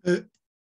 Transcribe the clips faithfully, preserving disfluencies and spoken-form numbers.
Euh,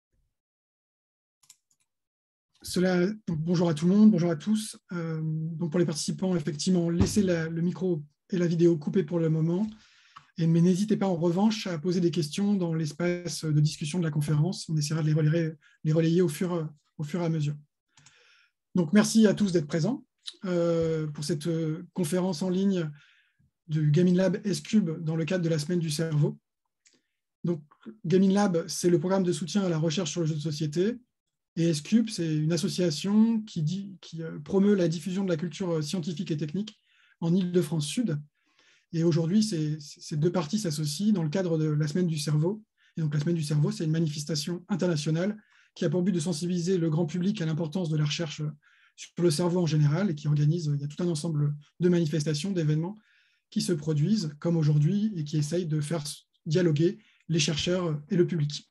cela, donc, bonjour à tout le monde, bonjour à tous. Euh, donc pour les participants, effectivement, laissez la, le micro et la vidéo coupés pour le moment, et, mais n'hésitez pas en revanche à poser des questions dans l'espace de discussion de la conférence. On essaiera de les relayer, les relayer au, fur, au fur et à mesure. Donc merci à tous d'être présents euh, pour cette euh, conférence en ligne du Gaming Lab S-Cube dans le cadre de la semaine du cerveau. Donc, Gaming Lab, c'est le programme de soutien à la recherche sur le jeu de société. Et S-Cube, c'est une association qui, dit, qui euh, promeut la diffusion de la culture scientifique et technique en Île-de-France Sud. Et aujourd'hui, ces, ces deux parties s'associent dans le cadre de la Semaine du Cerveau. Et donc, la Semaine du Cerveau, c'est une manifestation internationale qui a pour but de sensibiliser le grand public à l'importance de la recherche sur le cerveau en général et qui organise, il y a tout un ensemble de manifestations, d'événements qui se produisent, comme aujourd'hui, et qui essayent de faire dialoguer les chercheurs et le public.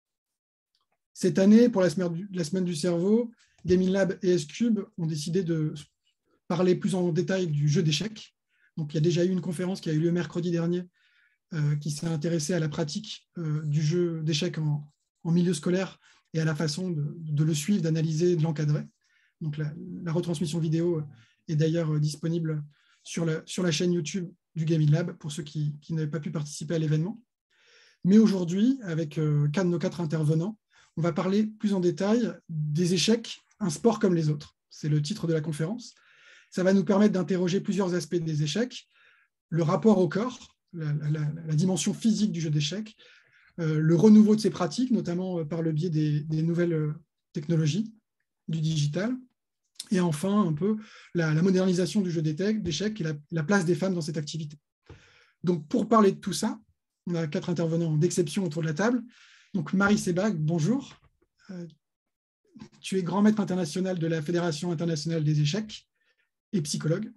Cette année, pour la semaine du, la semaine du cerveau, Gaming Lab et S-Cube ont décidé de parler plus en détail du jeu d'échecs. Donc, il y a déjà eu une conférence qui a eu lieu mercredi dernier euh, qui s'est intéressée à la pratique euh, du jeu d'échecs en, en milieu scolaire et à la façon de, de le suivre, d'analyser, de l'encadrer. Donc, la, la retransmission vidéo est d'ailleurs disponible sur la, sur la chaîne YouTube du Gaming Lab pour ceux qui, qui n'avaient pas pu participer à l'événement. Mais aujourd'hui, avec euh, quatre de nos quatre intervenants, on va parler plus en détail des échecs, un sport comme les autres. C'est le titre de la conférence. Ça va nous permettre d'interroger plusieurs aspects des échecs, le rapport au corps, la, la, la dimension physique du jeu d'échecs, euh, le renouveau de ces pratiques, notamment par le biais des, des nouvelles technologies, du digital, et enfin un peu la, la modernisation du jeu d'échecs et la, la place des femmes dans cette activité. Donc pour parler de tout ça, on a quatre intervenants d'exception autour de la table. Donc Marie Sebag, bonjour. Euh, tu es grand maître international de la Fédération internationale des échecs et psychologue.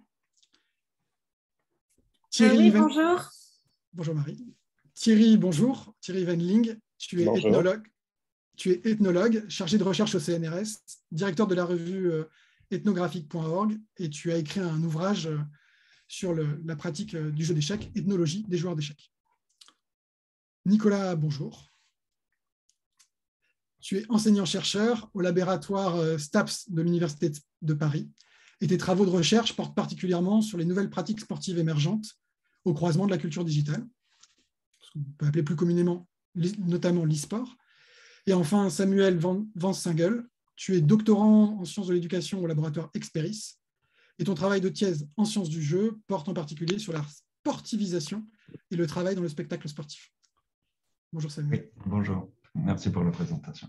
Thierry euh, oui, Van... bonjour. Bonjour Marie. Thierry, bonjour. Thierry Venling, tu es bonjour. ethnologue. Tu es ethnologue, chargé de recherche au C N R S, directeur de la revue euh, ethnographique point org, et tu as écrit un ouvrage euh, sur le, la pratique euh, du jeu d'échecs, ethnologie des joueurs d'échecs. Nicolas, bonjour. Tu es enseignant-chercheur au laboratoire STAPS de l'Université de Paris et tes travaux de recherche portent particulièrement sur les nouvelles pratiques sportives émergentes au croisement de la culture digitale, ce qu'on peut appeler plus communément notamment l'e-sport. Et enfin, Samuel Van-Singel, tu es doctorant en sciences de l'éducation au laboratoire Experis et ton travail de thèse en sciences du jeu porte en particulier sur la sportivisation et le travail dans le spectacle sportif. Bonjour Samuel. Oui, bonjour. Merci pour la présentation.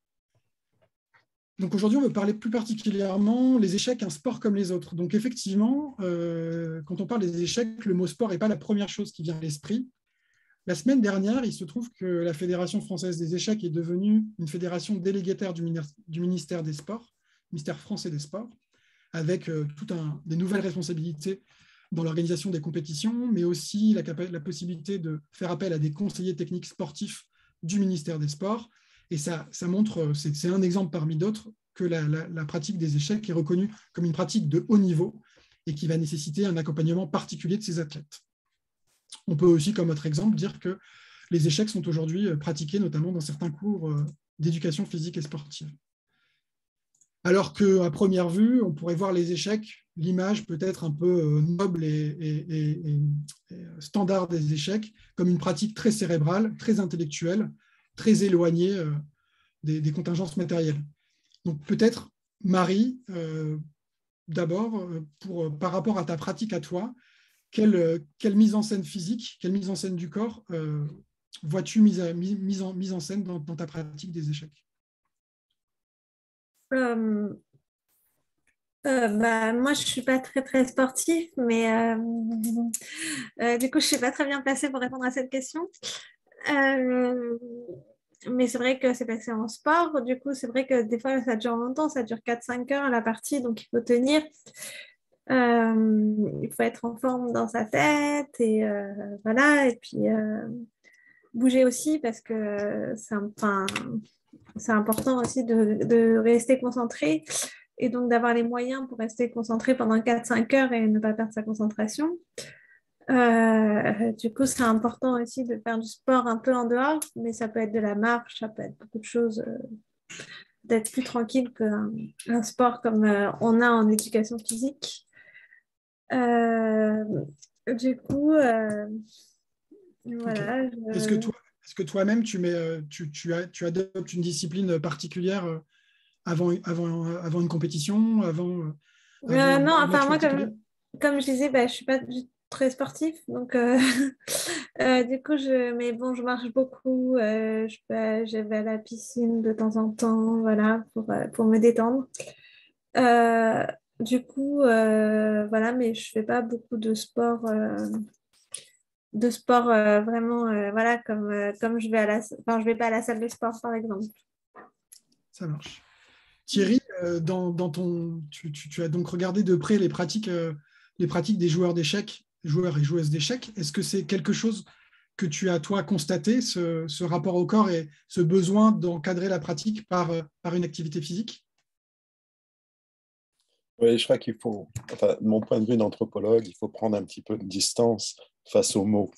Donc aujourd'hui, on veut parler plus particulièrement les échecs, un sport comme les autres. Donc effectivement, euh, quand on parle des échecs, le mot sport n'est pas la première chose qui vient à l'esprit. La semaine dernière, il se trouve que la Fédération française des échecs est devenue une fédération délégataire du ministère des Sports, ministère français des Sports, avec euh, tout un, des nouvelles responsabilités dans l'organisation des compétitions, mais aussi la, la possibilité de faire appel à des conseillers techniques sportifs du ministère des Sports. Et ça, ça montre, c'est un exemple parmi d'autres, que la, la, la pratique des échecs est reconnue comme une pratique de haut niveau et qui va nécessiter un accompagnement particulier de ces athlètes. On peut aussi, comme autre exemple, dire que les échecs sont aujourd'hui pratiqués notamment dans certains cours d'éducation physique et sportive. Alors qu'à première vue, on pourrait voir les échecs, l'image peut être un peu noble et, et, et, et standard des échecs, comme une pratique très cérébrale, très intellectuelle, très éloignée euh, des, des contingences matérielles. Donc peut-être, Marie, euh, d'abord, pour par rapport à ta pratique à toi, quelle, quelle mise en scène physique, quelle mise en scène du corps euh, vois-tu mise, mise, mise, en, mise en scène dans, dans ta pratique des échecs? Euh, euh, bah, moi, je ne suis pas très, très sportive, mais euh, euh, du coup, je ne suis pas très bien placée pour répondre à cette question. Euh, mais c'est vrai que c'est passé en sport. Du coup, c'est vrai que des fois, ça dure longtemps, ça dure quatre cinq heures la partie, donc il faut tenir. Euh, il faut être en forme dans sa tête et euh, voilà. Et puis euh, bouger aussi parce que c'est enfin, c'est important aussi de, de rester concentré et donc d'avoir les moyens pour rester concentré pendant quatre cinq heures et ne pas perdre sa concentration. Euh, du coup, c'est important aussi de faire du sport un peu en dehors, mais ça peut être de la marche, ça peut être beaucoup de choses, euh, d'être plus tranquille qu'un un sport comme euh, on a en éducation physique. Euh, du coup, euh, Ok. voilà. Est-ce que je- toi, est-ce que toi-même, tu mets, euh, tu, tu, as, tu adoptes une discipline particulière euh, avant, avant, avant une compétition, avant, euh, avant Euh, un non, un match enfin moi, particulier? comme, comme je disais, bah, je suis pas du- très sportive, donc euh, euh, du coup, je, mais bon, je marche beaucoup, euh, je vais, je vais à la piscine de temps en temps, voilà, pour, euh, pour me détendre. Euh, du coup, euh, voilà, mais je fais pas beaucoup de sport, euh, de sport euh, vraiment, euh, voilà, comme, euh, comme je vais à la, enfin, je vais pas à la salle de sport, par exemple. Ça marche. Thierry, euh, dans, dans ton, tu, tu- tu as donc regardé de près les pratiques, euh, les pratiques des joueurs d'échecs, joueurs et joueuses d'échecs. Est-ce que c'est quelque chose que tu as, toi, constaté, ce, ce rapport au corps et ce besoin d'encadrer la pratique par, euh, par une activité physique? Oui, je crois qu'il faut, enfin, de mon point de vue d'anthropologue, il faut prendre un petit peu de distance face aux mots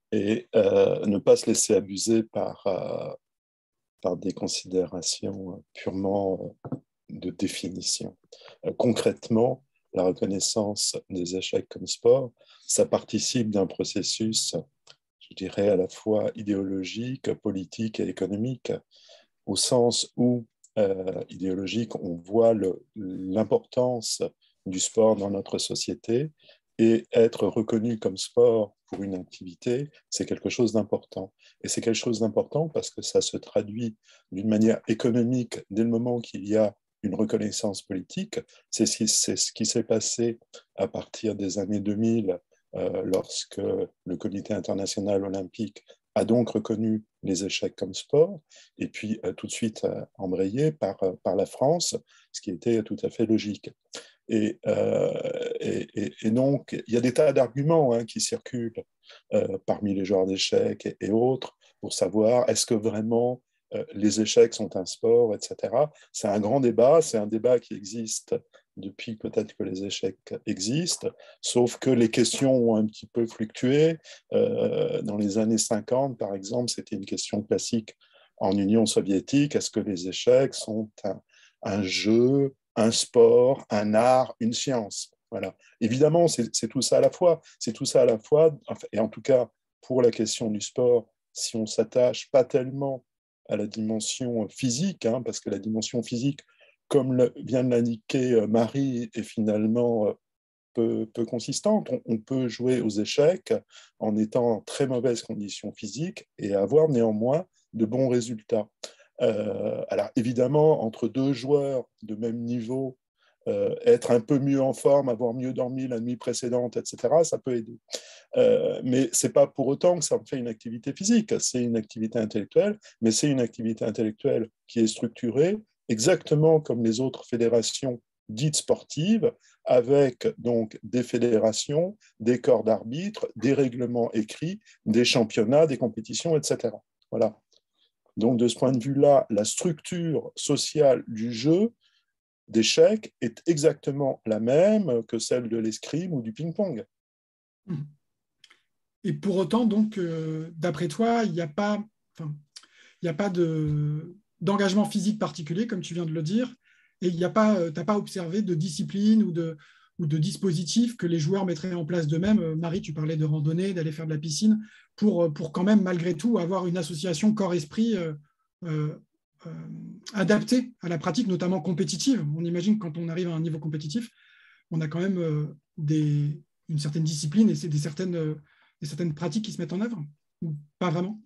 et euh, ne pas se laisser abuser par, euh, par des considérations purement euh, de définition. Euh, concrètement, la reconnaissance des échecs comme sport, ça participe d'un processus, je dirais, à la fois idéologique, politique et économique, au sens où, euh, idéologique, on voit le- l'importance du sport dans notre société et être reconnu comme sport pour une activité, c'est quelque chose d'important. Et c'est quelque chose d'important parce que ça se traduit d'une manière économique dès le moment qu'il y a une reconnaissance politique. C'est ce qui, c'est ce qui s'est passé à partir des années deux mille, euh, lorsque le Comité international olympique a donc reconnu les échecs comme sport, et puis euh, tout de suite euh, embrayé par, euh, par la France, ce qui était tout à fait logique. Et, euh, et, et, et donc, il y a des tas d'arguments hein, qui circulent euh, parmi les joueurs d'échecs et, et autres pour savoir est-ce que vraiment euh, les échecs sont un sport, et cetera. C'est un grand débat, c'est un débat qui existe depuis peut-être que les échecs existent, sauf que les questions ont un petit peu fluctué. Euh, dans les années cinquante, par exemple, c'était une question classique en Union soviétique, est-ce que les échecs sont un, un jeu, un sport, un art, une science? Voilà. Évidemment, c'est, c'est tout ça à la fois. C'est tout ça à la fois, et en tout cas, pour la question du sport, si on s'attache pas tellement à la dimension physique, hein, parce que la dimension physique, comme le, vient de l'indiquer Marie, est finalement peu, peu consistante. On, on peut jouer aux échecs en étant en très mauvaise condition physique et avoir néanmoins de bons résultats. Euh, alors évidemment, entre deux joueurs de même niveau, euh, être un peu mieux en forme, avoir mieux dormi la nuit précédente, et cetera, ça peut aider. Euh, mais ce n'est pas pour autant que ça en fait une activité physique. C'est une activité intellectuelle, mais c'est une activité intellectuelle qui est structurée exactement comme les autres fédérations dites sportives, avec donc des fédérations, des corps d'arbitres, des règlements écrits, des championnats, des compétitions, et cetera. Voilà. Donc, de ce point de vue-là, la structure sociale du jeu d'échecs est exactement la même que celle de l'escrime ou du ping-pong. Et pour autant, donc, euh, d'après toi, il n'y a pas, enfin, il n'y a pas de, d'engagement physique particulier, comme tu viens de le dire, et il n'y a pas, tu n'as pas observé de discipline ou de, ou de dispositif que les joueurs mettraient en place d'eux-mêmes. Marie, tu parlais de randonnée, d'aller faire de la piscine, pour, pour quand même, malgré tout, avoir une association corps-esprit euh, euh, euh, adaptée à la pratique, notamment compétitive. On imagine que quand on arrive à un niveau compétitif, on a quand même euh, des, une certaine discipline et c'est des certaines, euh, des certaines pratiques qui se mettent en œuvre, ou pas vraiment?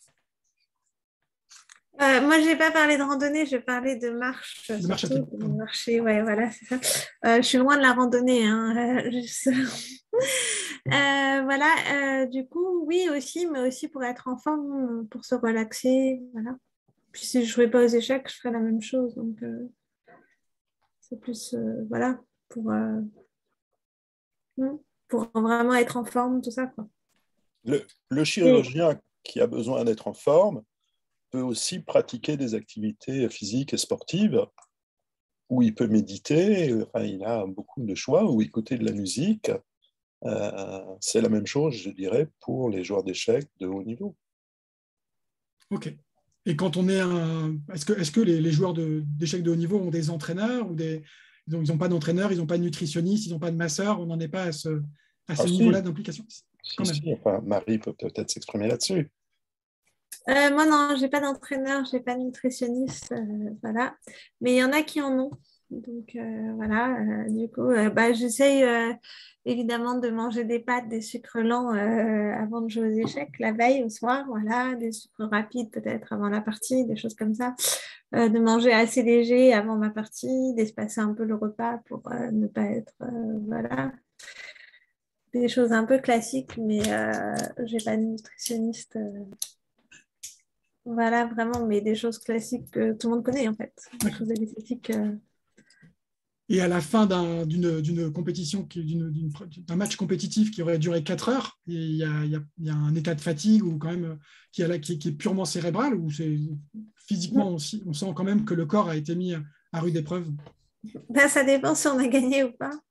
Euh, moi, je n'ai pas parlé de randonnée, je parlais de marche, euh, De marche à pied, surtout de pardon. marcher, ouais, voilà, c'est ça. Euh, je suis loin de la randonnée, hein, euh, juste- Euh, voilà, euh, du coup, oui, aussi, mais aussi pour être en forme, pour se relaxer, voilà. Puis si je jouais pas aux échecs, je ferais la même chose, donc euh, c'est plus, euh, voilà, pour, euh, hmm, pour vraiment être en forme, tout ça, quoi. Le, le Et, chirurgien qui a besoin d'être en forme peut aussi pratiquer des activités physiques et sportives où il peut méditer, enfin, il a beaucoup de choix, ou écouter de la musique, Euh, c'est la même chose, je dirais, pour les joueurs d'échecs de haut niveau. Ok. Et quand on est un... Est-ce que, est-ce que les, les joueurs de, d'échecs de haut niveau ont des entraîneurs ou des... Ils n'ont pas d'entraîneur, ils n'ont pas de nutritionniste, ils n'ont pas de masseur, on n'en est pas à ce, à ce Ah, niveau-là si. d'implication Si, quand même. si. Enfin, Marie peut peut-être s'exprimer là-dessus. Euh, moi, non, j'ai pas d'entraîneur, j'ai pas de nutritionniste, euh, voilà. Mais il y en a qui en ont. Donc, euh, voilà, euh, du coup, euh, bah, j'essaye euh, évidemment de manger des pâtes, des sucres lents euh, avant de jouer aux échecs, la veille, au soir, voilà, des sucres rapides peut-être avant la partie, des choses comme ça. Euh, de manger assez léger avant ma partie, d'espacer un peu le repas pour euh, ne pas être, euh, voilà, des choses un peu classiques, mais euh, j'ai pas de nutritionniste. euh, Voilà, vraiment, mais des choses classiques que tout le monde connaît en fait. Des D'accord. choses esthétiques. euh. Et à la fin d'un, d'une, d'une compétition, qui- d'une, d'une- d'un match compétitif qui aurait duré quatre heures, il y a, il y a- il y a un état de fatigue ou quand même qui, est là- qui est- qui est purement cérébral ou c'est physiquement aussi, on sent quand même que le corps a été mis à rude épreuve. Ben, ça dépend si on a gagné ou pas.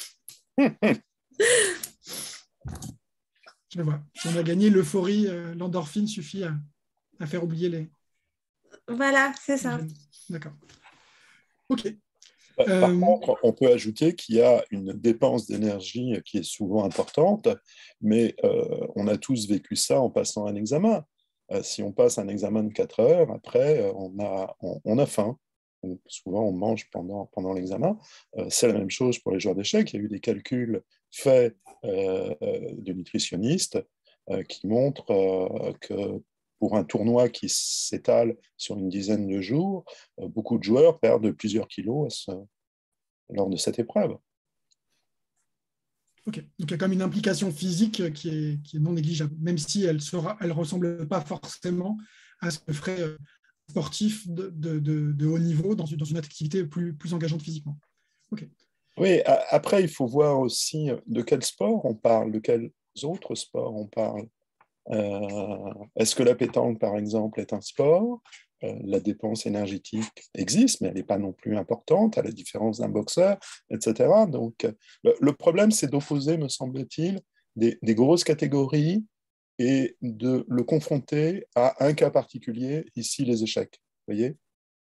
Je le vois. Si on a gagné, l'euphorie, euh, l'endorphine suffit à, à faire oublier les, Voilà, c'est les ça. gènes. D'accord. OK. Par Euh, contre, on peut ajouter qu'il y a une dépense d'énergie qui est souvent importante, mais euh, on a tous vécu ça en passant un examen. Euh, si on passe un examen de quatre heures, après, euh, on a, on, on a faim. Donc, souvent, on mange pendant, pendant l'examen. Euh, c'est la même chose pour les joueurs d'échecs. Il y a eu des calculs faits euh, de nutritionnistes euh, qui montrent euh, que pour un tournoi qui s'étale sur une dizaine de jours, euh, beaucoup de joueurs perdent plusieurs kilos à ce, lors de cette épreuve. OK. Donc, il y a quand même une implication physique qui est, qui est non négligeable, même si elle ne elle ressemble pas forcément à ce que ferait un sportif de, de, de, de haut niveau dans une, dans une activité plus, plus engageante physiquement. OK. Oui, après, il faut voir aussi de quel sport on parle, de quels autres sports on parle. Euh, est-ce que la pétanque, par exemple, est un sport? Euh, la dépense énergétique existe, mais elle n'est pas non plus importante, à la différence d'un boxeur, et cetera. Donc, le, le problème, c'est d'opposer, me semble-t-il, des, des grosses catégories et de le confronter à un cas particulier, ici les échecs. Vous voyez?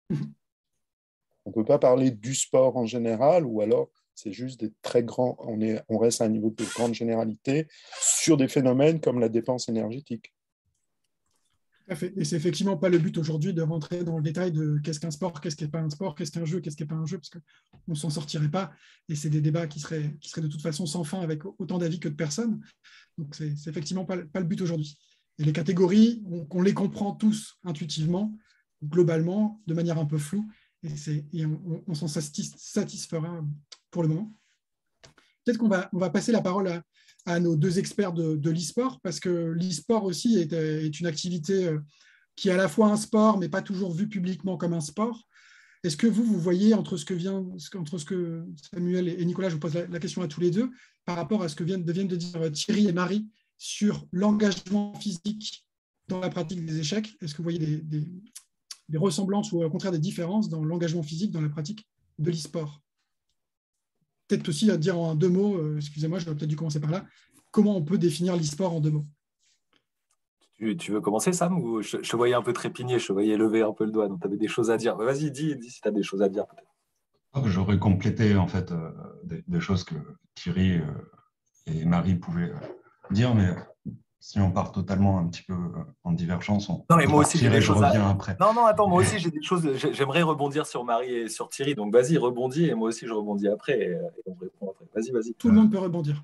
On ne peut pas parler du sport en général, ou alors c'est juste des très grands, on, est, on reste à un niveau de grande généralité sur des phénomènes comme la dépense énergétique. Tout à fait. Et c'est effectivement pas le but aujourd'hui de rentrer dans le détail de qu'est-ce qu'un sport, qu'est-ce qui n'est pas un sport, qu'est-ce qu'un jeu, qu'est-ce qui n'est pas un jeu, parce qu'on ne s'en sortirait pas. Et c'est des débats qui seraient, qui seraient de toute façon sans fin avec autant d'avis que de personnes. Donc, c'est, c'est effectivement pas, pas le but aujourd'hui. Et les catégories, on, on les comprend tous intuitivement, globalement, de manière un peu floue, et, c'est, et on, on s'en satisfera pour le moment. Peut-être qu'on va, on va passer la parole à, à nos deux experts de, de l'e-sport, parce que l'e-sport aussi est, est une activité qui est à la fois un sport, mais pas toujours vu publiquement comme un sport. Est-ce que vous, vous voyez, entre ce que, vient, entre ce que Samuel et Nicolas, je vous pose la, la question à tous les deux, par rapport à ce que viennent, viennent de dire Thierry et Marie sur l'engagement physique dans la pratique des échecs, est-ce que vous voyez des, des, des ressemblances ou au contraire des différences dans l'engagement physique dans la pratique de l'e-sport? Peut-être aussi à dire en deux mots, euh, excusez-moi, j'aurais peut-être dû commencer par là, comment on peut définir l'e-sport en deux mots? Tu, tu veux commencer, Sam, ou je, je te voyais un peu trépigner, je te voyais lever un peu le doigt, donc tu avais des choses à dire. Vas-y, dis, dis si tu as des choses à dire, peut-être. J'aurais complété en fait euh, des, des choses que Thierry euh, et Marie pouvaient euh, dire, mais si on part totalement un petit peu euh, en divergence, on Non, mais peut moi aussi, j'ai partir des et je choses à... reviens après. Non, non, attends, moi aussi, j'ai des choses... J'aimerais rebondir sur Marie et sur Thierry, donc vas-y, rebondis, et moi aussi, je rebondis après, et, et on répond après. Vas-y, vas-y. Tout le monde peut rebondir.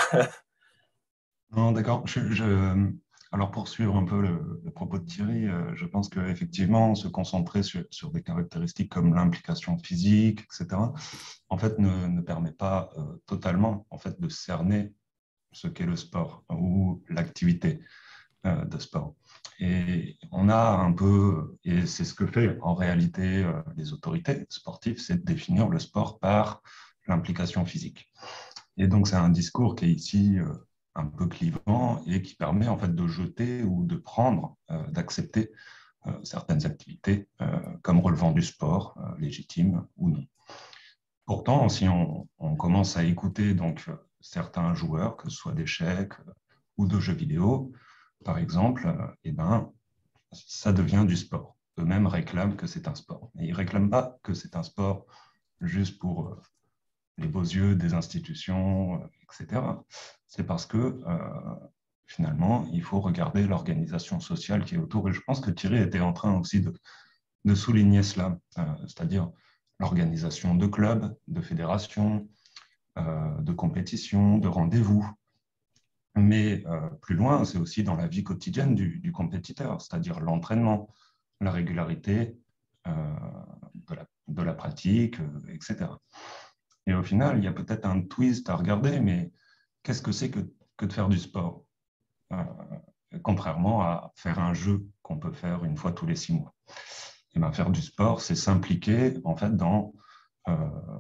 Non, d'accord. Je, je, alors, pour suivre un peu le, le propos de Thierry, euh, je pense qu'effectivement, se concentrer sur, sur des caractéristiques comme l'implication physique, et cetera, en fait, ne, ne permet pas euh, totalement en fait, de cerner ce qu'est le sport ou l'activité euh, de sport. Et on a un peu, et c'est ce que fait en réalité euh, les autorités sportives, c'est de définir le sport par l'implication physique. Et donc, c'est un discours qui est ici euh, un peu clivant et qui permet en fait de jeter ou de prendre, euh, d'accepter euh, certaines activités euh, comme relevant du sport, euh, légitime ou non. Pourtant, si on, on commence à écouter donc certains joueurs, que ce soit d'échecs ou de jeux vidéo, par exemple, eh ben, ça devient du sport. Eux-mêmes réclament que c'est un sport. Et ils ne réclament pas que c'est un sport juste pour euh, les beaux yeux des institutions, euh, et cetera. C'est parce que euh, finalement, il faut regarder l'organisation sociale qui est autour. Et je pense que Thierry était en train aussi de, de souligner cela, euh, c'est-à-dire l'organisation de clubs, de fédérations, euh, de compétitions, de rendez-vous. Mais euh, plus loin, c'est aussi dans la vie quotidienne du, du compétiteur, c'est-à-dire l'entraînement, la régularité euh, de, la, de la pratique, euh, et cetera. Et au final, il y a peut-être un twist à regarder, mais qu'est-ce que c'est que, que de faire du sport euh, contrairement à faire un jeu qu'on peut faire une fois tous les six mois. Et bien, faire du sport, c'est s'impliquer en fait dans euh,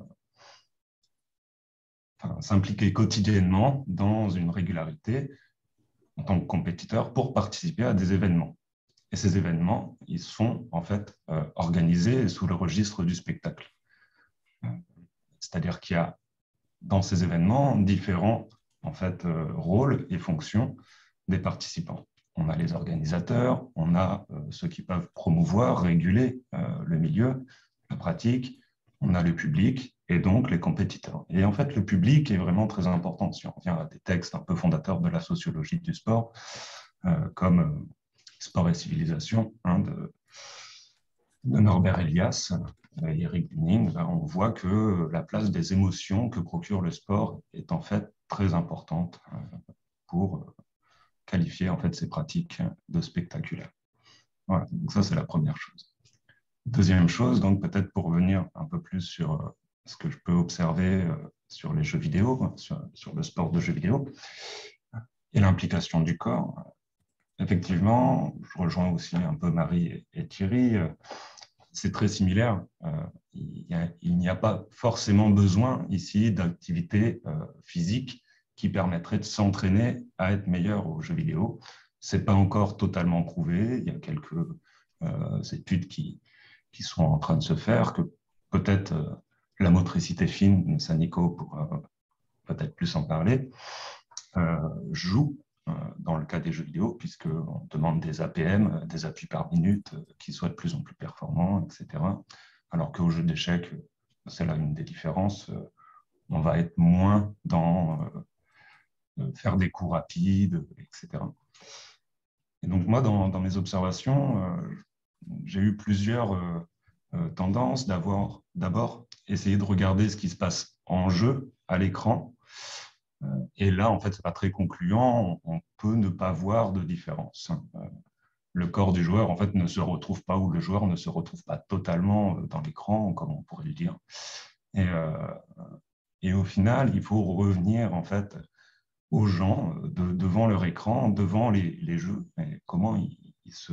enfin, s'impliquer quotidiennement dans une régularité en tant que compétiteur pour participer à des événements. Et ces événements, ils sont en fait euh, organisés sous le registre du spectacle. C'est-à-dire qu'il y a dans ces événements différents en fait, euh, rôles et fonctions des participants. On a les organisateurs, on a euh, ceux qui peuvent promouvoir, réguler euh, le milieu, la pratique, on a le public et donc les compétiteurs. Et en fait, le public est vraiment très important. Si on revient à des textes un peu fondateurs de la sociologie du sport, euh, comme euh, Sport et civilisation hein, de, de Norbert Elias et Eric Dunning, ben, on voit que la place des émotions que procure le sport est en fait très importante euh, pour qualifier en fait ces pratiques de spectaculaires. Voilà, donc ça c'est la première chose. Deuxième chose, donc peut-être pour revenir un peu plus sur euh, ce que je peux observer euh, sur les jeux vidéo, sur, sur le sport de jeux vidéo et l'implication du corps. Effectivement, je rejoins aussi un peu Marie et, et Thierry. Euh, c'est très similaire. Euh, il n'y a, a pas forcément besoin ici d'activités euh, physiques qui permettraient de s'entraîner à être meilleur aux jeux vidéo. Ce n'est pas encore totalement prouvé. Il y a quelques euh, études qui, qui sont en train de se faire, que peut-être euh, la motricité fine, Saniko pourra peut-être plus en parler, euh, joue euh, dans le cas des jeux vidéo, puisqu'on demande des A P M, des appuis par minute, euh, qui soient de plus en plus performants, et cetera. Alors qu'au jeu d'échecs, c'est là une des différences, euh, on va être moins dans euh, faire des coups rapides, et cetera. Et donc moi, dans, dans mes observations, euh, j'ai eu plusieurs euh, euh, tendances d'avoir d'abord essayé de regarder ce qui se passe en jeu, à l'écran. Euh, et là, en fait, ce n'est pas très concluant. On, on peut ne pas voir de différence. Euh, le corps du joueur, en fait, ne se retrouve pas, ou le joueur ne se retrouve pas totalement dans l'écran, comme on pourrait le dire. Et, euh, et au final, il faut revenir, en fait, aux gens de, devant leur écran, devant les, les jeux, et comment ils, ils se,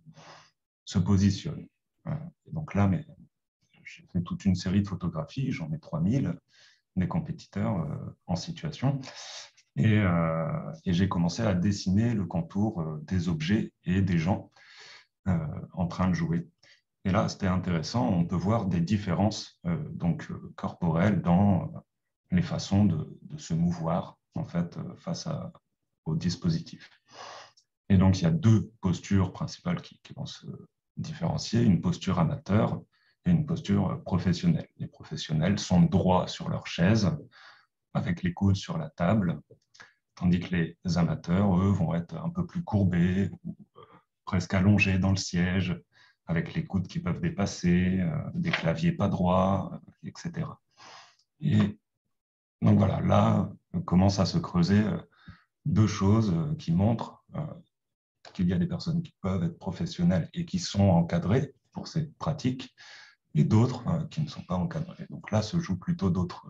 se positionnent. Et donc là, mais, j'ai fait toute une série de photographies, j'en ai trois mille, des compétiteurs euh, en situation. Et, euh, et j'ai commencé à dessiner le contour euh, des objets et des gens euh, en train de jouer. Et là, c'était intéressant, on peut voir des différences euh, donc, euh, corporelles dans euh, les façons de, de se mouvoir en fait, euh, face à, au dispositif. Et donc, il y a deux postures principales qui, qui vont se différencier, une posture amateur et une posture professionnelle. Les professionnels sont droits sur leur chaise, avec les coudes sur la table, tandis que les amateurs, eux, vont être un peu plus courbés, ou presque allongés dans le siège, avec les coudes qui peuvent dépasser, euh, des claviers pas droits, et cetera. Et donc voilà, là commencent à se creuser deux choses qui montrent euh, qu'il y a des personnes qui peuvent être professionnelles et qui sont encadrées pour ces pratiques, et d'autres euh, qui ne sont pas encadrées. Donc là se jouent plutôt d'autres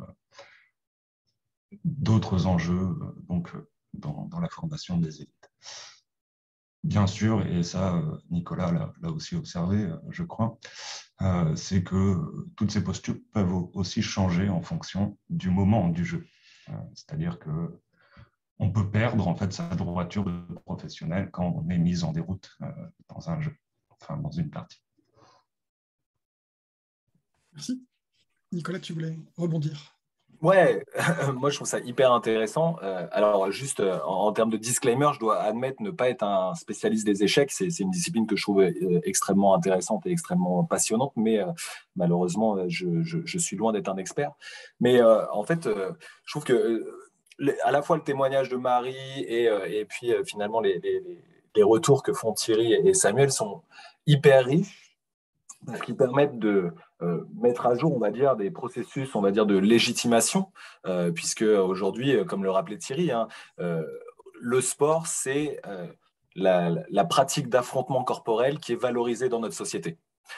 euh, d'autres enjeux euh, donc, euh, dans, dans la formation des élites. Bien sûr, et ça, euh, Nicolas l'a aussi observé, euh, je crois, euh, c'est que toutes ces postures peuvent aussi changer en fonction du moment du jeu. Euh, C'est-à-dire que on peut perdre en fait sa droiture de professionnel quand on est mis en déroute euh, dans un jeu, enfin dans une partie. Merci. Nicolas, tu voulais rebondir? Ouais, moi je trouve ça hyper intéressant. Euh, alors juste euh, en, en termes de disclaimer, je dois admettre ne pas être un spécialiste des échecs. C'est c'est une discipline que je trouve euh, extrêmement intéressante et extrêmement passionnante, mais euh, malheureusement, euh, je, je, je suis loin d'être un expert. Mais euh, en fait, euh, je trouve que euh, les- à la fois le témoignage de Marie et, euh, et puis euh, finalement les, les, les- les retours que font Thierry et Samuel sont hyper riches ce qui permettent de euh, mettre à jour, on va dire, des processus, on va dire, de légitimation, euh, puisque aujourd'hui, euh, comme le rappelait Thierry, hein, euh, le sport, c'est euh, la, la pratique d'affrontement corporel qui est valorisée dans notre société.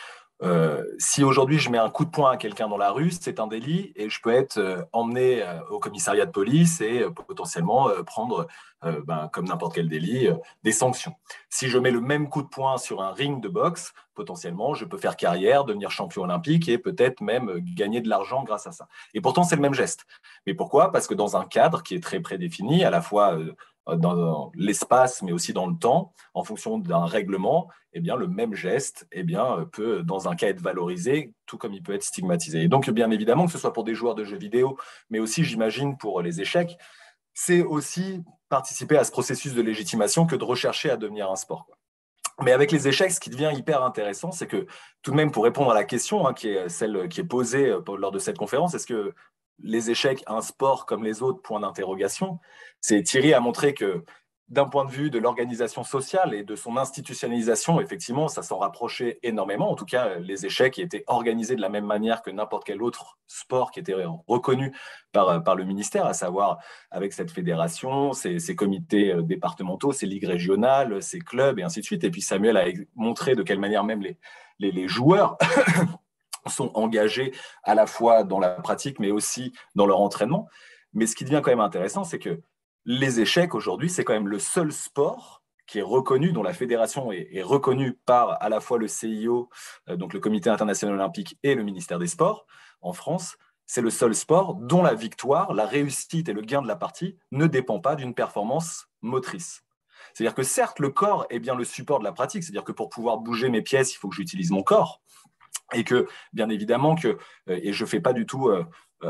Euh, si aujourd'hui je mets un coup de poing à quelqu'un dans la rue, c'est un délit et je peux être euh, emmené euh, au commissariat de police et euh, potentiellement euh, prendre, euh, ben, comme n'importe quel délit, euh, des sanctions. Si je mets le même coup de poing sur un ring de boxe, potentiellement je peux faire carrière, devenir champion olympique et peut-être même euh, gagner de l'argent grâce à ça. Et pourtant c'est le même geste. Mais pourquoi? Parce que dans un cadre qui est très prédéfini, à la fois euh, dans l'espace mais aussi dans le temps, en fonction d'un règlement, eh bien, le même geste eh bien, peut, dans un cas, être valorisé, tout comme il peut être stigmatisé. Et donc, bien évidemment, que ce soit pour des joueurs de jeux vidéo, mais aussi, j'imagine, pour les échecs, c'est aussi participer à ce processus de légitimation que de rechercher à devenir un sport, quoi. Mais avec les échecs, ce qui devient hyper intéressant, c'est que tout de même, pour répondre à la question, hein, qui est celle qui est posée lors de cette conférence, est-ce que les échecs, un sport comme les autres, point d'interrogation, c'est Thierry a montré que d'un point de vue de l'organisation sociale et de son institutionnalisation, effectivement, ça s'en rapprochait énormément. En tout cas, les échecs étaient organisés de la même manière que n'importe quel autre sport qui était reconnu par, par le ministère, à savoir avec cette fédération, ces, ces comités départementaux, ces ligues régionales, ces clubs et ainsi de suite. Et puis Samuel a montré de quelle manière même les, les, les joueurs sont engagés à la fois dans la pratique, mais aussi dans leur entraînement. Mais ce qui devient quand même intéressant, c'est que les échecs aujourd'hui, c'est quand même le seul sport qui est reconnu, dont la fédération est, est reconnue par à la fois le C I O, euh, donc le Comité international olympique, et le ministère des Sports en France. C'est le seul sport dont la victoire, la réussite et le gain de la partie ne dépend pas d'une performance motrice. C'est-à-dire que certes, le corps est bien le support de la pratique, c'est-à-dire que pour pouvoir bouger mes pièces, il faut que j'utilise mon corps, et que, bien évidemment, que, et je ne fais pas du tout euh,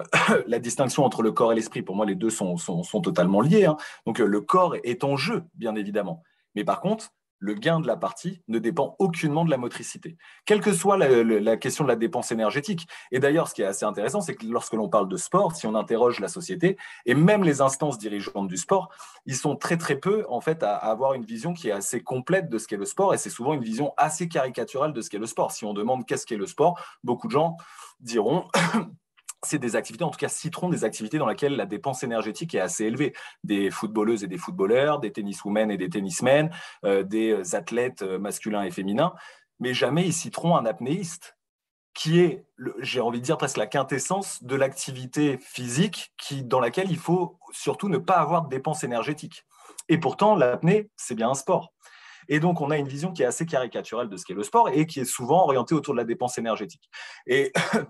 la distinction entre le corps et l'esprit. Pour moi, les deux sont, sont, sont totalement liés, hein. Donc, le corps est en jeu, bien évidemment. Mais par contre, le gain de la partie ne dépend aucunement de la motricité, quelle que soit la, la question de la dépense énergétique. Et d'ailleurs, ce qui est assez intéressant, c'est que lorsque l'on parle de sport, si on interroge la société, et même les instances dirigeantes du sport, ils sont très très peu en fait à avoir une vision qui est assez complète de ce qu'est le sport, et c'est souvent une vision assez caricaturale de ce qu'est le sport. Si on demande qu'est-ce qu'est le sport, beaucoup de gens diront c'est des activités, en tout cas citeront des activités dans lesquelles la dépense énergétique est assez élevée. Des footballeuses et des footballeurs, des tenniswomen et des tennismen, euh, des athlètes masculins et féminins, mais jamais ils citeront un apnéiste, qui est, j'ai envie de dire, presque la quintessence de l'activité physique qui, dans laquelle il faut surtout ne pas avoir de dépense énergétique. Et pourtant, l'apnée, c'est bien un sport. Et donc, on a une vision qui est assez caricaturale de ce qu'est le sport et qui est souvent orientée autour de la dépense énergétique. Et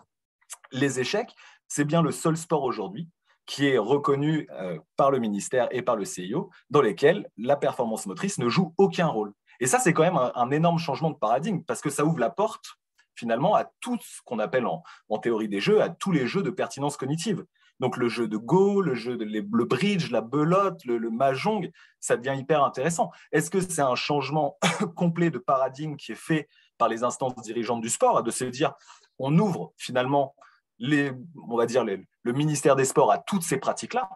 les échecs, c'est bien le seul sport aujourd'hui qui est reconnu euh, par le ministère et par le C I O, dans lesquels la performance motrice ne joue aucun rôle. Et ça, c'est quand même un, un énorme changement de paradigme, parce que ça ouvre la porte, finalement, à tout ce qu'on appelle en, en théorie des jeux, à tous les jeux de pertinence cognitive. Donc le jeu de Go, le jeu de les, le bridge, la belote, le, le mahjong, ça devient hyper intéressant. Est-ce que c'est un changement complet de paradigme qui est fait par les instances dirigeantes du sport, de se dire, on ouvre finalement les, on va dire les, le ministère des Sports à toutes ces pratiques-là,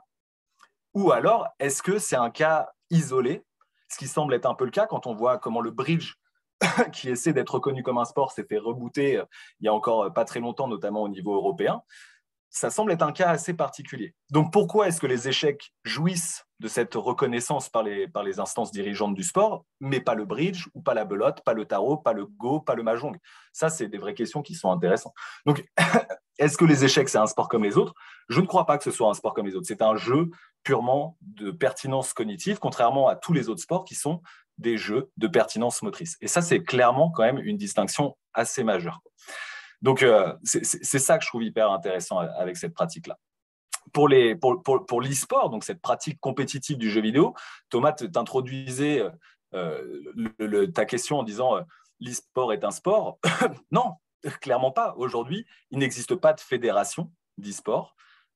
ou alors est-ce que c'est un cas isolé, ce qui semble être un peu le cas quand on voit comment le bridge, qui essaie d'être reconnu comme un sport, s'est fait rebooter il y a encore pas très longtemps, notamment au niveau européen. Ça semble être un cas assez particulier. Donc pourquoi est-ce que les échecs jouissent de cette reconnaissance par les, par les instances dirigeantes du sport, mais pas le bridge, ou pas la belote, pas le tarot, pas le go, pas le mahjong? Ça, c'est des vraies questions qui sont intéressantes. Donc, est-ce que les échecs, c'est un sport comme les autres? Je ne crois pas que ce soit un sport comme les autres. C'est un jeu purement de pertinence cognitive, contrairement à tous les autres sports qui sont des jeux de pertinence motrice. Et ça, c'est clairement quand même une distinction assez majeure. Donc, euh, c'est, c'est ça que je trouve hyper intéressant avec cette pratique-là. Pour, les, pour, pour, pour l'e-sport, donc cette pratique compétitive du jeu vidéo, Thomas t'introduisait euh, le, le, ta question en disant euh, l'e-sport est un sport. Non, clairement pas. Aujourd'hui, il n'existe pas de fédération d'e-sport.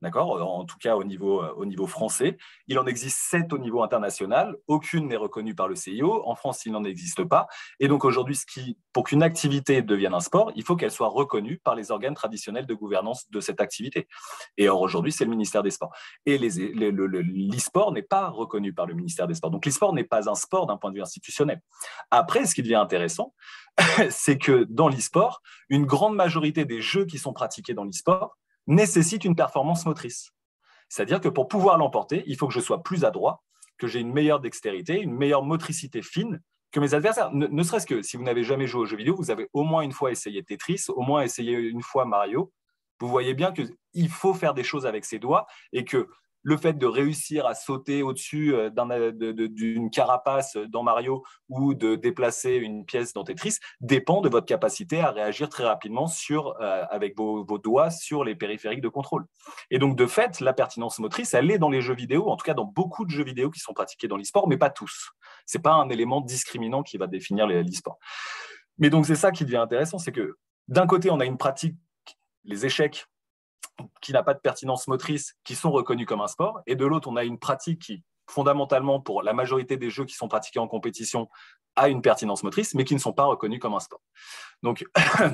d'accord, en tout cas au niveau, au niveau français. Il en existe sept au niveau international. Aucune n'est reconnue par le C I O. En France, il n'en existe pas. Et donc aujourd'hui, ce qui, pour qu'une activité devienne un sport, il faut qu'elle soit reconnue par les organes traditionnels de gouvernance de cette activité. Et or, aujourd'hui, c'est le ministère des Sports. Et les, les, le, le, l'e-sport n'est pas reconnu par le ministère des Sports. Donc l'e-sport n'est pas un sport d'un point de vue institutionnel. Après, ce qui devient intéressant, c'est que dans l'e-sport, une grande majorité des jeux qui sont pratiqués dans l'e-sport nécessite une performance motrice. C'est-à-dire que pour pouvoir l'emporter, il faut que je sois plus adroit, que j'ai une meilleure dextérité, une meilleure motricité fine que mes adversaires. Ne, ne serait-ce que si vous n'avez jamais joué aux jeux vidéo, vous avez au moins une fois essayé Tetris, au moins essayé une fois Mario. Vous voyez bien qu'il faut faire des choses avec ses doigts et que le fait de réussir à sauter au-dessus d'un, de, de, d'une carapace dans Mario ou de déplacer une pièce dans Tetris dépend de votre capacité à réagir très rapidement sur, euh, avec vos, vos doigts sur les périphériques de contrôle. Et donc, de fait, la pertinence motrice, elle est dans les jeux vidéo, en tout cas dans beaucoup de jeux vidéo qui sont pratiqués dans l'e-sport, mais pas tous. Ce n'est pas un élément discriminant qui va définir l'e-sport. Mais donc, c'est ça qui devient intéressant, c'est que d'un côté, on a une pratique, les échecs, qui n'a pas de pertinence motrice, qui sont reconnus comme un sport, et de l'autre, on a une pratique qui, fondamentalement, pour la majorité des jeux qui sont pratiqués en compétition, a une pertinence motrice, mais qui ne sont pas reconnus comme un sport. Donc,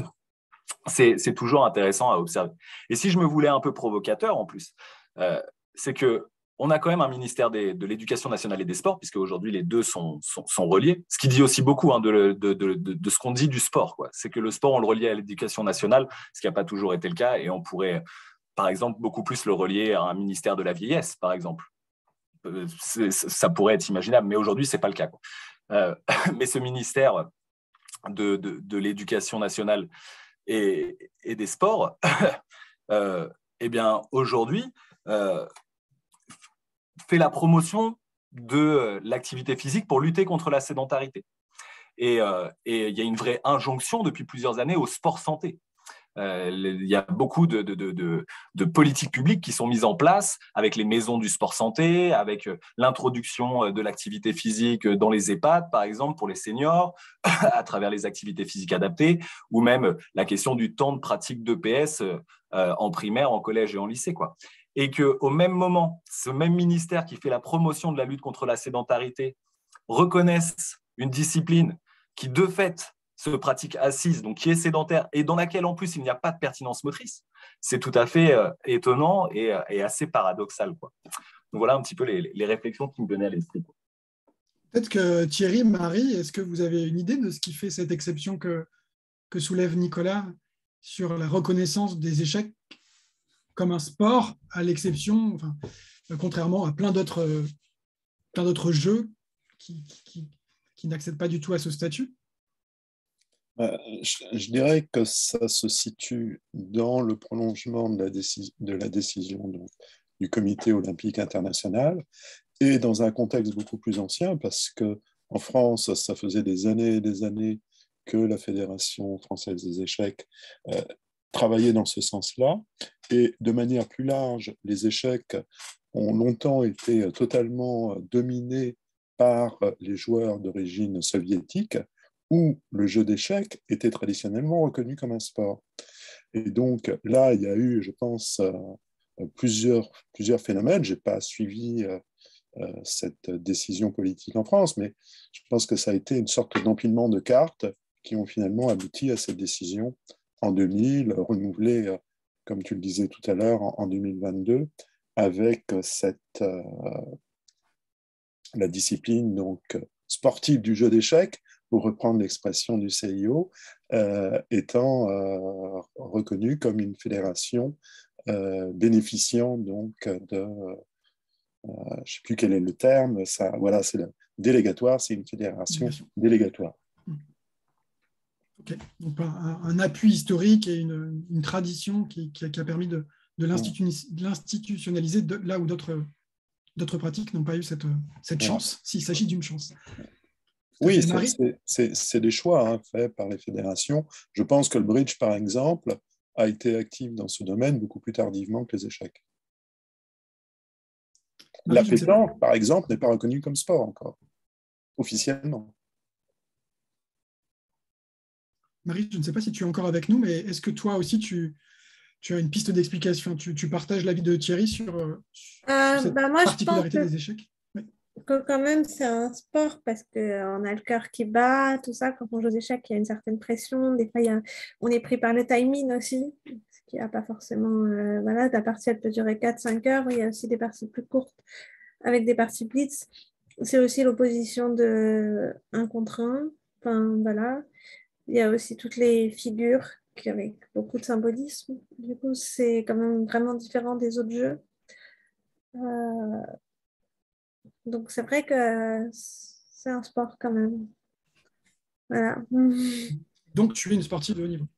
c'est, c'est toujours intéressant à observer. Et si je me voulais un peu provocateur, en plus, euh, c'est qu'on a quand même un ministère des, de l'Éducation nationale et des sports, puisque aujourd'hui, les deux sont, sont, sont reliés, ce qui dit aussi beaucoup hein, de, de, de, de, de ce qu'on dit du sport, quoi. C'est que le sport, on le relie à l'Éducation nationale, ce qui n'a pas toujours été le cas, et on pourrait... par exemple, beaucoup plus le relier à un ministère de la vieillesse, par exemple. C'est, ça pourrait être imaginable, mais aujourd'hui, ce n'est pas le cas, quoi. Euh, mais ce ministère de, de, de l'Éducation nationale et, et des sports, euh, eh bien, aujourd'hui, euh, fait la promotion de l'activité physique pour lutter contre la sédentarité. Et euh, et il y a une vraie injonction depuis plusieurs années au sport santé. Euh, il y a beaucoup de, de, de, de, de politiques publiques qui sont mises en place avec les maisons du sport santé, avec l'introduction de l'activité physique dans les EHPAD, par exemple, pour les seniors, à travers les activités physiques adaptées, ou même la question du temps de pratique d'E P S euh, en primaire, en collège et en lycée, quoi. Et qu'au même moment, ce même ministère qui fait la promotion de la lutte contre la sédentarité reconnaisse une discipline qui, de fait, se pratique assise, donc qui est sédentaire, et dans laquelle, en plus, il n'y a pas de pertinence motrice, c'est tout à fait euh, étonnant et, euh, et assez paradoxal, quoi. Donc voilà un petit peu les, les réflexions qui me venaient à l'esprit, quoi. Peut-être que Thierry, Marie, est-ce que vous avez une idée de ce qui fait cette exception que, que soulève Nicolas sur la reconnaissance des échecs comme un sport, à l'exception, enfin, contrairement à plein d'autres, plein d'autres jeux qui, qui, qui n'accèdent pas du tout à ce statut? Je, je dirais que ça se situe dans le prolongement de la, décis, de la décision donc, du Comité olympique international et dans un contexte beaucoup plus ancien parce qu'en France, ça faisait des années et des années que la Fédération française des échecs euh, travaillait dans ce sens-là. Et de manière plus large, les échecs ont longtemps été totalement dominés par les joueurs d'origine soviétique, où le jeu d'échecs était traditionnellement reconnu comme un sport. Et donc là, il y a eu, je pense, plusieurs, plusieurs phénomènes. Je n'ai pas suivi cette décision politique en France, mais je pense que ça a été une sorte d'empilement de cartes qui ont finalement abouti à cette décision en deux mille, renouvelée, comme tu le disais tout à l'heure, en deux mille vingt-deux, avec cette, euh, la discipline donc, sportive du jeu d'échecs, pour reprendre l'expression du C I O, euh, étant euh, reconnue comme une fédération euh, bénéficiant donc de, euh, je ne sais plus quel est le terme, ça, voilà, c'est le, délégatoire, c'est une fédération délégatoire. Okay. Donc un, un appui historique et une, une tradition qui, qui, a, qui a permis de, de l'institutionnaliser de, là où d'autres, d'autres pratiques n'ont pas eu cette, cette chance, ouais. S'il s'agit d'une chance. Oui, c'est des choix hein, faits par les fédérations. Je pense que le bridge, par exemple, a été actif dans ce domaine beaucoup plus tardivement que les échecs. Marie, la pétanque, par exemple, n'est pas reconnue comme sport encore, officiellement. Marie, je ne sais pas si tu es encore avec nous, mais est-ce que toi aussi, tu, tu as une piste d'explication. Tu, tu partages l'avis de Thierry sur, euh, sur Euh, cette bah, moi, je pense particularité que, des échecs. Oui. que quand même, c'est un sport parce qu'on a le cœur qui bat, tout ça. Quand on joue aux échecs, il y a une certaine pression. Des fois, il y a, on est pris par le timing aussi, ce qui n'a pas forcément... euh, voilà, la partie, elle peut durer quatre cinq heures. Il y a aussi des parties plus courtes avec des parties blitz. C'est aussi l'opposition de un contre un. Enfin, voilà. Il y a aussi toutes les figures qui- avec beaucoup de symbolisme. Du coup, c'est quand même vraiment différent des autres jeux. Euh, donc, c'est vrai que c'est un sport quand même. Voilà. Donc, tu es une sportive de haut niveau.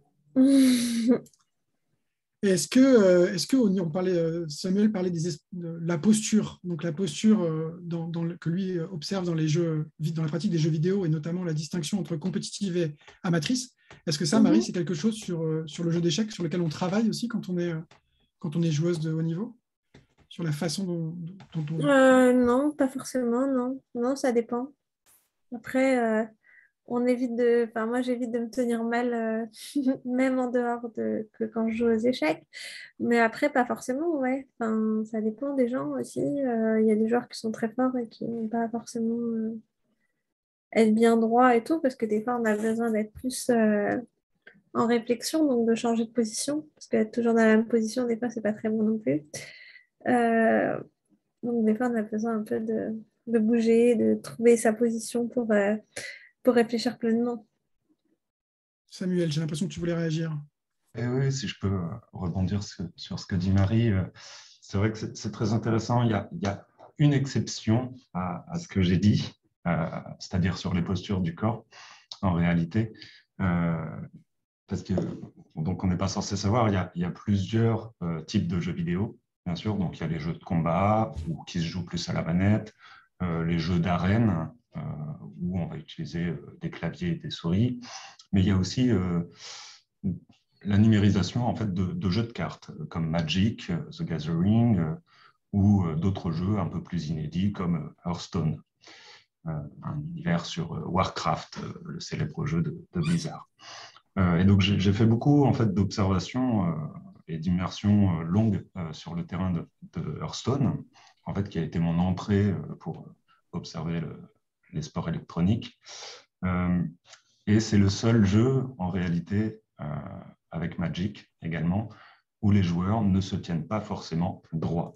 Et est-ce que, euh, est-ce que on parlait, euh, Samuel parlait des, es- de la posture, donc la posture euh, dans, dans le- que lui euh, observe dans, les jeux, dans la pratique des jeux vidéo et notamment la distinction entre compétitive et amatrice. Est-ce que ça, Marie, Mhm. c'est quelque chose sur, euh, sur le jeu d'échecs sur lequel on travaille aussi quand on est, euh, quand on est joueuse de haut niveau? Sur la façon dont, dont on... Euh, non, pas forcément, non. Non, ça dépend. Après, euh, on évite de... Enfin, moi, j'évite de me tenir mal, euh, même en dehors de... que quand je joue aux échecs. Mais après, pas forcément, ouais. Enfin, ça dépend des gens aussi. Euh, Il y a des joueurs qui sont très forts et qui n'ont pas forcément euh, être bien droit et tout, parce que des fois, on a besoin d'être plus euh, en réflexion, donc de changer de position, parce qu'être toujours dans la même position, des fois, c'est pas très bon non plus. Euh, donc, des fois, on a besoin un peu de, de bouger, de trouver sa position pour, euh, pour réfléchir pleinement. Samuel, j'ai l'impression que tu voulais réagir. Et oui, si je peux euh, rebondir sur, sur ce que dit Marie, euh, c'est vrai que c'est c'est très intéressant. Il y a, il y a une exception à, à ce que j'ai dit, euh, c'est-à-dire sur les postures du corps, en réalité. Euh, parce que donc on n'est pas censé savoir, il y a, il y a plusieurs euh, types de jeux vidéo, bien sûr. Donc il y a les jeux de combat ou qui se jouent plus à la manette, euh, les jeux d'arène euh, où on va utiliser euh, des claviers et des souris, mais il y a aussi euh, la numérisation en fait de, de jeux de cartes comme Magic, The Gathering euh, ou euh, d'autres jeux un peu plus inédits comme Hearthstone, euh, un univers sur euh, Warcraft, euh, le célèbre jeu de, de Blizzard. Euh, et donc, j'ai fait beaucoup en fait, d'observations euh, et d'immersions euh, longues euh, sur le terrain de, de Hearthstone, en fait, qui a été mon entrée euh, pour observer le, les sports électroniques. Euh, et c'est le seul jeu, en réalité, euh, avec Magic également, où les joueurs ne se tiennent pas forcément droit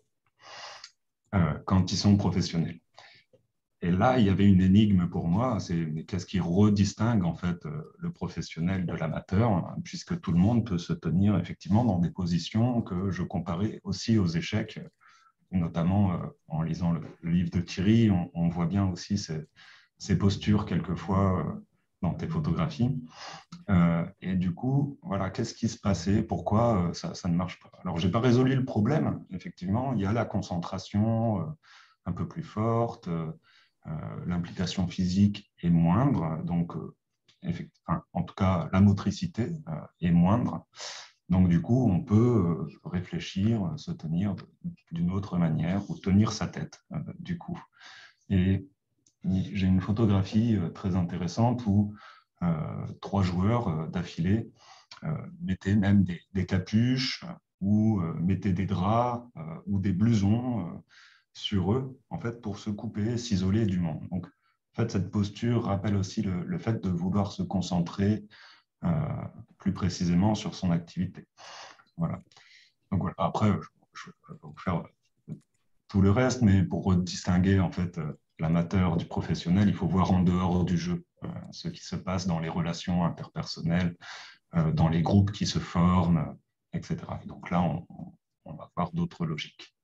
euh, quand ils sont professionnels. Et là, il y avait une énigme pour moi, c'est qu'est-ce qui redistingue en fait le professionnel de l'amateur, puisque tout le monde peut se tenir effectivement dans des positions que je comparais aussi aux échecs, notamment euh, en lisant le, le livre de Thierry, on, on voit bien aussi ces, ces postures quelquefois euh, dans tes photographies. Euh, et du coup, voilà, qu'est-ce qui se passait? Pourquoi euh, ça, ça ne marche pas? Alors, je n'ai pas résolu le problème, effectivement, il y a la concentration euh, un peu plus forte. Euh, Euh, l'implication physique est moindre, donc euh, enfin, en tout cas la motricité euh, est moindre. Donc du coup, on peut euh, réfléchir, se tenir d'une autre manière ou tenir sa tête euh, du coup. Et j'ai une photographie euh, très intéressante où euh, trois joueurs euh, d'affilée euh, mettaient même des, des capuches ou euh, mettaient des draps euh, ou des blousons euh, sur eux, en fait, pour se couper, s'isoler du monde. Donc, en fait, cette posture rappelle aussi le, le fait de vouloir se concentrer euh, plus précisément sur son activité. Voilà. Donc, voilà. Après, je, je vais vous faire tout le reste, mais pour distinguer, en fait, l'amateur du professionnel, il faut voir en dehors du jeu euh, ce qui se passe dans les relations interpersonnelles, euh, dans les groupes qui se forment, et cetera. Et donc là, on, on va voir d'autres logiques.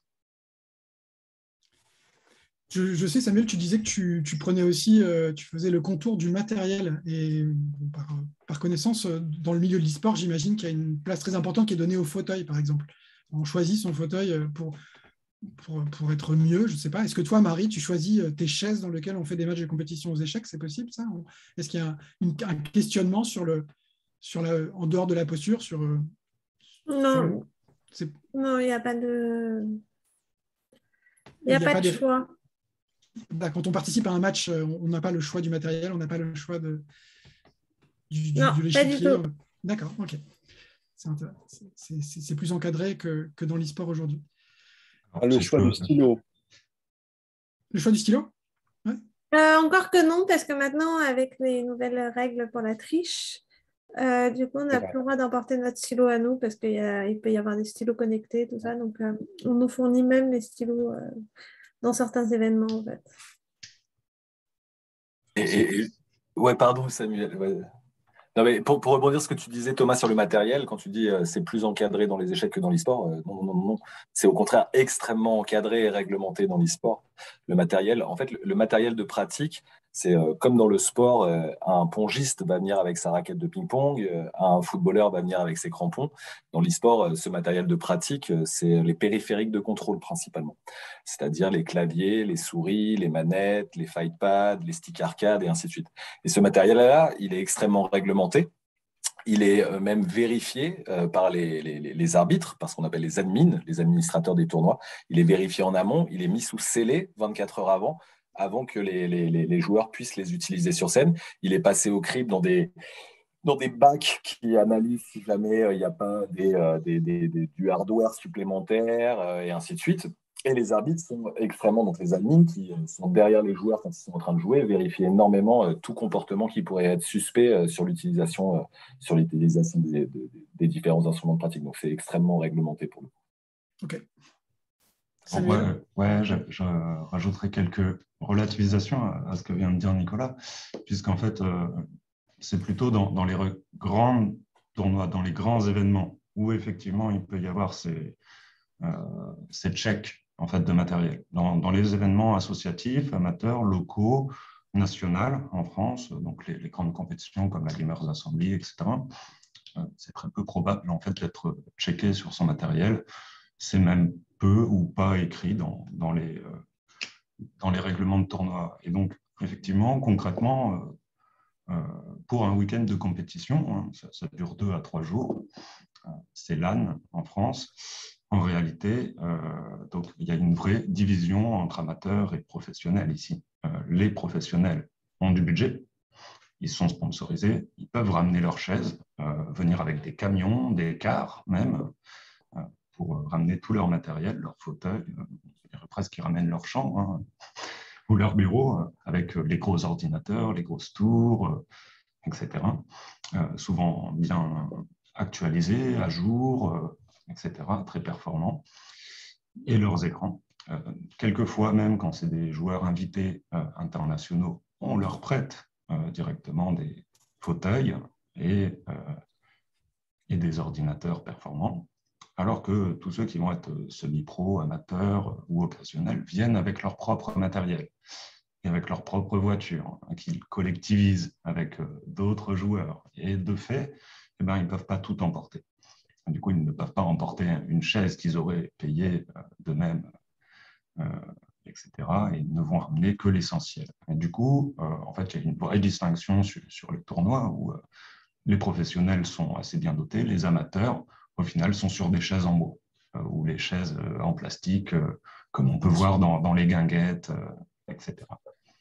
Je, je sais, Samuel, tu disais que tu, tu prenais aussi, euh, tu faisais le contour du matériel. Et bon, par, par connaissance, dans le milieu de l'e-sport, j'imagine qu'il y a une place très importante qui est donnée au fauteuil, par exemple. On choisit son fauteuil pour, pour, pour être mieux, je ne sais pas. Est-ce que toi, Marie, tu choisis tes chaises dans lesquelles on fait des matchs de compétition aux échecs? C'est possible, ça? Est-ce qu'il y a un, une, un questionnement sur le, sur la, en dehors de la posture sur, sur le, Non, non, il n'y a pas de, il n'y a, y a pas pas de des... choix. Bah, quand on participe à un match, on n'a pas le choix du matériel, on n'a pas le choix de, du, du, Non, de pas du l'échiquier. tout. D'accord, ok. c'est plus encadré que, que dans l'e-sport aujourd'hui. Ah, le choix du stylo. Le choix du stylo? Ouais. Euh, encore que non, parce que maintenant, avec les nouvelles règles pour la triche, euh, du coup, on n'a plus le droit d'emporter notre stylo à nous parce qu'il peut y avoir des stylos connectés, tout ça. Donc, euh, on nous fournit même les stylos euh, dans certains événements, en fait. Et, et, et... Ouais, pardon, Samuel. Ouais. Non, mais pour, pour rebondir sur ce que tu disais, Thomas, sur le matériel, quand tu dis euh, c'est plus encadré dans les échecs que dans l'e-sport, euh, non, non, non, non. C'est au contraire extrêmement encadré et réglementé dans l'e-sport. Le matériel, en fait, le, le matériel de pratique, c'est euh, comme dans le sport, euh, un pongiste va venir avec sa raquette de ping-pong, euh, un footballeur va venir avec ses crampons. Dans l'e-sport, euh, ce matériel de pratique, euh, c'est les périphériques de contrôle principalement, c'est-à-dire les claviers, les souris, les manettes, les fight pads, les sticks arcade et ainsi de suite. Et ce matériel-là, il est extrêmement réglementé. Il est euh, même vérifié euh, par les, les, les arbitres, par ce qu'on appelle les admins, les administrateurs des tournois. Il est vérifié en amont, il est mis sous scellé vingt-quatre heures avant, avant que les, les, les joueurs puissent les utiliser sur scène. Il est passé au crible dans des, dans des bacs qui analysent si jamais il euh, n'y a pas des, euh, des, des, des, du hardware supplémentaire euh, et ainsi de suite. Et les arbitres sont extrêmement, donc les admins qui sont derrière les joueurs quand ils sont en train de jouer, vérifient énormément euh, tout comportement qui pourrait être suspect euh, sur l'utilisation, euh, sur l'utilisation des, des, des différents instruments de pratique. Donc c'est extrêmement réglementé pour nous. Ok. Ouais, ouais je, je rajouterai quelques relativisations à, à ce que vient de dire Nicolas, puisqu'en fait, euh, c'est plutôt dans, dans les grands tournois, dans les grands événements, où effectivement il peut y avoir ces, euh, ces checks en fait, de matériel. Dans, dans les événements associatifs, amateurs, locaux, nationaux en France, donc les, les grandes compétitions comme la Gamers Assembly, et cetera, euh, c'est très peu probable en fait, d'être checké sur son matériel. C'est même peu ou pas écrit dans, dans, les, euh, dans les règlements de tournoi. Et donc, effectivement, concrètement, euh, euh, pour un week-end de compétition, hein, ça, ça dure deux à trois jours, euh, c'est LAN en France. En réalité, euh, donc, il y a une vraie division entre amateurs et professionnels ici. Euh, les professionnels ont du budget, ils sont sponsorisés, ils peuvent ramener leurs chaises, euh, venir avec des camions, des cars même, euh, pour ramener tout leur matériel, leurs fauteuils, euh, presque qu'ils ramènent leur chambre hein, ou leur bureau, euh, avec les gros ordinateurs, les grosses tours, euh, et cetera. Euh, souvent bien actualisés, à jour, euh, et cetera, très performants, et leurs écrans. Euh, quelquefois, même quand c'est des joueurs invités euh, internationaux, on leur prête euh, directement des fauteuils et, euh, et des ordinateurs performants, alors que tous ceux qui vont être semi-pro, amateurs ou occasionnels viennent avec leur propre matériel et avec leur propre voiture, hein, qu'ils collectivisent avec euh, d'autres joueurs. Et de fait, eh ben, ils ne peuvent pas tout emporter. Du coup, ils ne peuvent pas emporter une chaise qu'ils auraient payée euh, d'eux-mêmes, euh, et cetera. Et ils ne vont ramener que l'essentiel. Et du coup, euh, en fait, il y a une vraie distinction sur, sur les tournois où euh, les professionnels sont assez bien dotés, les amateurs, au final, sont sur des chaises en bois euh, ou les chaises euh, en plastique, euh, comme on peut voir dans, dans les guinguettes, euh, et cetera.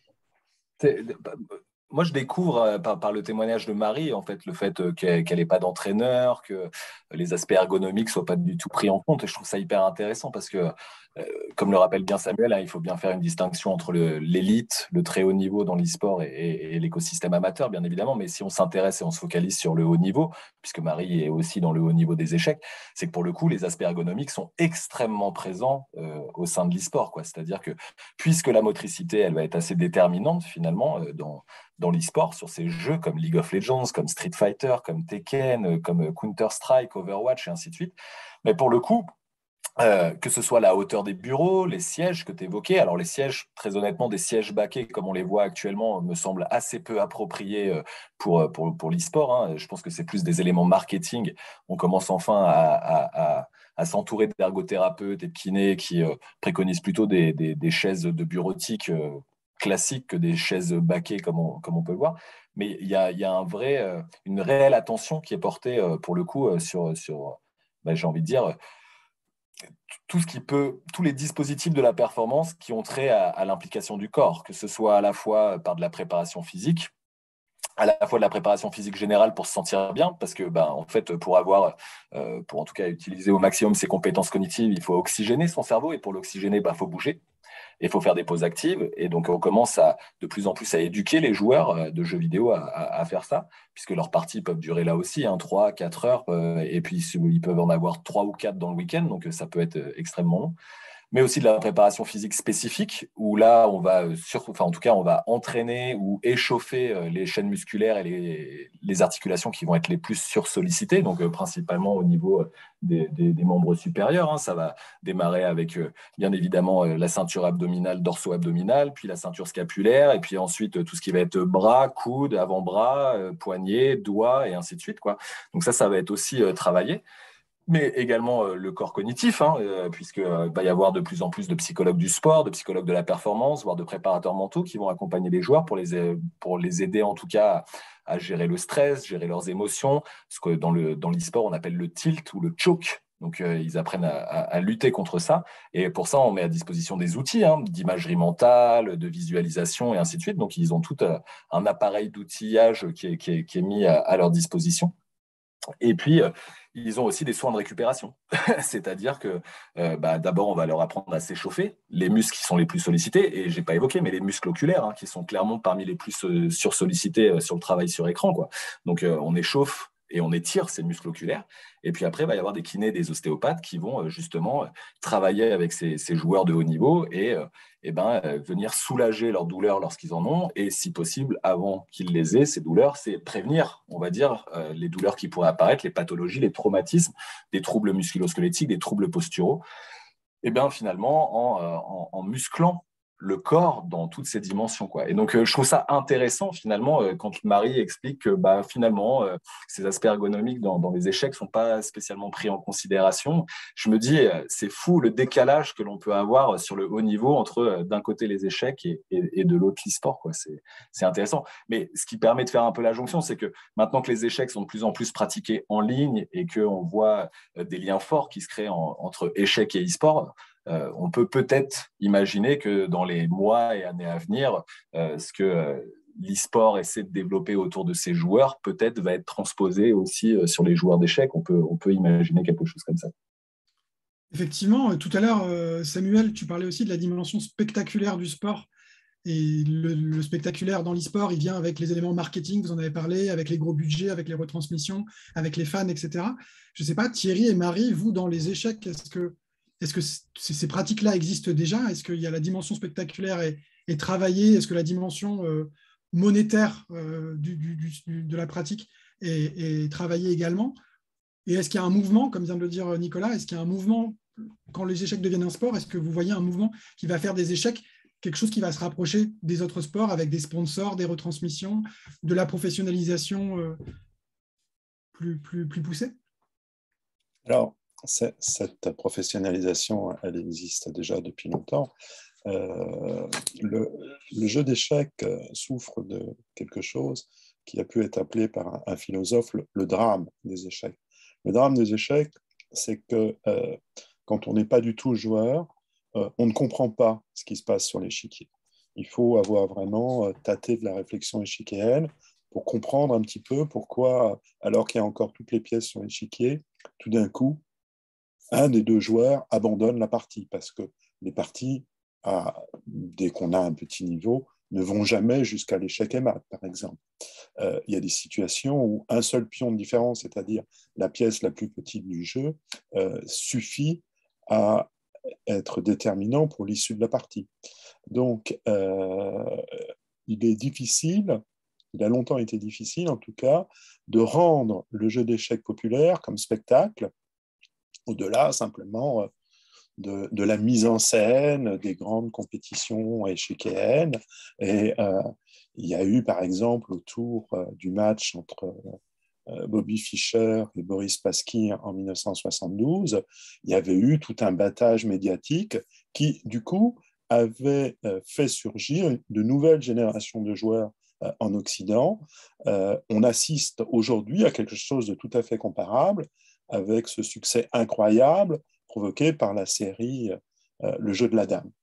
Moi, je découvre euh, par, par le témoignage de Marie, en fait, le fait euh, qu'elle n'ait pas d'entraîneur, que les aspects ergonomiques ne soient pas du tout pris en compte. Et je trouve ça hyper intéressant parce que, euh, comme le rappelle bien Samuel, hein, il faut bien faire une distinction entre l'élite, le, le très haut niveau dans l'e-sport et, et, et l'écosystème amateur, bien évidemment. Mais si on s'intéresse et on se focalise sur le haut niveau, puisque Marie est aussi dans le haut niveau des échecs, c'est que pour le coup, les aspects ergonomiques sont extrêmement présents euh, au sein de l'e-sport. C'est-à-dire que, puisque la motricité, elle va être assez déterminante, finalement, euh, dans dans l'e-sport, sur ces jeux comme League of Legends, comme Street Fighter, comme Tekken, comme Counter-Strike, Overwatch, et ainsi de suite. Mais pour le coup, euh, que ce soit la hauteur des bureaux, les sièges que tu évoquais, alors les sièges, très honnêtement, des sièges baquets, comme on les voit actuellement, me semblent assez peu appropriés pour, pour, pour l'e-sport. Hein. Je pense que c'est plus des éléments marketing. On commence enfin à... à, à à s'entourer d'ergothérapeutes et de kinés qui euh, préconisent plutôt des, des, des chaises de bureautique euh, classiques que des chaises baquées comme on, comme on peut le voir. Mais il y a, y a un vrai, euh, une réelle attention qui est portée euh, pour le coup euh, sur, sur bah, j'ai envie de dire, tout ce qui peut, tous les dispositifs de la performance qui ont trait à, à l'implication du corps, que ce soit à la fois par de la préparation physique, à la fois de la préparation physique générale pour se sentir bien, parce que bah, en fait, pour avoir, euh, pour en tout cas utiliser au maximum ses compétences cognitives, il faut oxygéner son cerveau, et pour l'oxygéner, bah, faut bouger. Il faut faire des pauses actives. Et donc, on commence à, de plus en plus à éduquer les joueurs de jeux vidéo à, à, à faire ça, puisque leurs parties peuvent durer là aussi, hein, trois, quatre heures. Euh, et puis, ils peuvent en avoir trois ou quatre dans le week-end. Donc, ça peut être extrêmement long. Mais aussi de la préparation physique spécifique, où là, on va, sur, enfin, en tout cas, on va entraîner ou échauffer les chaînes musculaires et les, les articulations qui vont être les plus sursollicitées, donc euh, principalement au niveau des, des, des membres supérieurs. Hein. Ça va démarrer avec, euh, bien évidemment, euh, la ceinture abdominale, dorso-abdominale, puis la ceinture scapulaire, et puis ensuite, euh, tout ce qui va être bras, coudes, avant-bras, euh, poignets, doigts, et ainsi de suite, quoi. Donc ça, ça va être aussi euh, travaillé. Mais également euh, le corps cognitif, hein, euh, puisqu'il euh, va y avoir de plus en plus de psychologues du sport, de psychologues de la performance, voire de préparateurs mentaux qui vont accompagner les joueurs pour les, pour les aider en tout cas à, à gérer le stress, gérer leurs émotions, ce que dans le, dans l'e-sport on appelle le tilt ou le choke. Donc euh, ils apprennent à, à, à lutter contre ça. Et pour ça, on met à disposition des outils hein, d'imagerie mentale, de visualisation et ainsi de suite. Donc ils ont tout euh, un appareil d'outillage qui est, qui est, qui est mis à, à leur disposition. Et puis, euh, ils ont aussi des soins de récupération. C'est-à-dire que euh, bah, d'abord, on va leur apprendre à s'échauffer, les muscles qui sont les plus sollicités, et je n'ai pas évoqué, mais les muscles oculaires, hein, qui sont clairement parmi les plus euh, sursollicités euh, sur le travail sur écran, quoi. Donc, euh, on échauffe et on étire ces muscles oculaires. Et puis après, il va y avoir des kinés, des ostéopathes qui vont euh, justement euh, travailler avec ces, ces joueurs de haut niveau et, euh, et ben, euh, venir soulager leurs douleurs lorsqu'ils en ont. Et si possible, avant qu'ils les aient, ces douleurs, c'est prévenir, on va dire, euh, les douleurs qui pourraient apparaître, les pathologies, les traumatismes, des troubles musculo-squelettiques, des troubles posturaux. Et bien finalement, en, euh, en, en musclant le corps dans toutes ses dimensions, quoi. Et donc, euh, je trouve ça intéressant, finalement, euh, quand Marie explique que, bah, finalement, euh, ces aspects ergonomiques dans, dans les échecs ne sont pas spécialement pris en considération. Je me dis, euh, c'est fou le décalage que l'on peut avoir sur le haut niveau entre, euh, d'un côté, les échecs et, et, et de l'autre, l'e-sport, quoi. C'est, c'est intéressant. Mais ce qui permet de faire un peu la jonction, c'est que maintenant que les échecs sont de plus en plus pratiqués en ligne et qu'on voit euh, des liens forts qui se créent en, entre échecs et e-sport, Euh, on peut peut-être imaginer que dans les mois et années à venir, euh, ce que euh, l'e-sport essaie de développer autour de ses joueurs, peut-être va être transposé aussi euh, sur les joueurs d'échecs. On peut, on peut imaginer quelque chose comme ça. Effectivement, tout à l'heure, Samuel, tu parlais aussi de la dimension spectaculaire du sport. Et le, le spectaculaire dans l'e-sport, il vient avec les éléments marketing, vous en avez parlé, avec les gros budgets, avec les retransmissions, avec les fans, et cetera. Je ne sais pas, Thierry et Marie, vous, dans les échecs, est-ce que Est-ce que ces pratiques-là existent déjà? Est-ce qu'il y a la dimension spectaculaire est, est travaillée? Est-ce que la dimension euh, monétaire euh, du, du, du, de la pratique est, est travaillée également? Et est-ce qu'il y a un mouvement, comme vient de le dire Nicolas, est-ce qu'il y a un mouvement, quand les échecs deviennent un sport, est-ce que vous voyez un mouvement qui va faire des échecs quelque chose qui va se rapprocher des autres sports avec des sponsors, des retransmissions, de la professionnalisation euh, plus, plus, plus poussée? Alors, cette professionnalisation, elle existe déjà depuis longtemps. Euh, le, le jeu d'échecs souffre de quelque chose qui a pu être appelé par un, un philosophe le, le drame des échecs. Le drame des échecs, c'est que euh, quand on n'est pas du tout joueur, euh, on ne comprend pas ce qui se passe sur l'échiquier. Il faut avoir vraiment tâté de la réflexion échiquienne pour comprendre un petit peu pourquoi, alors qu'il y a encore toutes les pièces sur l'échiquier, tout d'un coup, un des deux joueurs abandonne la partie, parce que les parties, à, dès qu'on a un petit niveau, ne vont jamais jusqu'à l'échec et mat, par exemple. Euh, il y a des situations où un seul pion de différence, c'est-à-dire la pièce la plus petite du jeu, euh, suffit à être déterminant pour l'issue de la partie. Donc, euh, il est difficile, il a longtemps été difficile en tout cas, de rendre le jeu d'échecs populaire comme spectacle, au-delà simplement de, de la mise en scène des grandes compétitions échiquiennes. Et euh, il y a eu, par exemple, autour euh, du match entre euh, Bobby Fischer et Boris Spassky en dix-neuf cent soixante-douze, il y avait eu tout un battage médiatique qui, du coup, avait euh, fait surgir de nouvelles générations de joueurs euh, en Occident. Euh, on assiste aujourd'hui à quelque chose de tout à fait comparable, avec ce succès incroyable provoqué par la série euh, Le jeu de la dame.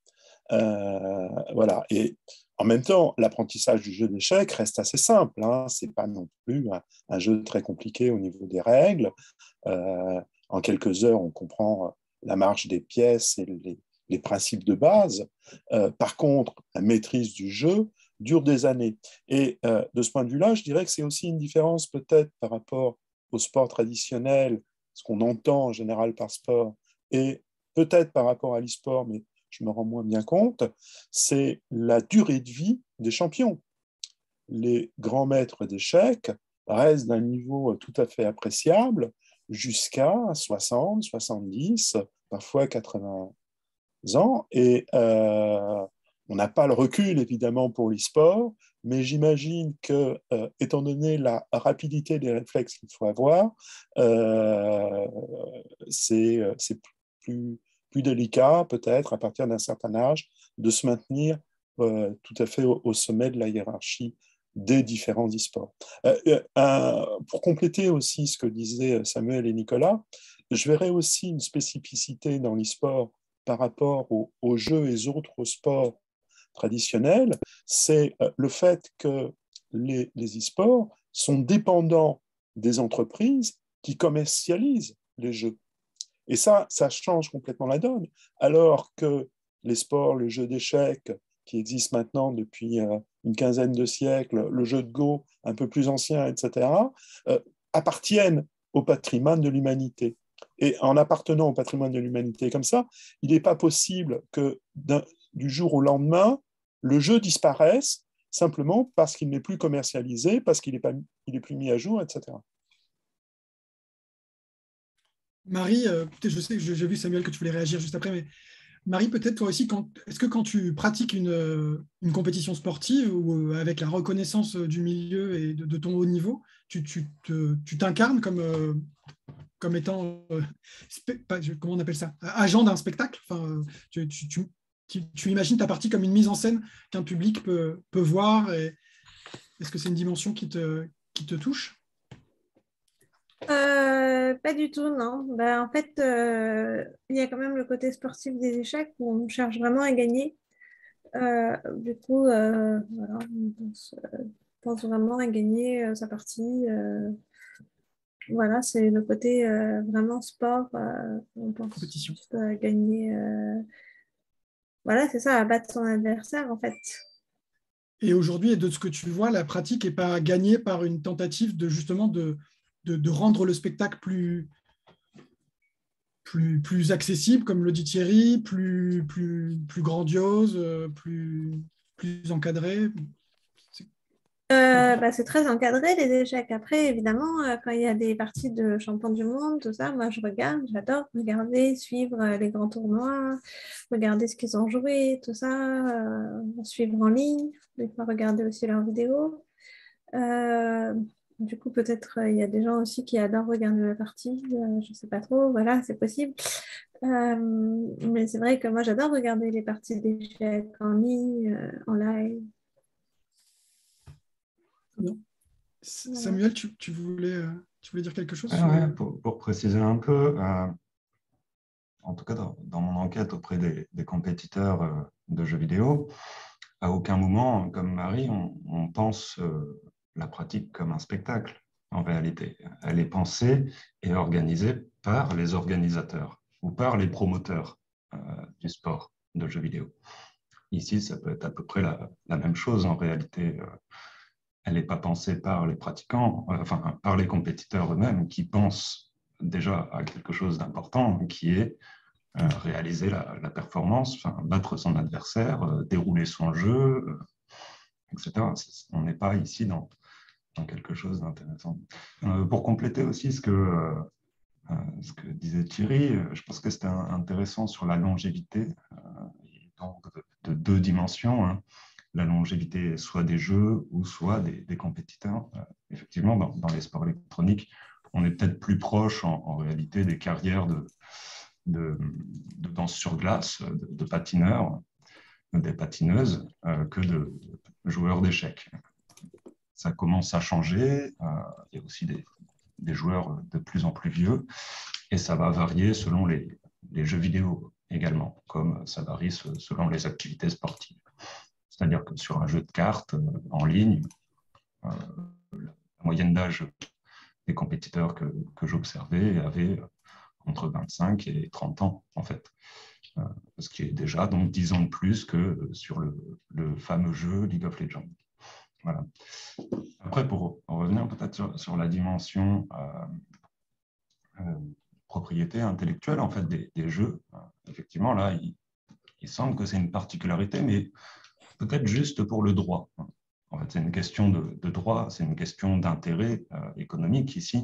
Euh, voilà. Et en même temps, l'apprentissage du jeu d'échecs reste assez simple. Hein. Ce n'est pas non plus un, un jeu très compliqué au niveau des règles. Euh, en quelques heures, on comprend la marche des pièces et les, les principes de base. Euh, par contre, la maîtrise du jeu dure des années. Et euh, de ce point de vue-là, je dirais que c'est aussi une différence peut-être par rapport au sport traditionnel, ce qu'on entend en général par sport, et peut-être par rapport à l'e-sport, mais je me rends moins bien compte, c'est la durée de vie des champions. Les grands maîtres d'échecs restent d'un niveau tout à fait appréciable jusqu'à soixante, soixante-dix, parfois quatre-vingts ans. Et euh, on n'a pas le recul, évidemment, pour l'e-sport, mais j'imagine que, euh, étant donné la rapidité des réflexes qu'il faut avoir, euh, c'est, c'est plus, plus délicat, peut-être, à partir d'un certain âge, de se maintenir euh, tout à fait au, au sommet de la hiérarchie des différents e-sports. Euh, euh, pour compléter aussi ce que disaient Samuel et Nicolas, je verrais aussi une spécificité dans l'e-sport par rapport aux, aux jeux et autres sports traditionnels, c'est le fait que les, les e-sports sont dépendants des entreprises qui commercialisent les jeux. Et ça, ça change complètement la donne. Alors que les sports, le jeu d'échecs, qui existe maintenant depuis euh, une quinzaine de siècles, le jeu de Go un peu plus ancien, et cetera, euh, appartiennent au patrimoine de l'humanité. Et en appartenant au patrimoine de l'humanité comme ça, il n'est pas possible que du jour au lendemain, le jeu disparaisse simplement parce qu'il n'est plus commercialisé, parce qu'il n'est pas, il est plus mis à jour, et cetera. Marie, euh, je sais que j'ai vu Samuel que tu voulais réagir juste après, mais Marie, peut-être toi aussi, quand, est-ce que quand tu pratiques une, une compétition sportive ou avec la reconnaissance du milieu et de, de ton haut niveau, tu, tu, te, tu t'incarnes comme, euh, comme étant, euh, comment on appelle ça, agent d'un spectacle, enfin, tu, tu, tu, tu, tu imagines ta partie comme une mise en scène qu'un public peut, peut voir et est-ce que c'est une dimension qui te, qui te touche ? Euh, pas du tout, non. Ben, en fait, euh, il y a quand même le côté sportif des échecs où on cherche vraiment à gagner. Euh, du coup, euh, voilà, on pense, euh, pense vraiment à gagner euh, sa partie. Euh, voilà, c'est le côté euh, vraiment sport. Euh, on pense Compétition. juste à gagner. Euh, voilà, c'est ça, à battre son adversaire, en fait. Et aujourd'hui, de ce que tu vois, la pratique n'est pas gagnée par une tentative de justement de, de, de rendre le spectacle plus, plus, plus accessible, comme le dit Thierry, plus, plus, plus grandiose, plus, plus encadré. Euh, bah, c'est très encadré les échecs. Après, évidemment, euh, quand il y a des parties de champion du monde, tout ça, moi je regarde, j'adore regarder, suivre euh, les grands tournois, regarder ce qu'ils ont joué, tout ça, euh, suivre en ligne, des fois regarder aussi leurs vidéos. Euh, du coup, peut-être euh, il y a des gens aussi qui adorent regarder la partie, euh, je sais pas trop, voilà, c'est possible. Euh, mais c'est vrai que moi j'adore regarder les parties d'échecs en ligne, euh, en live. Voilà. Samuel, tu, tu, voulais, tu voulais dire quelque chose ouais, sur... ouais, pour, pour préciser un peu, euh, en tout cas dans, dans mon enquête auprès des, des compétiteurs euh, de jeux vidéo, à aucun moment, comme Marie, on, on pense euh, la pratique comme un spectacle. En réalité, elle est pensée et organisée par les organisateurs ou par les promoteurs euh, du sport de jeux vidéo. Ici, ça peut être à peu près la, la même chose en réalité. Euh, elle n'est pas pensée par les pratiquants, euh, enfin par les compétiteurs eux-mêmes qui pensent déjà à quelque chose d'important qui est euh, réaliser la, la performance, enfin, battre son adversaire, euh, dérouler son jeu, euh, et cetera. On n'est pas ici dans, dans quelque chose d'intéressant. Euh, pour compléter aussi ce que, euh, ce que disait Thierry, je pense que c'était intéressant sur la longévité, euh, donc de, de deux dimensions. Hein. La longévité soit des jeux ou soit des, des compétiteurs. Euh, effectivement, dans, dans les sports électroniques, on est peut-être plus proche en, en réalité des carrières de, de, de danse sur glace, de, de patineurs, des patineuses, euh, que de joueurs d'échecs. Ça commence à changer. Euh, il y a aussi des, des joueurs de plus en plus vieux et ça va varier selon les, les jeux vidéo, également, comme ça varie selon les activités sportives. C'est-à-dire que sur un jeu de cartes en ligne, euh, la moyenne d'âge des compétiteurs que, que j'observais avait entre vingt-cinq et trente ans, en fait. Euh, ce qui est déjà donc dix ans de plus que sur le, le fameux jeu League of Legends. Voilà. Après, pour revenir peut-être sur, sur la dimension euh, euh, propriété intellectuelle en fait, des, des jeux, euh, effectivement, là, il, il semble que c'est une particularité, mais peut-être juste pour le droit. En fait, c'est une question de, de droit, c'est une question d'intérêt euh, économique ici.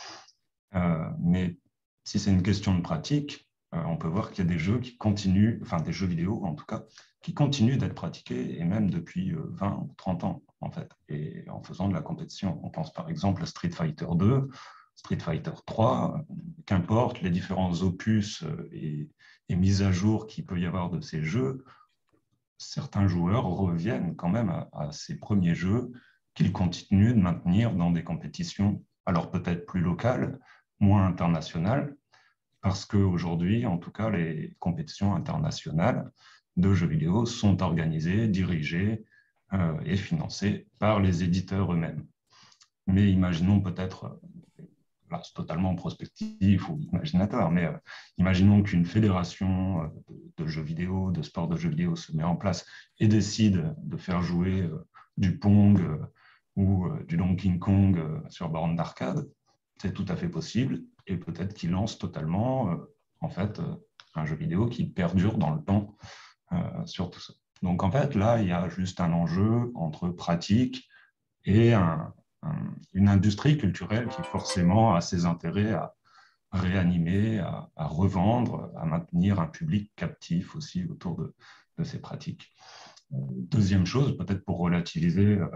Euh, mais si c'est une question de pratique, euh, on peut voir qu'il y a des jeux qui continuent, enfin des jeux vidéo en tout cas, qui continuent d'être pratiqués, et même depuis euh, vingt ou trente ans, en fait, et en faisant de la compétition. On pense par exemple à Street Fighter deux, Street Fighter trois, euh, qu'importe les différents opus euh, et, et mises à jour qu'il peut y avoir de ces jeux, certains joueurs reviennent quand même à, à ces premiers jeux qu'ils continuent de maintenir dans des compétitions, alors peut-être plus locales, moins internationales, parce qu'aujourd'hui, en tout cas, les compétitions internationales de jeux vidéo sont organisées, dirigées euh, et financées par les éditeurs eux-mêmes. Mais imaginons peut-être, là c'est totalement prospectif ou imaginatoire, mais euh, imaginons qu'une fédération euh, de, de jeux vidéo, de sport de jeux vidéo se met en place et décide de faire jouer euh, du Pong euh, ou euh, du Donkey Kong euh, sur borne d'arcade. C'est tout à fait possible, et peut-être qu'il lance totalement euh, en fait, euh, un jeu vidéo qui perdure dans le temps euh, sur tout ça. Donc en fait, là, il y a juste un enjeu entre pratique et un, un, une industrie culturelle qui forcément a ses intérêts à réanimer, à, à revendre, à maintenir un public captif aussi autour de, de ces pratiques. Deuxième chose, peut-être pour relativiser euh,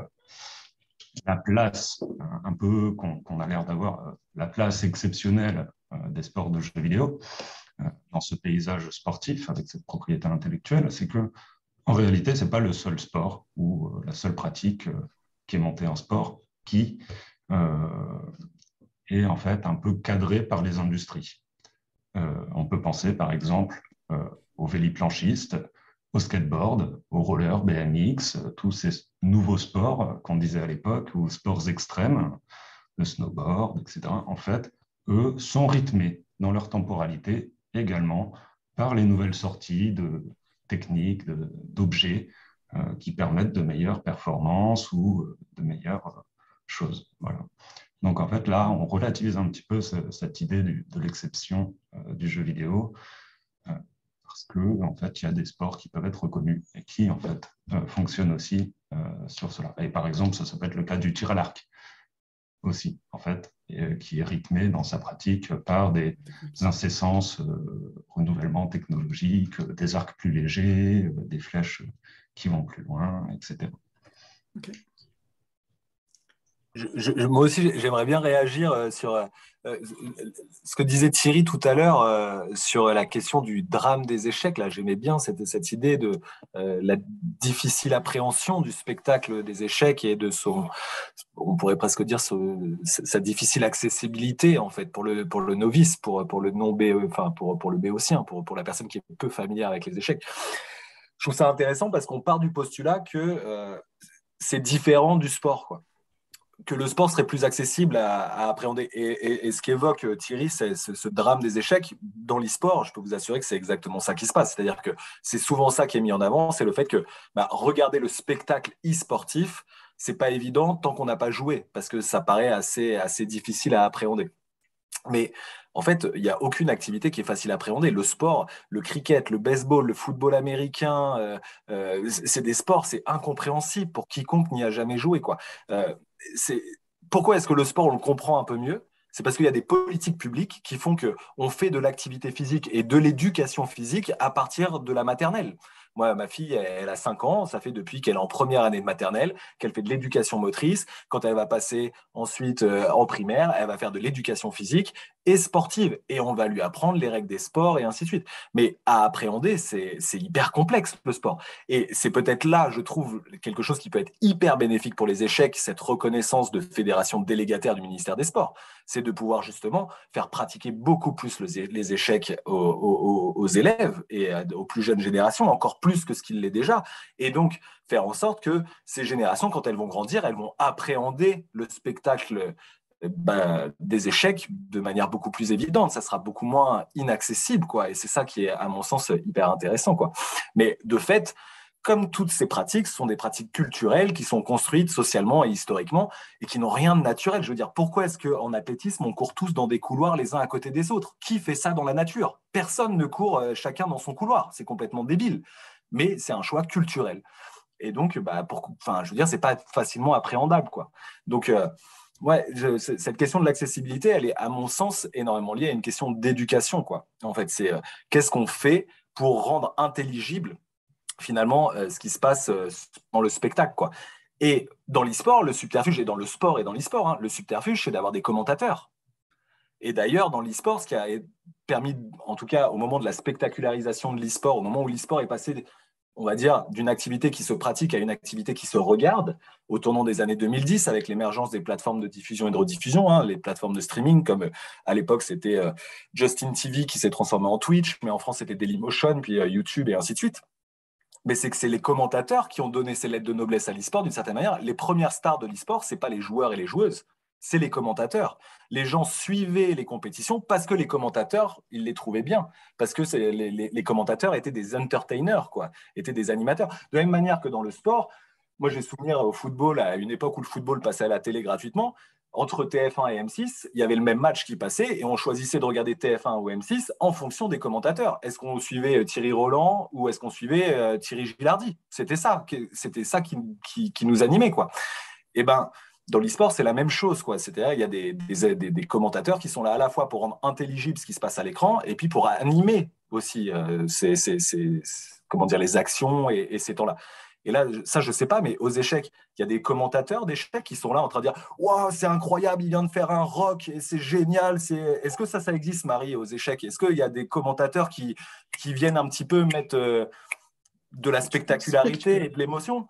la place un, un peu qu'on qu'on a l'air d'avoir, euh, la place exceptionnelle euh, des sports de jeux vidéo euh, dans ce paysage sportif avec cette propriété intellectuelle, c'est que en réalité, ce n'est pas le seul sport ou euh, la seule pratique euh, qui est montée en sport qui euh, est en fait un peu cadrée par les industries. Euh, on peut penser par exemple euh, aux véliplanchistes, au skateboard, au roller, B M X, tous ces nouveaux sports qu'on disait à l'époque, ou sports extrêmes, le snowboard, et cetera. En fait, eux sont rythmés dans leur temporalité également par les nouvelles sorties de techniques, d'objets euh, qui permettent de meilleures performances ou de meilleures choses. Voilà. Donc en fait, là, on relativise un petit peu ce, cette idée du, de l'exception euh, du jeu vidéo, euh, parce que en fait, il y a des sports qui peuvent être reconnus et qui en fait euh, fonctionnent aussi euh, sur cela. Et par exemple, ça, ça peut être le cas du tir à l'arc aussi, en fait, et, qui est rythmé dans sa pratique par des incessances, euh, renouvellements technologiques, euh, des arcs plus légers, euh, des flèches qui vont plus loin, et cetera. Okay. Je, je, moi aussi, j'aimerais bien réagir sur euh, ce que disait Thierry tout à l'heure euh, sur la question du drame des échecs. Là, j'aimais bien cette, cette idée de euh, la difficile appréhension du spectacle des échecs et de son, on pourrait presque dire, son, sa difficile accessibilité en fait pour le pour le novice, pour pour le non B, enfin pour pour le béotien, pour pour la personne qui est peu familière avec les échecs. Je trouve ça intéressant parce qu'on part du postulat que euh, c'est différent du sport, quoi. Que le sport serait plus accessible à, à appréhender. Et, et, et ce qu'évoque Thierry, c'est ce, ce drame des échecs dans l'e-sport. Je peux vous assurer que c'est exactement ça qui se passe. C'est-à-dire que c'est souvent ça qui est mis en avant, c'est le fait que bah, regarder le spectacle e-sportif, c'est pas évident tant qu'on n'a pas joué, parce que ça paraît assez, assez difficile à appréhender. Mais en fait, il n'y a aucune activité qui est facile à appréhender. Le sport, le cricket, le baseball, le football américain, euh, euh, c'est des sports, c'est incompréhensible pour quiconque n'y a jamais joué, quoi. Euh, c'est... Pourquoi est-ce que le sport, on le comprend un peu mieux ? C'est parce qu'il y a des politiques publiques qui font qu'on fait de l'activité physique et de l'éducation physique à partir de la maternelle. Moi, ma fille, elle, elle a cinq ans, ça fait depuis qu'elle est en première année de maternelle, qu'elle fait de l'éducation motrice. Quand elle va passer ensuite euh, en primaire, elle va faire de l'éducation physique et sportive. Et on va lui apprendre les règles des sports et ainsi de suite. Mais à appréhender, c'est, c'est hyper complexe, le sport. Et c'est peut-être là, je trouve, quelque chose qui peut être hyper bénéfique pour les échecs, cette reconnaissance de fédération délégataire du ministère des Sports. C'est de pouvoir justement faire pratiquer beaucoup plus les échecs aux, aux, aux élèves et aux plus jeunes générations, encore plus que ce qu'il l'est déjà. Et donc, faire en sorte que ces générations, quand elles vont grandir, elles vont appréhender le spectacle ben, des échecs de manière beaucoup plus évidente. Ça sera beaucoup moins inaccessible, quoi. Et c'est ça qui est, à mon sens, hyper intéressant, quoi. Mais de fait, comme toutes ces pratiques, ce sont des pratiques culturelles qui sont construites socialement et historiquement et qui n'ont rien de naturel. Je veux dire, pourquoi est-ce qu'en athlétisme, on court tous dans des couloirs les uns à côté des autres? Qui fait ça dans la nature? Personne ne court euh, chacun dans son couloir. C'est complètement débile. Mais c'est un choix culturel. Et donc, bah, pour, enfin, je veux dire, c'est pas facilement appréhendable, quoi. Donc, euh, ouais, je, cette question de l'accessibilité, elle est, à mon sens, énormément liée à une question d'éducation, quoi. En fait, c'est euh, qu'est-ce qu'on fait pour rendre intelligible finalement euh, ce qui se passe euh, dans le spectacle, quoi. Et dans l'e-sport, le subterfuge, et dans le sport et dans l'e-sport, hein, le subterfuge, c'est d'avoir des commentateurs. Et d'ailleurs, dans l'e-sport, ce qui a permis, en tout cas au moment de la spectacularisation de l'e-sport, au moment où l'e-sport est passé, on va dire, d'une activité qui se pratique à une activité qui se regarde, au tournant des années deux mille dix, avec l'émergence des plateformes de diffusion et de rediffusion, hein, les plateformes de streaming, comme euh, à l'époque c'était euh, Justin T V qui s'est transformé en Twitch, mais en France c'était Dailymotion, puis euh, YouTube et ainsi de suite. Mais c'est que c'est les commentateurs qui ont donné ces lettres de noblesse à l'e-sport d'une certaine manière. Les premières stars de l'e-sport, ce n'est pas les joueurs et les joueuses, c'est les commentateurs. Les gens suivaient les compétitions parce que les commentateurs, ils les trouvaient bien, parce que les, les, les commentateurs étaient des entertainers, quoi, étaient des animateurs. De la même manière que dans le sport, moi j'ai souvenir au football, à une époque où le football passait à la télé gratuitement, entre T F un et M six, il y avait le même match qui passait et on choisissait de regarder T F un ou M six en fonction des commentateurs. Est-ce qu'on suivait Thierry Roland ou est-ce qu'on suivait euh, Thierry Gilardi? C'était ça, c'était ça qui, qui, qui nous animait, quoi. Et ben, dans l'e-sport, c'est la même chose, quoi. C'est-à-dire, il y a des, des, des, des commentateurs qui sont là à la fois pour rendre intelligible ce qui se passe à l'écran et puis pour animer aussi euh, ces, ces, ces, comment dire, les actions et, et ces temps-là. Et là, ça, je ne sais pas, mais aux échecs, il y a des commentateurs d'échecs qui sont là en train de dire « Waouh, c'est incroyable, il vient de faire un rock et c'est génial. » C'est... Est-ce que ça, ça existe, Marie, aux échecs? Est-ce qu'il y a des commentateurs qui, qui viennent un petit peu mettre euh, de la spectacularité et de l'émotion?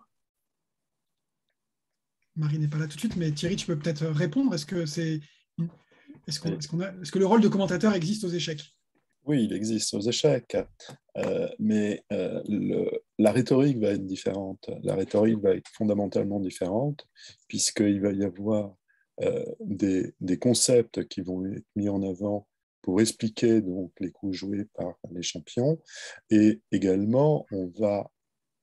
Marie n'est pas là tout de suite, mais Thierry, tu peux peut-être répondre. Est-ce que, c'est... est-ce qu'on, est-ce qu'on a... est-ce que le rôle de commentateur existe aux échecs? Oui, il existe aux échecs, euh, mais euh, le, la rhétorique va être différente. La rhétorique va être fondamentalement différente, puisqu'il va y avoir euh, des, des concepts qui vont être mis en avant pour expliquer donc, les coups joués par les champions, et également, on va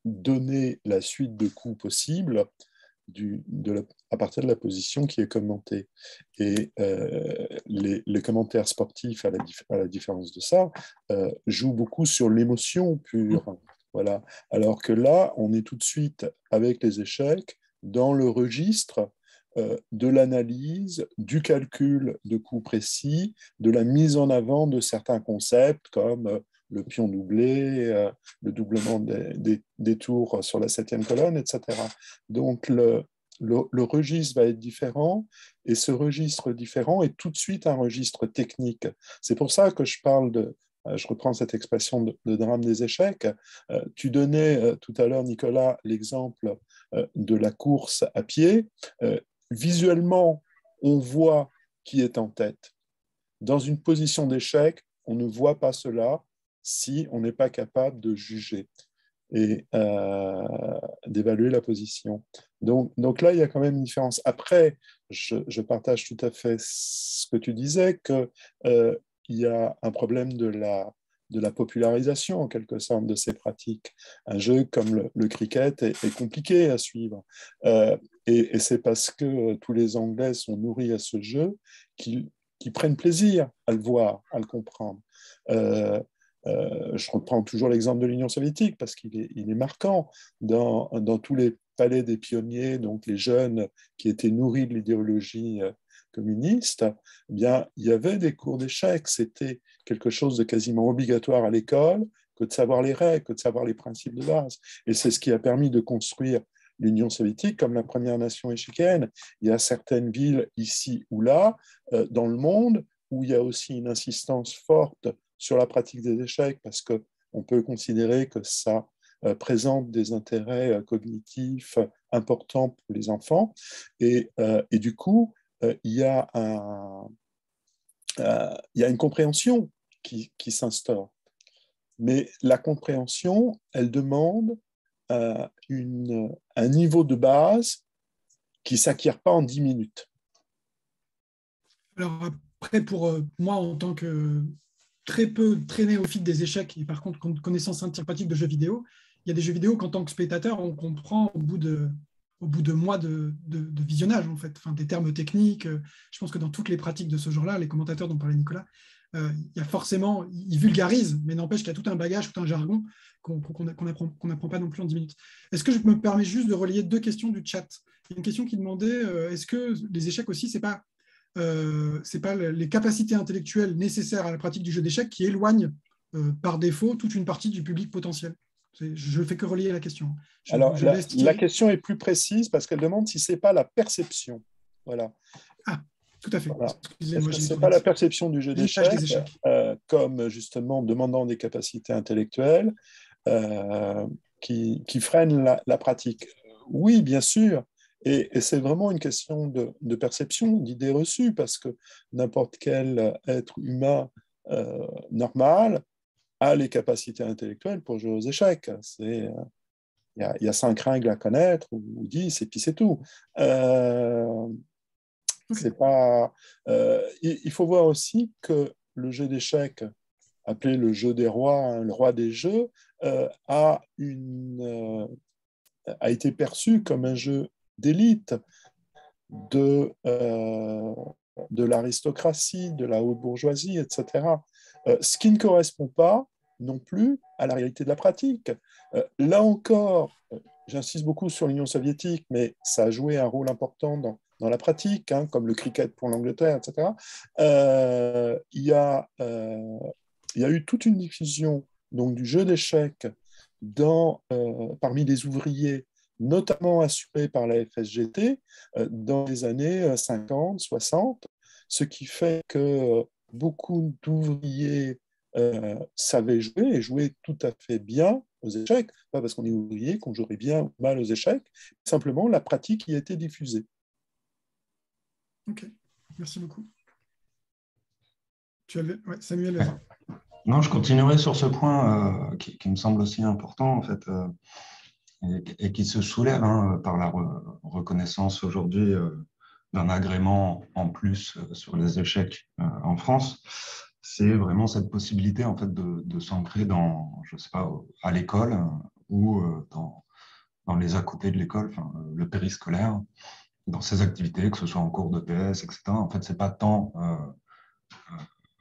donner la suite de coups possibles Du, de la, à partir de la position qui est commentée. Et euh, les, les commentaires sportifs, à la, à la différence de ça, euh, jouent beaucoup sur l'émotion pure. Voilà. Alors que là, on est tout de suite, avec les échecs, dans le registre euh, de l'analyse, du calcul de coups précis, de la mise en avant de certains concepts comme euh, le pion doublé, euh, le doublement des, des, des tours sur la septième colonne, et cetera. Donc, le, le, le registre va être différent, et ce registre différent est tout de suite un registre technique. C'est pour ça que je parle de, je reprends cette expression de, de drame des échecs. Euh, tu donnais euh, tout à l'heure, Nicolas, l'exemple euh, de la course à pied. Euh, visuellement, on voit qui est en tête. Dans une position d'échec, on ne voit pas cela si on n'est pas capable de juger et euh, d'évaluer la position. Donc, donc là, il y a quand même une différence. Après, je, je partage tout à fait ce que tu disais, qu'il euh, y a un problème de la, de la popularisation, en quelque sorte, de ces pratiques. Un jeu comme le, le cricket est, est compliqué à suivre. Euh, et et c'est parce que tous les Anglais sont nourris à ce jeu qu'ils qu'ils prennent plaisir à le voir, à le comprendre. Euh, euh, je reprends toujours l'exemple de l'Union soviétique parce qu'il est, il est marquant dans, dans tous les palais des pionniers, donc les jeunes qui étaient nourris de l'idéologie communiste, eh bien, il y avait des cours d'échecs, c'était quelque chose de quasiment obligatoire à l'école, que de savoir les règles, que de savoir les principes de base. Et c'est ce qui a permis de construire l'Union soviétique comme la première nation échiquienne. Il y a certaines villes ici ou là, euh, dans le monde, où il y a aussi une insistance forte sur la pratique des échecs, parce qu'on peut considérer que ça euh, présente des intérêts euh, cognitifs importants pour les enfants. Et, euh, et du coup, euh, il y a un, euh, il y a une compréhension qui, qui s'instaure. Mais la compréhension, elle demande euh, une, un niveau de base qui ne s'acquiert pas en dix minutes. Alors après, pour euh, moi, en tant que très peu très néophyte des échecs, et par contre connaissance sympathique de jeux vidéo, il y a des jeux vidéo qu'en tant que spectateur, on comprend au bout de, au bout de mois de, de, de visionnage, en fait, enfin, des termes techniques. Je pense que dans toutes les pratiques de ce genre-là, les commentateurs dont parlait Nicolas, euh, il y a forcément, ils vulgarisent, mais n'empêche qu'il y a tout un bagage, tout un jargon qu'on qu'on n'apprend qu'on n'apprend pas non plus en dix minutes. Est-ce que je me permets juste de relayer deux questions du chat? Il y a une question qui demandait, euh, est-ce que les échecs aussi, c'est pas Euh, ce n'est pas les capacités intellectuelles nécessaires à la pratique du jeu d'échecs qui éloignent euh, par défaut toute une partie du public potentiel. Je ne fais que relayer la question. Je, Alors, je la, laisse la question est plus précise parce qu'elle demande si ce n'est pas la perception. Voilà. Ah, tout à fait. Voilà. Excusez-moi, Est-ce que j'ai ce n'est pas la perception du jeu d'échecs euh, comme justement demandant des capacités intellectuelles euh, qui, qui freine la, la pratique? Oui, bien sûr. Et, et c'est vraiment une question de, de perception, d'idées reçues, parce que n'importe quel être humain euh, normal a les capacités intellectuelles pour jouer aux échecs. Il y, y a cinq règles à connaître, ou, ou dix, et puis c'est tout. Euh, okay. c'est pas, euh, il, il faut voir aussi que le jeu d'échecs, appelé le jeu des rois, hein, le roi des jeux, euh, a, une, euh, a été perçu comme un jeu d'élite de, euh, de l'aristocratie, de la haute bourgeoisie, et cetera. Euh, ce qui ne correspond pas non plus à la réalité de la pratique. Euh, là encore, j'insiste beaucoup sur l'Union soviétique, mais ça a joué un rôle important dans, dans la pratique, hein, comme le cricket pour l'Angleterre, et cetera. Euh, il, y a, euh, il y a eu toute une diffusion donc, du jeu d'échecs dans, euh, parmi les ouvriers, notamment assurés par la F S G T, euh, dans les années cinquante, soixante, ce qui fait que beaucoup d'ouvriers euh, savaient jouer et jouaient tout à fait bien aux échecs, pas parce qu'on est ouvrier qu'on jouerait bien ou mal aux échecs, simplement la pratique y a été diffusée. Ok, merci beaucoup. Tu avais... ouais, Samuel, vas-y. Non, je continuerai sur ce point euh, qui, qui me semble aussi important, en fait, euh, et, et qui se soulève hein, par la re reconnaissance aujourd'hui euh, d'un agrément en plus euh, sur les échecs euh, en France. C'est vraiment cette possibilité en fait, de, de s'ancrer dans, je sais pas, à l'école euh, ou euh, dans, dans les à côté de l'école, enfin, le périscolaire, dans ces activités, que ce soit en cours de P S, et cetera. En fait, c'est pas tant... Euh, euh,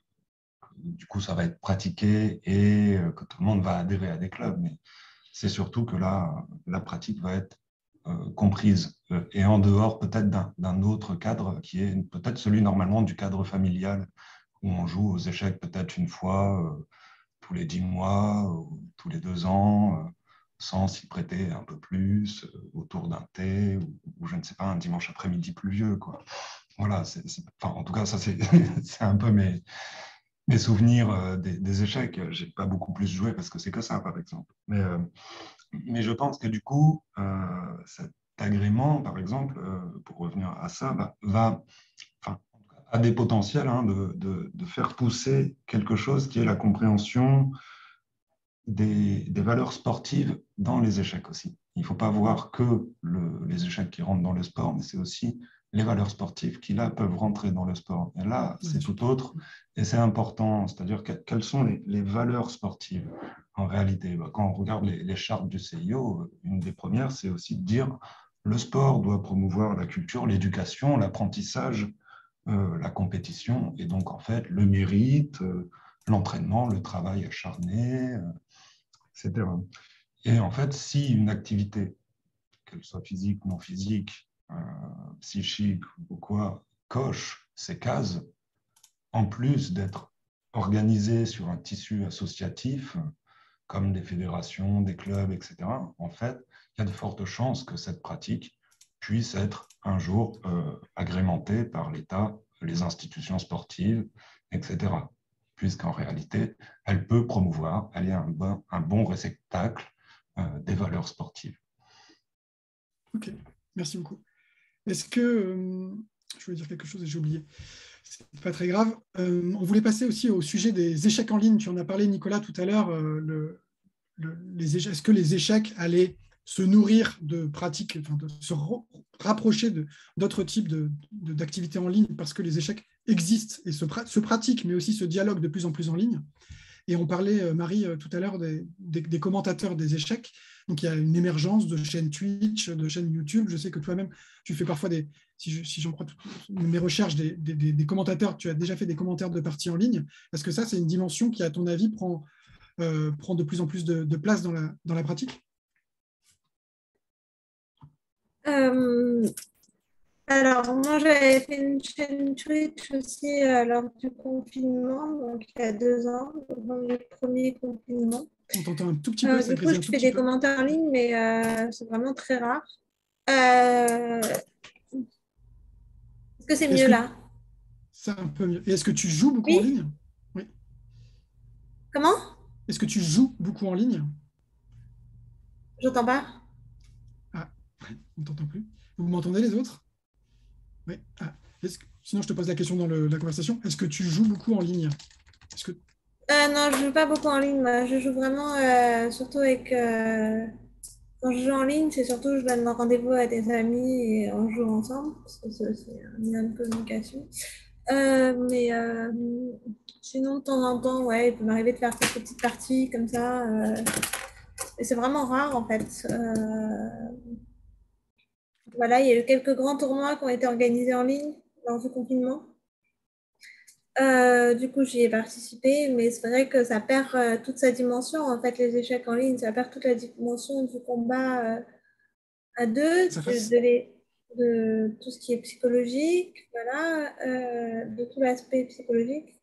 du coup, ça va être pratiqué et que tout le monde va adhérer à des clubs. Mais c'est surtout que là, la pratique va être euh, comprise et en dehors peut-être d'un autre cadre qui est peut-être celui normalement du cadre familial où on joue aux échecs peut-être une fois euh, tous les dix mois, ou tous les deux ans, euh, sans s'y prêter un peu plus, euh, autour d'un thé ou, ou je ne sais pas, un dimanche après-midi pluvieux, quoi. Voilà, c'est, c'est, enfin, en tout cas, ça c'est un peu mes... mes souvenirs euh, des, des échecs. J'ai pas beaucoup plus joué parce que c'est que ça, par exemple. Mais, euh, mais je pense que du coup, euh, cet agrément, par exemple, euh, pour revenir à ça, va, va enfin, a des potentiels hein, de, de, de faire pousser quelque chose qui est la compréhension des, des valeurs sportives dans les échecs aussi. Il ne faut pas voir que le, les échecs qui rentrent dans le sport, mais c'est aussi les valeurs sportives qui, là, peuvent rentrer dans le sport. Et là, c'est tout autre et c'est important. C'est-à-dire, quelles sont les, les valeurs sportives en réalité? Quand on regarde les, les chartes du C I O, une des premières, c'est aussi de dire le sport doit promouvoir la culture, l'éducation, l'apprentissage, euh, la compétition et donc, en fait, le mérite, euh, l'entraînement, le travail acharné, euh, et cetera. Et en fait, si une activité, qu'elle soit physique, non physique, euh, psychique ou quoi, coche ces cases, en plus d'être organisée sur un tissu associatif, comme des fédérations, des clubs, et cetera, en fait, il y a de fortes chances que cette pratique puisse être un jour euh, agrémentée par l'État, les institutions sportives, et cetera. Puisqu'en réalité, elle peut promouvoir, elle est un bon, un bon réceptacle euh, des valeurs sportives. Ok, merci beaucoup. Est-ce que, euh, je voulais dire quelque chose et j'ai oublié, c'est pas très grave. Euh, on voulait passer aussi au sujet des échecs en ligne. Tu en as parlé, Nicolas, tout à l'heure. Euh, le, le, les échecs, est-ce que les échecs allaient se nourrir de pratiques, enfin de se rapprocher de, d'autres types de, de, d'activités en ligne parce que les échecs existent et se, se pratiquent, mais aussi se dialoguent de plus en plus en ligne. Et on parlait, Marie, tout à l'heure, des, des, des commentateurs des échecs. Donc, il y a une émergence de chaînes Twitch, de chaînes YouTube. Je sais que toi-même, tu fais parfois des, si, je, si j'en crois toutes mes recherches, des, des, des commentateurs. Tu as déjà fait des commentaires de parties en ligne. Est-ce que ça, c'est une dimension qui, à ton avis, prend, euh, prend de plus en plus de, de place dans la, dans la pratique? euh, Alors, moi, j'avais fait une chaîne Twitch aussi euh, lors du confinement, donc il y a deux ans, dans le premier confinement. On t'entend un tout petit peu, Euh, ça du coup, je un tout fais petit des peu. commentaires en ligne, mais euh, c'est vraiment très rare. Euh, Est-ce que c'est Est-ce mieux que là? c'est un peu mieux. Et est-ce que tu joues beaucoup en Oui? ligne? Oui. Comment? Est-ce que tu joues beaucoup en ligne? J'entends pas. Ah, on ne t'entend plus. Vous m'entendez les autres? Oui. Ah. Est-ce que... Sinon, je te pose la question dans le, la conversation. Est-ce que tu joues beaucoup en ligne? Est-ce que... Euh, non, je joue pas beaucoup en ligne. Moi. Je joue vraiment euh, surtout avec. euh, Quand je joue en ligne, c'est surtout je donne rendez-vous à des amis et on joue ensemble, parce que c'est aussi un lien de communication. Euh, mais euh, sinon, de temps en temps, ouais, il peut m'arriver de faire quelques petites parties comme ça. Euh, et c'est vraiment rare en fait. Euh, voilà, il y a eu quelques grands tournois qui ont été organisés en ligne lors du confinement. Euh, du coup, j'y ai participé, mais c'est vrai que ça perd euh, toute sa dimension. En fait, les échecs en ligne, ça perd toute la dimension du combat euh, à deux, ça de, fasse... de, les- de tout ce qui est psychologique, voilà, euh, de tout l'aspect psychologique.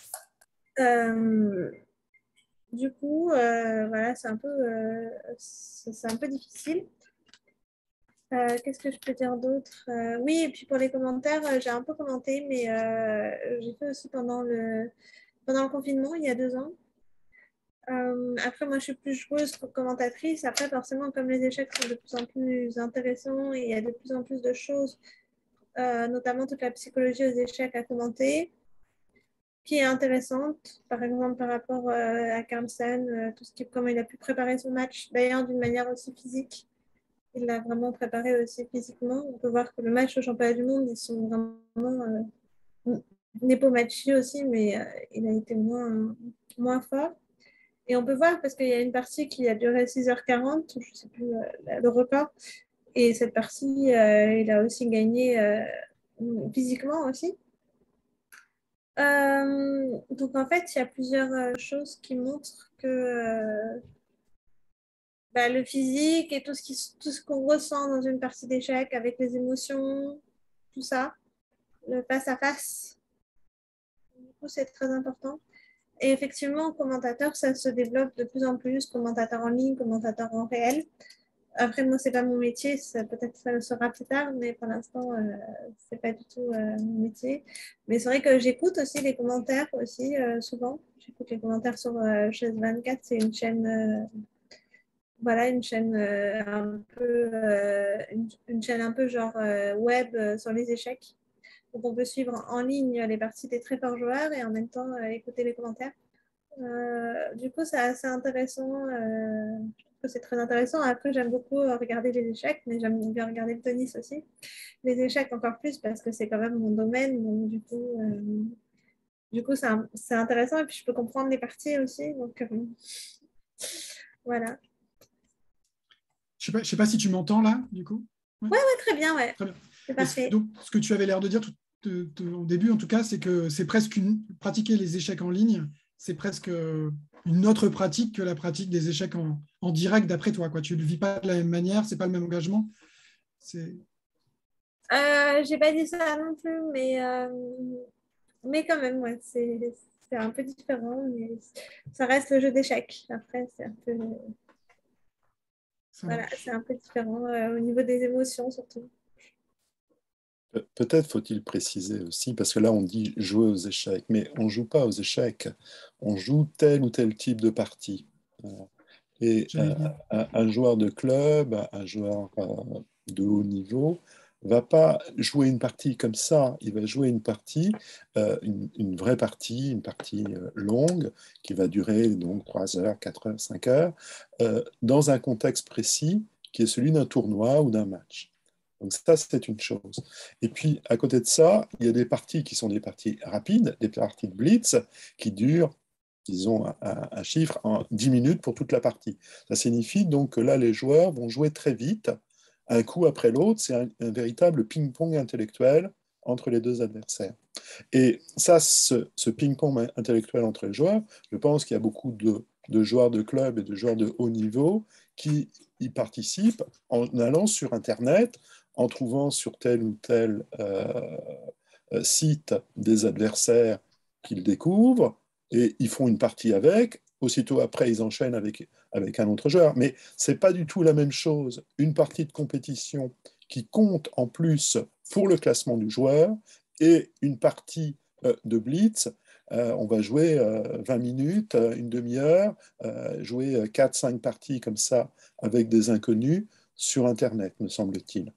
Euh, du coup, euh, voilà, c'est un peu, euh, c'est c'est un peu difficile. Euh, qu'est-ce que je peux dire d'autre? Euh, Oui, et puis pour les commentaires, euh, j'ai un peu commenté, mais euh, j'ai fait aussi pendant le, pendant le confinement, il y a deux ans. Euh, après, moi, je suis plus joueuse que commentatrice. Après, forcément, comme les échecs sont de plus en plus intéressants et il y a de plus en plus de choses, euh, notamment toute la psychologie aux échecs à commenter, qui est intéressante, par exemple par rapport euh, à Carlsen, euh, tout ce qui, comment il a pu préparer son match, d'ailleurs d'une manière aussi physique. Il l'a vraiment préparé aussi physiquement. On peut voir que le match au championnat du monde, ils sont vraiment euh, Nepomniachtchi aussi, mais euh, il a été moins, moins fort. Et on peut voir parce qu'il y a une partie qui a duré six heures quarante, je ne sais plus euh, le record. Et cette partie, euh, il a aussi gagné euh, physiquement aussi. Euh, donc en fait, il y a plusieurs euh, choses qui montrent que euh, bah, le physique et tout ce qui, tout ce qu'on ressent dans une partie d'échec avec les émotions, tout ça, le face à face, du coup, c'est très important. Et effectivement, commentateur, ça se développe de plus en plus, commentateur en ligne, commentateur en réel. Après, moi, c'est pas mon métier, ça, peut-être ça le sera plus tard, mais pour l'instant, euh, c'est pas du tout euh, mon métier. Mais c'est vrai que j'écoute aussi les commentaires aussi euh, souvent. J'écoute les commentaires sur euh, Chaise vingt-quatre, c'est une chaîne, euh, voilà, une chaîne euh, un peu, euh, une, une chaîne un peu genre euh, web euh, sur les échecs. Donc, on peut suivre en ligne les parties des très forts joueurs et en même temps euh, écouter les commentaires. Euh, du coup, c'est assez intéressant. Euh, je trouve que c'est très intéressant. Après, j'aime beaucoup euh, regarder les échecs, mais j'aime bien regarder le tennis aussi. Les échecs encore plus parce que c'est quand même mon domaine. Donc, du coup, euh, du coup, c'est un- c'est intéressant et puis je peux comprendre les parties aussi. Donc, euh, voilà. Je ne sais pas, je sais pas si tu m'entends là, du coup. Ouais. Ouais, ouais, très bien, ouais. Très bien. C'est Est-ce- parfait. donc, ce que tu avais l'air de dire tout, tout- tout- au début, en tout cas, c'est que c'est presque une, pratiquer les échecs en ligne, c'est presque une autre pratique que la pratique des échecs en, en direct, d'après toi, quoi. Tu ne le vis pas de la même manière, c'est pas le même engagement. C'est... Euh, j'ai pas dit ça non plus, mais, euh, mais quand même, ouais, c'est c'est un peu différent, mais ça reste le jeu d'échecs. Après, c'est un peu, Ça voilà, marche. c'est un peu différent euh, au niveau des émotions surtout. Pe- Peut-être faut-il préciser aussi, parce que là on dit jouer aux échecs, mais on ne joue pas aux échecs, on joue tel ou tel type de partie. Euh, Et J'allais euh, y venir. un, un joueur de club, un joueur euh, de haut niveau, va pas jouer une partie comme ça, il va jouer une partie, euh, une, une vraie partie, une partie euh, longue, qui va durer donc trois heures, quatre heures, cinq heures, euh, dans un contexte précis qui est celui d'un tournoi ou d'un match. Donc ça, c'est une chose. Et puis, à côté de ça, il y a des parties qui sont des parties rapides, des parties de blitz, qui durent, disons, un, un chiffre, en dix minutes pour toute la partie. Ça signifie donc que là, les joueurs vont jouer très vite, un coup après l'autre. C'est un, un véritable ping-pong intellectuel entre les deux adversaires. Et ça, ce, ce ping-pong intellectuel entre les joueurs, je pense qu'il y a beaucoup de, de joueurs de club et de joueurs de haut niveau qui y participent en allant sur Internet, en trouvant sur tel ou tel euh, site des adversaires qu'ils découvrent, et ils font une partie avec. Aussitôt après, ils enchaînent avec, avec un autre joueur. Mais ce n'est pas du tout la même chose. Une partie de compétition qui compte en plus pour le classement du joueur et une partie euh, de blitz. Euh, on va jouer euh, vingt minutes, euh, une demi-heure, euh, jouer quatre cinq parties comme ça avec des inconnus sur Internet, me semble-t-il.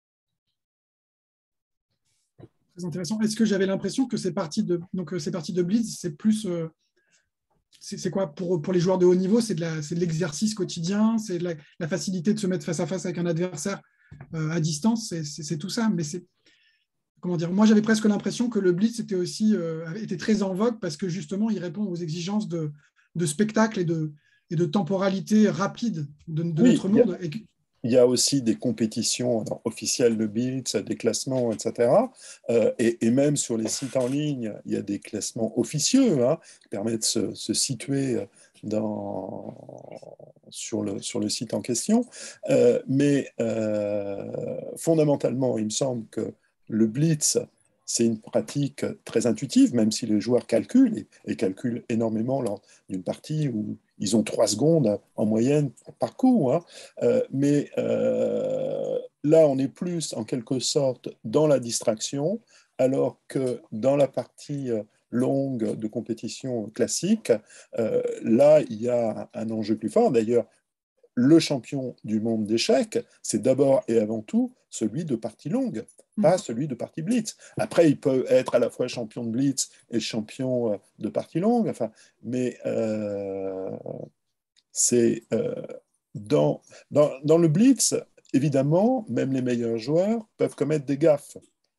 Très intéressant. Est-ce que j'avais l'impression que ces parties de, donc, euh, ces parties de blitz, c'est plus... euh, c'est c'est quoi pour, pour les joueurs de haut niveau? C'est de la- c'est de l'exercice quotidien, c'est de la, la facilité de se mettre face à face avec un adversaire euh, à distance, c'est c'est- c'est tout ça. Mais c'est, comment dire, moi j'avais presque l'impression que le blitz était aussi euh, était très en vogue parce que justement il répond aux exigences de, de spectacle et de, et de temporalité rapide de, de Oui, notre il y a, monde. Et que- il y a aussi des compétitions alors, officielles de blitz, des classements, et cetera. Euh, et, et même sur les sites en ligne, il y a des classements officieux hein, qui permettent de se, se situer dans, sur, le, sur le site en question. Euh, mais euh, fondamentalement, il me semble que le blitz, c'est une pratique très intuitive, même si les joueurs calculent, et, et calculent énormément lors d'une partie où ils ont trois secondes en moyenne par coup. Hein. Euh, mais euh, là, on est plus en quelque sorte dans la distraction, alors que dans la partie longue de compétition classique, euh, là, il y a un enjeu plus fort. D'ailleurs, le champion du monde d'échecs, c'est d'abord et avant tout celui de partie longue, pas celui de partie blitz. Après, il peut être à la fois champion de blitz et champion de partie longue, enfin, mais euh, c'est euh, dans, dans, dans le blitz, évidemment, même les meilleurs joueurs peuvent commettre des gaffes.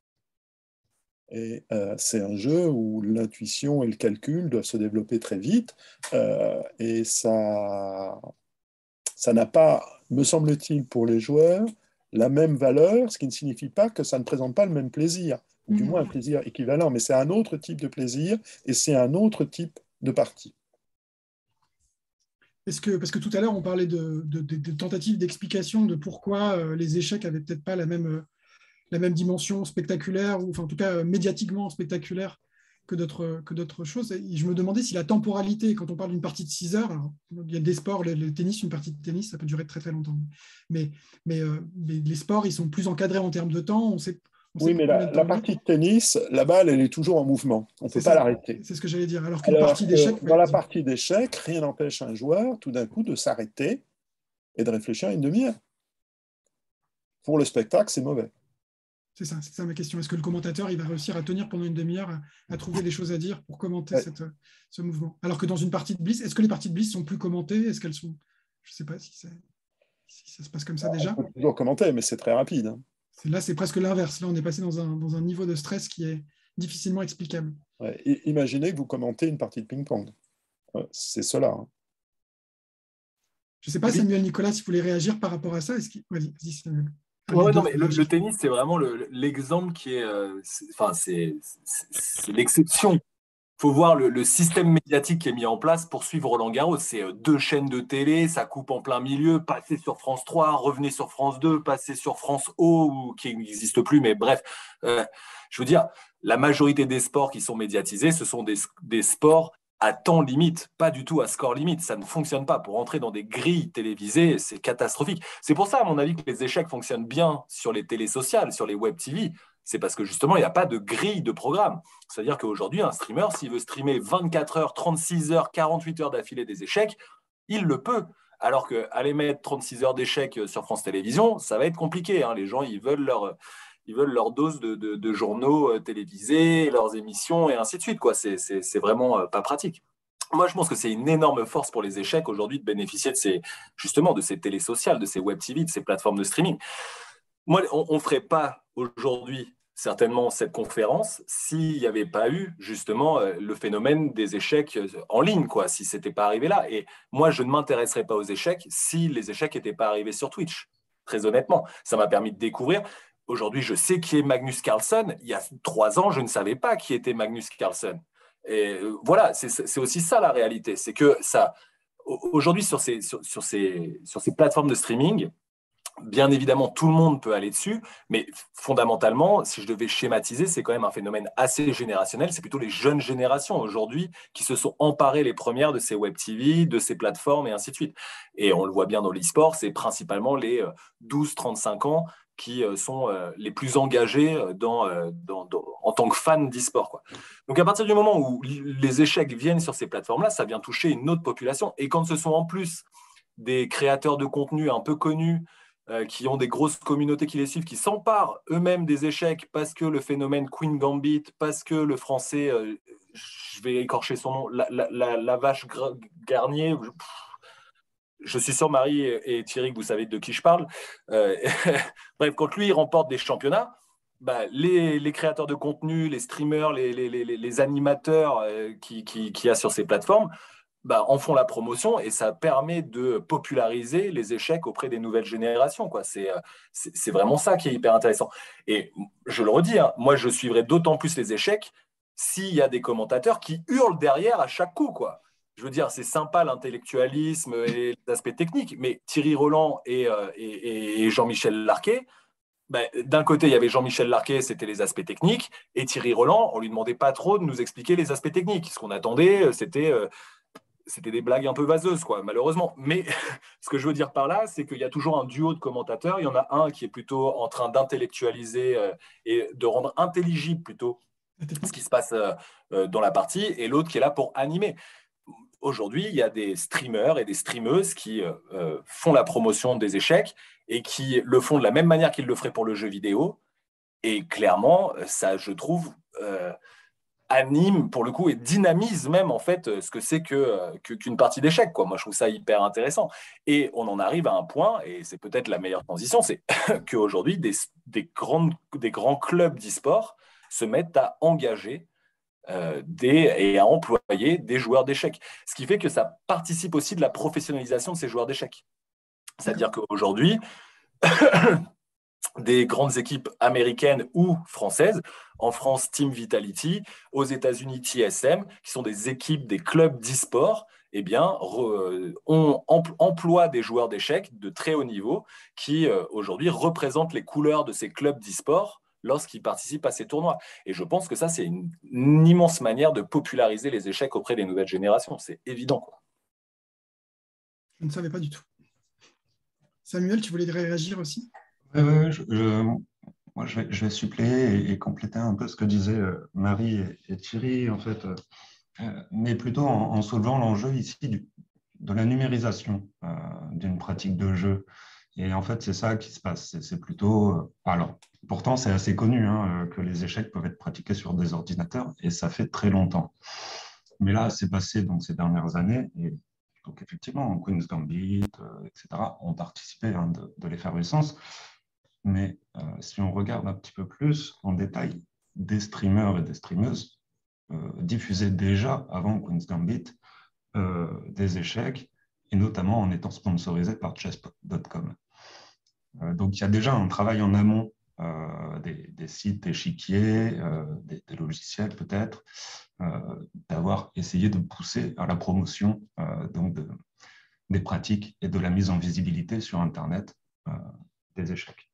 Et euh, c'est un jeu où l'intuition et le calcul doivent se développer très vite. Euh, et ça, ça n'a pas, me semble-t-il, pour les joueurs, la même valeur, ce qui ne signifie pas que ça ne présente pas le même plaisir, ou du moins un plaisir équivalent, mais c'est un autre type de plaisir et c'est un autre type de partie. Est-ce que, parce que tout à l'heure, on parlait de, de, de, de tentatives d'explication de pourquoi euh, les échecs avaient peut-être pas la même, euh, la même dimension spectaculaire, ou enfin, en tout cas euh, médiatiquement spectaculaire que d'autres que d'autres choses. Et je me demandais si la temporalité, quand on parle d'une partie de six heures, alors, il y a des sports, le, le tennis, une partie de tennis, ça peut durer très très longtemps. Mais, mais, euh, mais les sports, ils sont plus encadrés en termes de temps. On sait, on sait Oui, mais combien la, de la temps on est. partie de tennis, la balle, elle est toujours en mouvement. On ne C'est peut pas ça, l'arrêter. c'est ce que j'allais dire. Alors qu'une Alors partie d'échecs, que dans ouais, la dis-moi. partie d'échecs, rien n'empêche un joueur tout d'un coup de s'arrêter et de réfléchir une demi-heure. Pour le spectacle, c'est mauvais. C'est ça, c'est ça ma question. Est-ce que le commentateur il va réussir à tenir pendant une demi-heure, à, à trouver des choses à dire pour commenter Ouais. cette, ce mouvement? Alors que dans une partie de Blitz, est-ce que les parties de Blitz sont plus commentées? Est-ce qu'elles sont... Je ne sais pas si, si ça se passe comme ça déjà. On peut toujours commenter, mais c'est très rapide. Hein. Là, c'est presque l'inverse. Là, on est passé dans un, dans un niveau de stress qui est difficilement explicable. Ouais. Et imaginez que vous commentez une partie de ping-pong. Ouais, c'est cela. Hein. Je ne sais pas, Samuel Nicolas, si vous voulez réagir par rapport à ça. Est-ce qu'il... Vas-y, vas-y, Samuel. Ouais, non, mais le, le tennis, c'est vraiment le, l'exemple qui est. Euh, c'est, enfin, c'est, c'est, c'est l'exception. Il faut voir le, le système médiatique qui est mis en place pour suivre Roland-Garros. C'est euh, deux chaînes de télé, ça coupe en plein milieu, passer sur France trois, revenez sur France deux, passer sur France O, ou, qui n'existe plus, mais bref. Euh, Je veux dire, la majorité des sports qui sont médiatisés, ce sont des, des sports à temps limite, pas du tout à score limite. Ça ne fonctionne pas. Pour entrer dans des grilles télévisées, c'est catastrophique. C'est pour ça, à mon avis, que les échecs fonctionnent bien sur les télés sociales, sur les web T V. C'est parce que justement, il n'y a pas de grille de programme. C'est-à-dire qu'aujourd'hui, un streamer, s'il veut streamer vingt-quatre heures, trente-six heures, quarante-huit heures d'affilée des échecs, il le peut. Alors qu'aller mettre trente-six heures d'échecs sur France Télévisions, ça va être compliqué. Hein. Les gens, ils veulent leur... Ils veulent leur dose de, de, de journaux euh, télévisés, leurs émissions et ainsi de suite. Quoi. C'est, c'est, c'est vraiment euh, pas pratique. Moi, je pense que c'est une énorme force pour les échecs aujourd'hui de bénéficier de ces, justement de ces télés sociales, de ces web T V, de ces plateformes de streaming. Moi, on ne ferait pas aujourd'hui certainement cette conférence s'il n'y avait pas eu justement euh, le phénomène des échecs en ligne, quoi, si ce n'était pas arrivé là. Et moi, je ne m'intéresserais pas aux échecs si les échecs n'étaient pas arrivés sur Twitch, très honnêtement. Ça m'a permis de découvrir. Aujourd'hui, je sais qui est Magnus Carlsen. Il y a trois ans, je ne savais pas qui était Magnus Carlsen. Et voilà, c'est, c'est aussi ça la réalité. C'est que ça, aujourd'hui, sur ces, sur, sur, ces, sur ces plateformes de streaming, bien évidemment, tout le monde peut aller dessus, mais fondamentalement, si je devais schématiser, c'est quand même un phénomène assez générationnel. C'est plutôt les jeunes générations aujourd'hui qui se sont emparées les premières de ces web T V, de ces plateformes et ainsi de suite. Et on le voit bien dans l'e-sport, c'est principalement les douze trente-cinq ans qui sont les plus engagés dans, dans, dans, en tant que fans d'e-sport, quoi. Donc à partir du moment où les échecs viennent sur ces plateformes-là, ça vient toucher une autre population. Et quand ce sont en plus des créateurs de contenu un peu connus, euh, qui ont des grosses communautés qui les suivent, qui s'emparent eux-mêmes des échecs parce que le phénomène Queen Gambit, parce que le français, euh, je vais écorcher son nom, la, la, la, la vache Garnier... Je suis sûr, Marie et Thierry, que vous savez de qui je parle. Euh, bref, quand lui, il remporte des championnats, bah, les, les créateurs de contenu, les streamers, les, les, les, les animateurs euh, qui, qui, qui a sur ces plateformes bah, en font la promotion et ça permet de populariser les échecs auprès des nouvelles générations, quoi. C'est, c'est, c'est vraiment ça qui est hyper intéressant. Et je le redis, hein, moi, je suivrai d'autant plus les échecs s'il y a des commentateurs qui hurlent derrière à chaque coup, quoi. Je veux dire, c'est sympa l'intellectualisme et les aspects techniques, mais Thierry Roland et, euh, et, et Jean-Michel Larquet, ben, d'un côté, il y avait Jean-Michel Larquet, c'était les aspects techniques, et Thierry Roland, on ne lui demandait pas trop de nous expliquer les aspects techniques. Ce qu'on attendait, c'était, euh, c'était des blagues un peu vaseuses, quoi, malheureusement. Mais ce que je veux dire par là, c'est qu'il y a toujours un duo de commentateurs. Il y en a un qui est plutôt en train d'intellectualiser euh, et de rendre intelligible plutôt ce qui se passe euh, dans la partie, et l'autre qui est là pour animer. Aujourd'hui, il y a des streamers et des streameuses qui euh, font la promotion des échecs et qui le font de la même manière qu'ils le feraient pour le jeu vidéo. Et clairement, ça, je trouve, euh, anime pour le coup et dynamise même en fait ce que c'est que, que, qu'une partie d'échecs, quoi. Moi, je trouve ça hyper intéressant. Et on en arrive à un point, et c'est peut-être la meilleure transition, c'est qu'aujourd'hui, des, des, grandes, des grands clubs d'e-sport se mettent à engager Euh, des, et à employer des joueurs d'échecs. Ce qui fait que ça participe aussi de la professionnalisation de ces joueurs d'échecs. C'est-à-dire qu'aujourd'hui, des grandes équipes américaines ou françaises, en France, Team Vitality, aux États-Unis, T S M, qui sont des équipes, des clubs d'e-sport, eh bien, re, on emploie des joueurs d'échecs de très haut niveau qui, euh, aujourd'hui, représentent les couleurs de ces clubs d'e-sport lorsqu'ils participent à ces tournois. Et je pense que ça, c'est une, une immense manière de populariser les échecs auprès des nouvelles générations. C'est évident, quoi. Je ne savais pas du tout. Samuel, tu voulais réagir aussi ? euh, je, je, Moi, je vais, je vais suppléer et, et compléter un peu ce que disaient euh, Marie et, et Thierry, en fait, euh, euh, mais plutôt en, en soulevant l'enjeu ici du, de la numérisation euh, d'une pratique de jeu. Et en fait, c'est ça qui se passe. C'est, c'est plutôt... Euh, alors, pourtant, c'est assez connu hein, que les échecs peuvent être pratiqués sur des ordinateurs, et ça fait très longtemps. Mais là, c'est passé donc, ces dernières années, et donc effectivement, Queen's Gambit, euh, et cetera, ont participé hein, de, de l'effervescence. Mais euh, si on regarde un petit peu plus en détail, des streamers et des streameuses euh, diffusaient déjà, avant Queen's Gambit, euh, des échecs, et notamment en étant sponsorisés par chess point com. Euh, donc, il y a déjà un travail en amont euh, des, des sites échiquiers, euh, des, des logiciels peut-être, euh, d'avoir essayé de pousser à la promotion euh, donc de, des pratiques et de la mise en visibilité sur Internet euh, des échecs.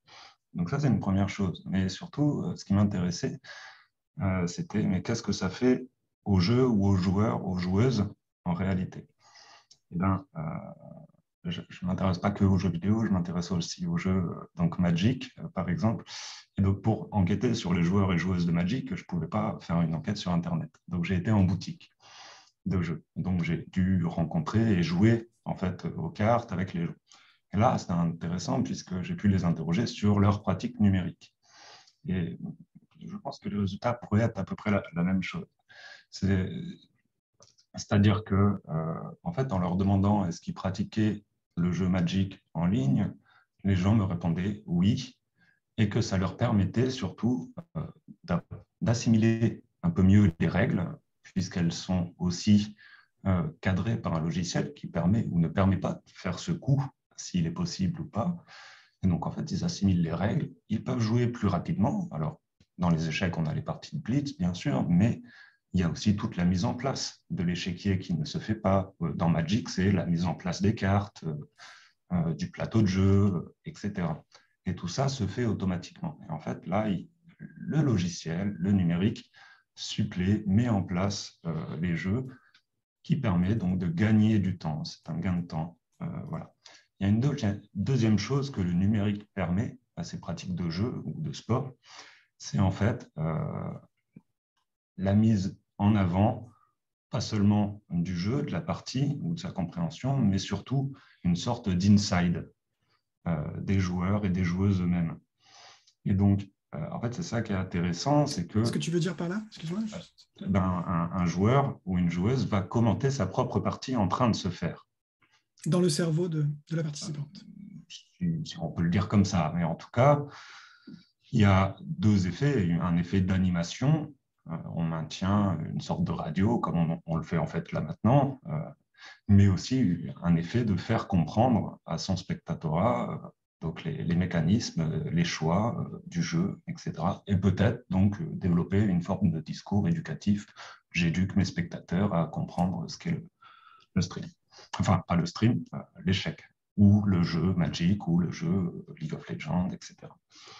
Donc ça, c'est une première chose. Mais surtout, ce qui m'intéressait, euh, c'était mais qu'est-ce que ça fait aux jeux ou aux joueurs, aux joueuses en réalité? Eh bien, euh, je ne m'intéresse pas que aux jeux vidéo, je m'intéresse aussi aux jeux donc Magic, euh, par exemple. Et donc, pour enquêter sur les joueurs et joueuses de Magic, je ne pouvais pas faire une enquête sur Internet. Donc, j'ai été en boutique de jeux. Donc, j'ai dû rencontrer et jouer en fait aux cartes avec les gens. Et là, c'était intéressant puisque j'ai pu les interroger sur leurs pratiques numériques. Et je pense que le résultat pourrait être à peu près la, la même chose. C'est, c'est-à-dire que, euh, en fait, en leur demandant est-ce qu'ils pratiquaient le jeu Magic en ligne, les gens me répondaient oui, et que ça leur permettait surtout euh, d'assimiler un peu mieux les règles, puisqu'elles sont aussi euh, cadrées par un logiciel qui permet ou ne permet pas de faire ce coup, s'il est possible ou pas. Et donc, en fait, ils assimilent les règles, ils peuvent jouer plus rapidement. Alors, dans les échecs, on a les parties de blitz, bien sûr, mais il y a aussi toute la mise en place de l'échiquier qui ne se fait pas. Dans Magic, c'est la mise en place des cartes, euh, du plateau de jeu, et cetera. Et tout ça se fait automatiquement. Et en fait, là, il, le logiciel, le numérique, supplée, met en place euh, les jeux qui permet donc de gagner du temps. C'est un gain de temps. Euh, voilà. Il y a une deux, deuxième chose que le numérique permet à ces pratiques de jeu ou de sport, c'est en fait euh, la mise en avant, pas seulement du jeu, de la partie ou de sa compréhension, mais surtout une sorte d'inside euh, des joueurs et des joueuses eux-mêmes. Et donc, euh, en fait, c'est ça qui est intéressant, c'est que... Ce que tu veux dire par là, excuse-moi. Euh, ben, un, un joueur ou une joueuse va commenter sa propre partie en train de se faire. Dans le cerveau de, de la participante. Si, si on peut le dire comme ça, mais en tout cas, il y a deux effets. Un effet d'animation, euh, on maintient une sorte de radio, comme on, on le fait en fait là maintenant, euh, mais aussi un effet de faire comprendre à son spectatorat euh, donc les, les mécanismes, les choix euh, du jeu, et cetera. Et peut-être donc euh, développer une forme de discours éducatif. J'éduque mes spectateurs à comprendre ce qu'est le, le stream. Enfin, pas le stream, euh, l'échec, ou le jeu Magic, ou le jeu League of Legends, et cetera.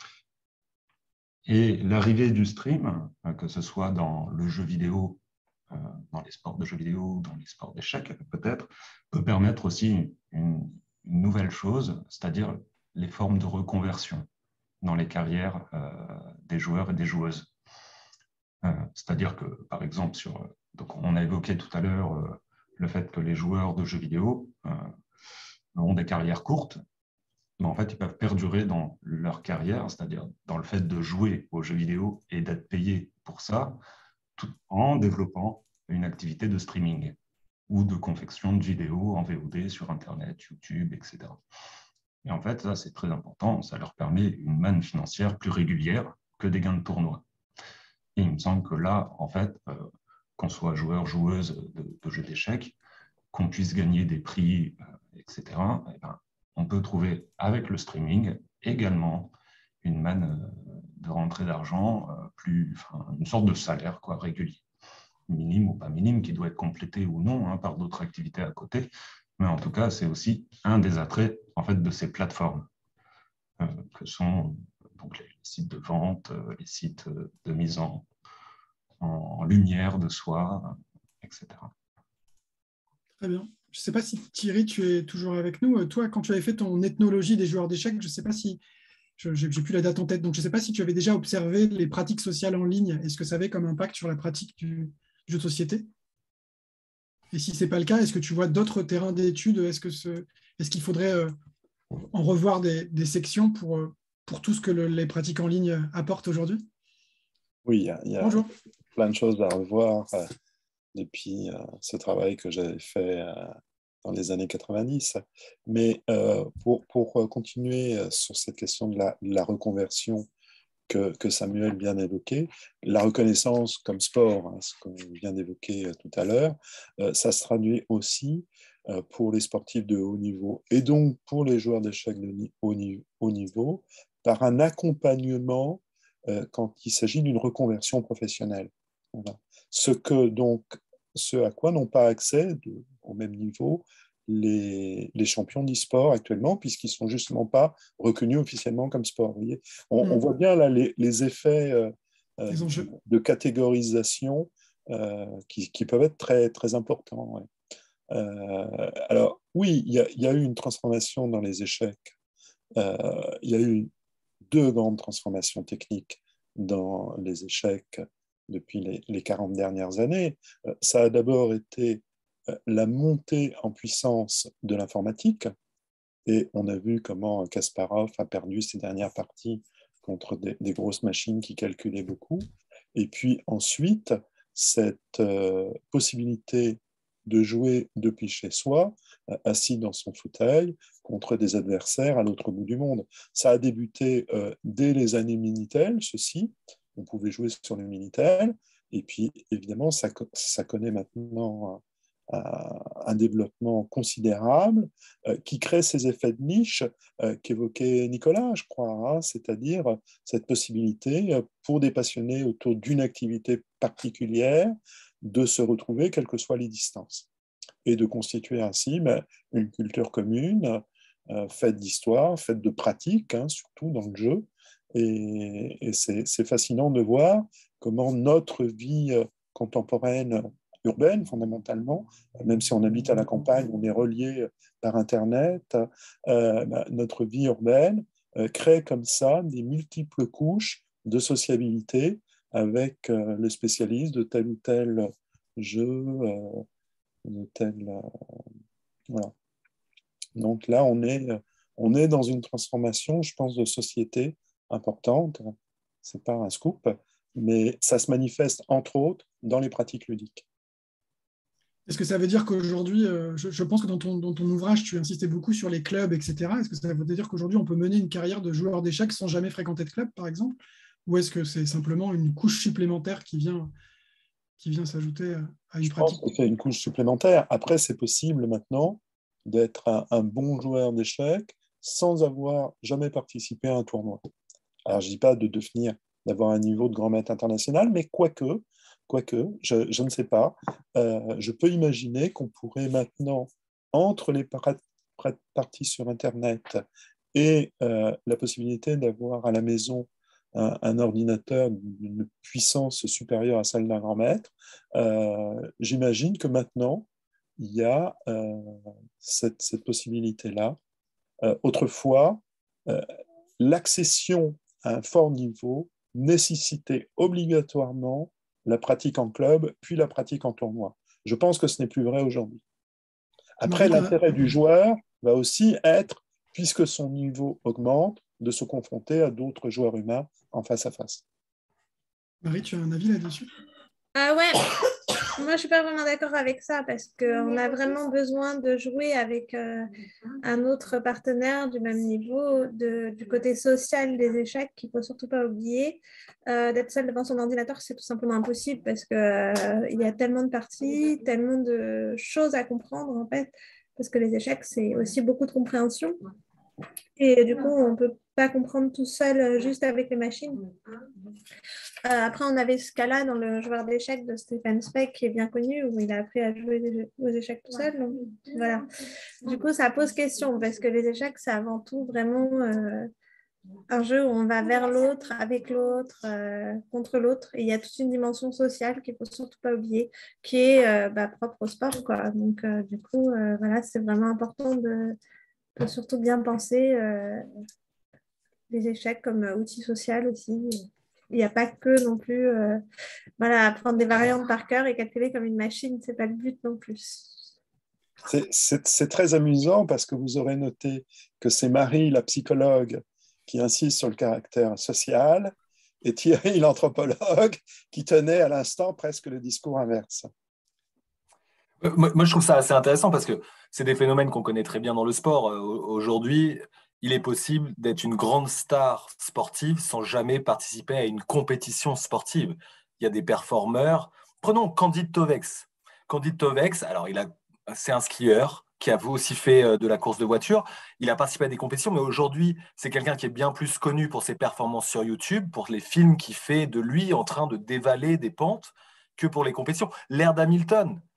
Et l'arrivée du stream, que ce soit dans le jeu vidéo, euh, dans les sports de jeux vidéo, dans les sports d'échecs peut-être, peut permettre aussi une, une nouvelle chose, c'est-à-dire les formes de reconversion dans les carrières euh, des joueurs et des joueuses. Euh, c'est-à-dire que, par exemple, sur, donc on a évoqué tout à l'heure euh, le fait que les joueurs de jeux vidéo euh, ont des carrières courtes, mais en fait, ils peuvent perdurer dans leur carrière, c'est-à-dire dans le fait de jouer aux jeux vidéo et d'être payés pour ça, tout en développant une activité de streaming ou de confection de vidéos en V O D sur Internet, YouTube, et cetera. Et en fait, ça, c'est très important. Ça leur permet une manne financière plus régulière que des gains de tournoi. Et il me semble que là, en fait, euh, qu'on soit joueur, joueuse de, de jeux d'échecs, qu'on puisse gagner des prix, euh, et cetera, et ben, on peut trouver avec le streaming également une manne de rentrée d'argent, plus, enfin, une sorte de salaire quoi, régulier, minime ou pas minime, qui doit être complété ou non hein, par d'autres activités à côté. Mais en tout cas, c'est aussi un des attraits en fait, de ces plateformes, euh, que sont donc, les sites de vente, les sites de mise en, en lumière de soi, et cetera. Très bien. Je ne sais pas si Thierry, tu es toujours avec nous. Toi, quand tu avais fait ton ethnologie des joueurs d'échecs, je ne sais pas si, je n'ai plus la date en tête, donc je ne sais pas si tu avais déjà observé les pratiques sociales en ligne. Est-ce que ça avait comme impact sur la pratique du jeu de société? Et si ce n'est pas le cas, est-ce que tu vois d'autres terrains d'études? Est-ce que ce, est-ce qu'il faudrait euh, en revoir des, des sections pour, euh, pour tout ce que le, les pratiques en ligne apportent aujourd'hui? Oui, il y a, il y a Bonjour. plein de choses à revoir euh, depuis euh, ce travail que j'avais fait euh, dans les années quatre-vingt-dix. Mais euh, pour, pour continuer sur cette question de la, de la reconversion que, que Samuel vient d'évoquer, la reconnaissance comme sport, hein, ce qu'on vient d'évoquer tout à l'heure, euh, ça se traduit aussi euh, pour les sportifs de haut niveau et donc pour les joueurs d'échecs de ni- haut, ni- haut niveau par un accompagnement euh, quand il s'agit d'une reconversion professionnelle. Voilà. Ce, que, donc, ce à quoi n'ont pas accès de, au même niveau les, les champions d'e-sport actuellement, puisqu'ils ne sont justement pas reconnus officiellement comme sport. Vous voyez, on, mmh. on voit bien là les, les effets euh, les euh, de catégorisation euh, qui, qui peuvent être très, très importants. Ouais. Euh, alors, oui, il y, y a eu une transformation dans les échecs. Euh, il y a eu deux grandes transformations techniques dans les échecs depuis les, les quarante dernières années. Euh, ça a d'abord été euh, la montée en puissance de l'informatique, et on a vu comment Kasparov a perdu ses dernières parties contre des, des grosses machines qui calculaient beaucoup. Et puis ensuite, cette euh, possibilité de jouer depuis chez soi, assis dans son fauteuil, contre des adversaires à l'autre bout du monde. Ça a débuté euh, dès les années Minitel, ceci. On pouvait jouer sur le Minitel. Et puis, évidemment, ça, ça connaît maintenant un, un développement considérable euh, qui crée ces effets de niche euh, qu'évoquait Nicolas, je crois, hein, c'est-à-dire cette possibilité pour des passionnés autour d'une activité particulière de se retrouver, quelles que soient les distances, et de constituer ainsi ben, une culture commune, euh, faite d'histoire, faite de pratique, hein, surtout dans le jeu. Et, et c'est, c'est fascinant de voir comment notre vie contemporaine, urbaine fondamentalement, même si on habite à la campagne, on est relié par Internet, euh, ben, notre vie urbaine euh, crée comme ça des multiples couches de sociabilité avec euh, les spécialistes de tel ou tel jeu, euh, de tel... Euh, voilà. Donc là, on est, on est dans une transformation, je pense, de société importante. C'est pas un scoop, mais ça se manifeste, entre autres, dans les pratiques ludiques. Est-ce que ça veut dire qu'aujourd'hui, euh, je, je pense que dans ton, dans ton ouvrage, tu insistais beaucoup sur les clubs, et cetera. Est-ce que ça veut dire qu'aujourd'hui, on peut mener une carrière de joueur d'échecs sans jamais fréquenter de club, par exemple? Ou est-ce que c'est simplement une couche supplémentaire qui vient, qui vient s'ajouter à une je pratique? Je pense que c'est une couche supplémentaire. Après, c'est possible maintenant d'être un, un bon joueur d'échecs sans avoir jamais participé à un tournoi. Alors, je ne dis pas de devenir, d'avoir un niveau de grand maître international, mais quoique, quoique je, je ne sais pas, euh, je peux imaginer qu'on pourrait maintenant, entre les parties sur Internet et euh, la possibilité d'avoir à la maison un, un ordinateur d'une puissance supérieure à celle d'un grand maître, euh, j'imagine que maintenant, il y a euh, cette, cette possibilité-là. Euh, autrefois, euh, l'accession à un fort niveau nécessitait obligatoirement la pratique en club, puis la pratique en tournoi. Je pense que ce n'est plus vrai aujourd'hui. Après, l'intérêt du joueur va aussi être, puisque son niveau augmente, de se confronter à d'autres joueurs humains en face à face. Marie, tu as un avis là-dessus? Ah ouais, moi je ne suis pas vraiment d'accord avec ça parce qu'on a vraiment besoin de jouer avec euh, un autre partenaire du même niveau, de, du côté social des échecs qu'il ne faut surtout pas oublier. Euh, d'être seul devant son ordinateur, c'est tout simplement impossible parce qu'il euh, y a tellement de parties, tellement de choses à comprendre en fait, parce que les échecs, c'est aussi beaucoup de compréhension. Et du coup, on ne peut pas comprendre tout seul juste avec les machines. Euh, après, on avait ce cas-là dans le joueur d'échecs de Stefan Zweig, qui est bien connu, où il a appris à jouer aux échecs tout seul. Donc, voilà. Du coup, ça pose question, parce que les échecs, c'est avant tout vraiment euh, un jeu où on va vers l'autre, avec l'autre, euh, contre l'autre. Et il y a toute une dimension sociale qu'il ne faut surtout pas oublier, qui est euh, bah, propre au sport, quoi. Donc, euh, du coup, euh, voilà, c'est vraiment important de, de surtout bien penser euh, les échecs comme euh, outil social aussi. Il n'y a pas que non plus euh, voilà, apprendre des variantes par cœur et calculer comme une machine, ce n'est pas le but non plus. C'est, c'est, c'est très amusant parce que vous aurez noté que c'est Marie, la psychologue, qui insiste sur le caractère social, et Thierry, l'anthropologue, qui tenait à l'instant presque le discours inverse. Moi, moi, je trouve ça assez intéressant parce que c'est des phénomènes qu'on connaît très bien dans le sport. Aujourd'hui, il est possible d'être une grande star sportive sans jamais participer à une compétition sportive. Il y a des performeurs. Prenons Candide Tovex. Candide Tovex, alors il a, c'est un skieur qui a aussi fait de la course de voiture. Il a participé à des compétitions, mais aujourd'hui, c'est quelqu'un qui est bien plus connu pour ses performances sur YouTube, pour les films qu'il fait de lui en train de dévaler des pentes, que pour les compétitions. L'ère d'Hamilton.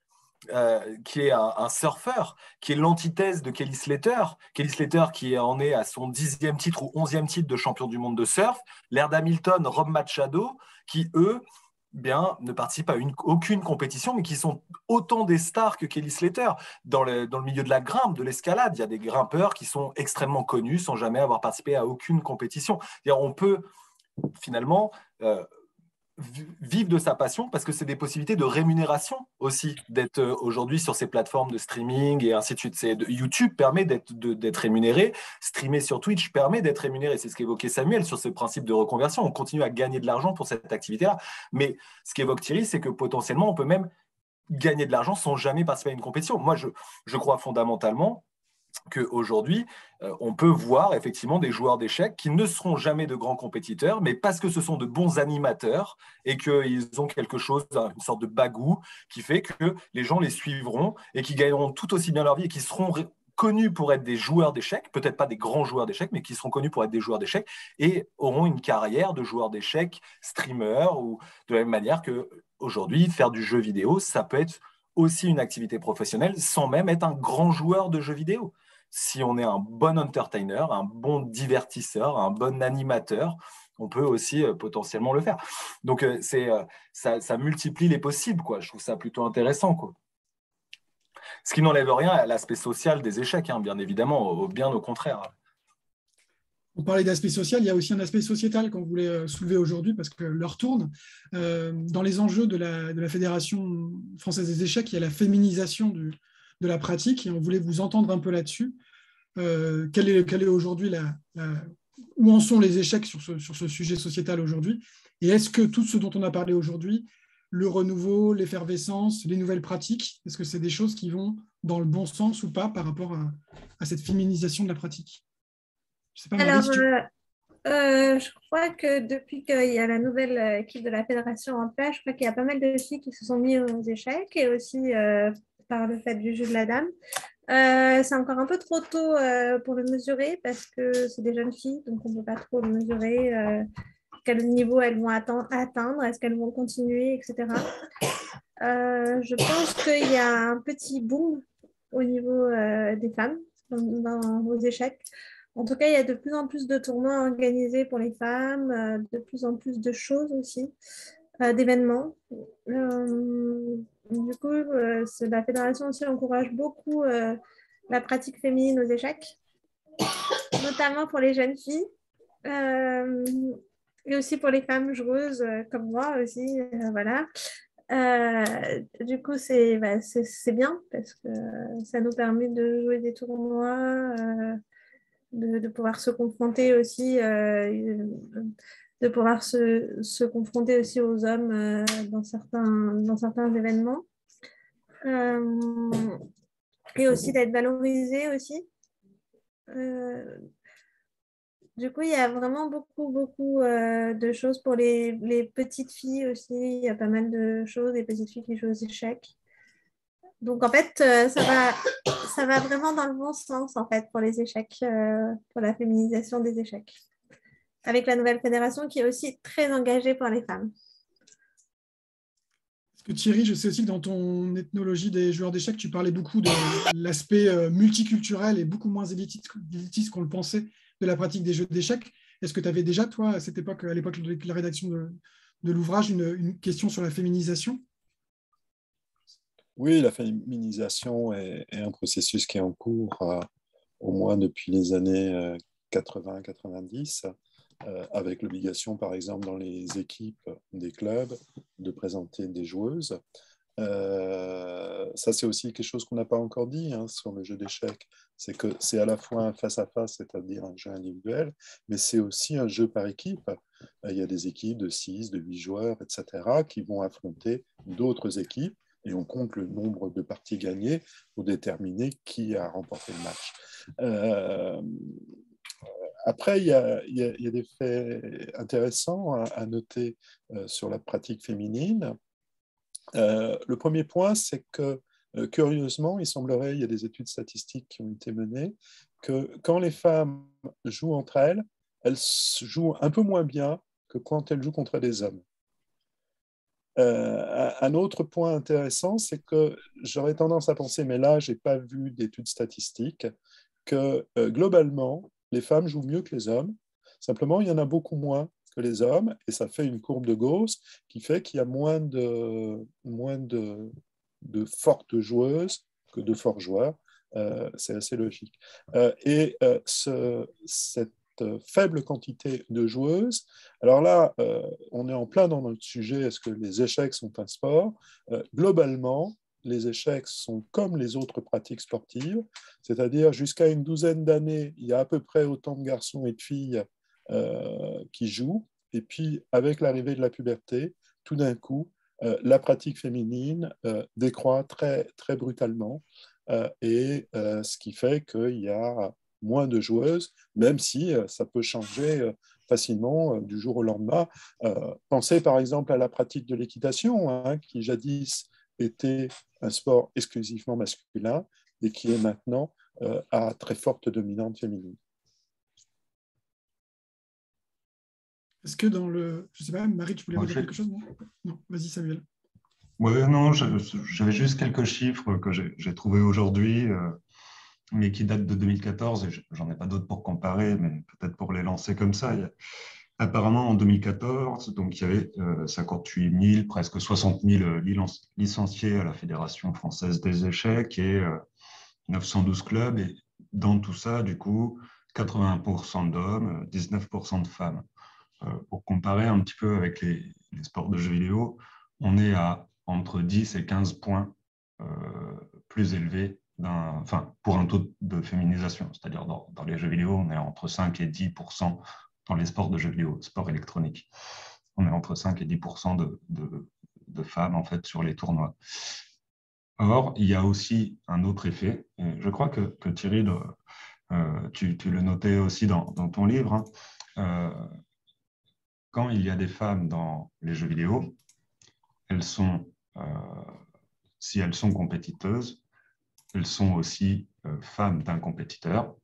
euh, qui est un, un surfeur, qui est l'antithèse de Kelly Slater. Kelly Slater qui en est à son dixième titre ou onzième titre de champion du monde de surf. L'ère d'Hamilton, Rob Machado, qui eux bien, ne participent à une, aucune compétition, mais qui sont autant des stars que Kelly Slater. Dans le, dans le milieu de la grimpe, de l'escalade, il y a des grimpeurs qui sont extrêmement connus sans jamais avoir participé à aucune compétition. C'est-à-dire, on peut finalement euh, vivre de sa passion parce que c'est des possibilités de rémunération aussi d'être euh, aujourd'hui sur ces plateformes de streaming et ainsi de suite. C'est, de, YouTube permet d'être, de, d'être rémunéré, streamer sur Twitch permet d'être rémunéré. C'est ce qu'évoquait Samuel sur ce principe de reconversion. On continue à gagner de l'argent pour cette activité-là. Mais ce qu'évoque Thierry, c'est que potentiellement, on peut même gagner de l'argent sans jamais participer à une compétition. Moi, je, je crois fondamentalement qu'aujourd'hui, euh, on peut voir effectivement des joueurs d'échecs qui ne seront jamais de grands compétiteurs, mais parce que ce sont de bons animateurs et qu'ils ont quelque chose, une sorte de bagou qui fait que les gens les suivront et qui gagneront tout aussi bien leur vie et qui seront ré- connus pour être des joueurs d'échecs, peut-être pas des grands joueurs d'échecs, mais qui seront connus pour être des joueurs d'échecs et auront une carrière de joueurs d'échecs, streamers, ou de la même manière que aujourd'hui, faire du jeu vidéo, ça peut être aussi une activité professionnelle sans même être un grand joueur de jeux vidéo. Si on est un bon entertainer, un bon divertisseur, un bon animateur, on peut aussi euh, potentiellement le faire. Donc, euh, c'est, euh, ça, ça multiplie les possibles, quoi. Je trouve ça plutôt intéressant, quoi. Ce qui n'enlève rien à l'aspect social des échecs, hein, bien évidemment, au, bien au contraire. On parlait d'aspect social, il y a aussi un aspect sociétal qu'on voulait soulever aujourd'hui parce que l'heure tourne. Euh, dans les enjeux de la, de la Fédération française des échecs, il y a la féminisation du, de la pratique et on voulait vous entendre un peu là-dessus. Euh, quelle est, quelle est aujourd'hui la, la, où en sont les échecs sur ce, sur ce sujet sociétal aujourd'hui? Et est-ce que tout ce dont on a parlé aujourd'hui, le renouveau, l'effervescence, les nouvelles pratiques, est-ce que c'est des choses qui vont dans le bon sens ou pas par rapport à, à cette féminisation de la pratique? Je sais pas, Marie, Alors, si tu... euh, euh, je crois que depuis qu'il y a la nouvelle euh, équipe de la fédération en place, je crois qu'il y a pas mal de filles qui se sont mises aux échecs et aussi euh, par le fait du jeu de la dame. Euh, c'est encore un peu trop tôt euh, pour le mesurer parce que c'est des jeunes filles, donc on ne peut pas trop le mesurer. Euh, quel niveau elles vont atten- atteindre, est-ce qu'elles vont continuer, et cetera. Euh, je pense qu'il y a un petit boom au niveau euh, des femmes dans, dans- aux échecs. En tout cas, il y a de plus en plus de tournois organisés pour les femmes, euh, de plus en plus de choses aussi, euh, d'événements. Euh, du coup, euh, c'est- la fédération aussi encourage beaucoup euh, la pratique féminine aux échecs, notamment pour les jeunes filles. Euh, et aussi pour les femmes joueuses euh, comme moi aussi, euh, voilà. Euh, du coup, c'est bah, c'est c'est bien parce que ça nous permet de jouer des tournois, euh, de, de pouvoir se confronter aussi, euh, de pouvoir se, se confronter aussi aux hommes euh, dans certains, dans certains événements. Euh, et aussi d'être valorisé aussi. Euh, Du coup, il y a vraiment beaucoup, beaucoup euh, de choses pour les, les petites filles aussi. Il y a pas mal de choses, des petites filles qui jouent aux échecs. Donc, en fait, euh, ça va, ça va vraiment dans le bon sens, en fait, pour les échecs, euh, pour la féminisation des échecs. Avec la nouvelle fédération qui est aussi très engagée pour les femmes. Parce que Thierry, je sais aussi que dans ton ethnologie des joueurs d'échecs, tu parlais beaucoup de l'aspect euh, multiculturel et beaucoup moins élitiste, élitiste qu'on le pensait de la pratique des jeux d'échecs. Est-ce que tu avais déjà, toi, à cette époque, à l'époque de la rédaction de, de l'ouvrage, une, une question sur la féminisation? Oui, la féminisation est, est un processus qui est en cours euh, au moins depuis les années quatre-vingts quatre-vingt-dix, euh, avec l'obligation, par exemple, dans les équipes des clubs, de présenter des joueuses. Euh, ça, c'est aussi quelque chose qu'on n'a pas encore dit hein, sur le jeu d'échecs. C'est que c'est à la fois un face-à-face, c'est-à-dire un jeu individuel, mais c'est aussi un jeu par équipe. Il y a des équipes de six, de huit joueurs, et cetera, qui vont affronter d'autres équipes et on compte le nombre de parties gagnées pour déterminer qui a remporté le match. Euh, après, il y, a, il, y a, il y a des faits intéressants à, à noter euh, sur la pratique féminine. Euh, le premier point, c'est que, euh, curieusement, il semblerait, il y a des études statistiques qui ont été menées, que quand les femmes jouent entre elles, elles jouent un peu moins bien que quand elles jouent contre des hommes. Euh, un autre point intéressant, c'est que j'aurais tendance à penser, mais là, je n'ai pas vu d'études statistiques, que euh, globalement, les femmes jouent mieux que les hommes. Simplement, il y en a beaucoup moins que les hommes, et ça fait une courbe de Gauss qui fait qu'il y a moins de, moins de, de fortes joueuses que de forts joueurs. Euh, c'est assez logique. Euh, et euh, ce, cette faible quantité de joueuses, alors là, euh, on est en plein dans notre sujet, est-ce que les échecs sont un sport? euh, Globalement, les échecs sont comme les autres pratiques sportives, c'est-à-dire jusqu'à une douzaine d'années, il y a à peu près autant de garçons et de filles euh, qui jouent, et puis avec l'arrivée de la puberté, tout d'un coup, euh, la pratique féminine euh, décroît très, très brutalement, euh, et euh, ce qui fait qu'il y a moins de joueuses, même si euh, ça peut changer euh, facilement euh, du jour au lendemain. Euh, pensez par exemple à la pratique de l'équitation, hein, qui jadis était un sport exclusivement masculin et qui est maintenant euh, à très forte dominante féminine. Est-ce que dans le... Je ne sais pas, Marie, tu voulais Moi, me dire je- quelque chose? Non, non, vas-y, Samuel. Ouais, non, je- j'avais juste quelques chiffres que j'ai j'ai trouvés aujourd'hui, euh, mais qui datent de deux mille quatorze, et je- j'en ai pas d'autres pour comparer, mais peut-être pour les lancer comme ça. Il y a- apparemment, en deux mille quatorze, donc, il y avait euh, cinquante-huit mille, presque soixante mille euh, lilen- licenciés à la Fédération française des échecs et euh, neuf cent douze clubs. Et dans tout ça, du coup, quatre-vingts pour cent d'hommes, dix-neuf pour cent de femmes. Euh, pour comparer un petit peu avec les, les sports de jeux vidéo, on est à entre dix et quinze points euh, plus élevés d'un, enfin, pour un taux de féminisation. C'est-à-dire dans, dans les jeux vidéo, on est entre cinq et dix pour cent dans les sports de jeux vidéo, sports électroniques. On est entre cinq et dix pour cent de, de, de femmes en fait, sur les tournois. Or, il y a aussi un autre effet, et je crois que, que Thierry, euh, tu, tu le notais aussi dans, dans ton livre, hein, euh, quand il y a des femmes dans les jeux vidéo, elles sont, euh, si elles sont compétiteuses, elles sont aussi euh, femmes d'un compétiteur.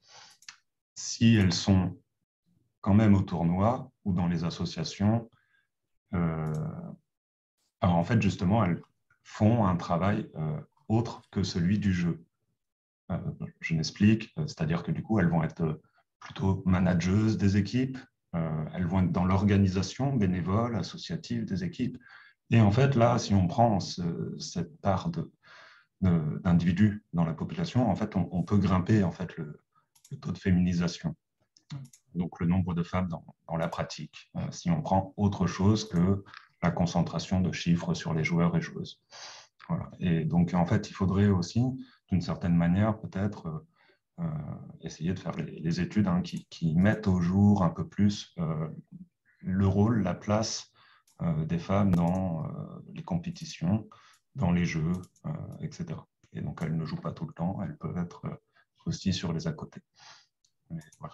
Si elles sont quand même au tournoi ou dans les associations, euh, alors en fait, justement, elles font un travail euh, autre que celui du jeu. Euh, je m'explique, c'est-à-dire que du coup, elles vont être plutôt manageuses des équipes, euh, elles vont être dans l'organisation bénévole, associative des équipes. Et en fait, là, si on prend ce, cette part de, de, d'individus dans la population, en fait, on, on peut grimper en fait, le, le taux de féminisation, donc le nombre de femmes dans, dans la pratique, euh, si on prend autre chose que la concentration de chiffres sur les joueurs et joueuses. Voilà. Et donc, en fait, il faudrait aussi, d'une certaine manière, peut-être euh, essayer de faire les, les études hein, qui, qui mettent au jour un peu plus euh, le rôle, la place euh, des femmes dans euh, les compétitions, dans les jeux, euh, et cetera. Et donc, elles ne jouent pas tout le temps, elles peuvent être euh, aussi sur les à côté. Mais, voilà.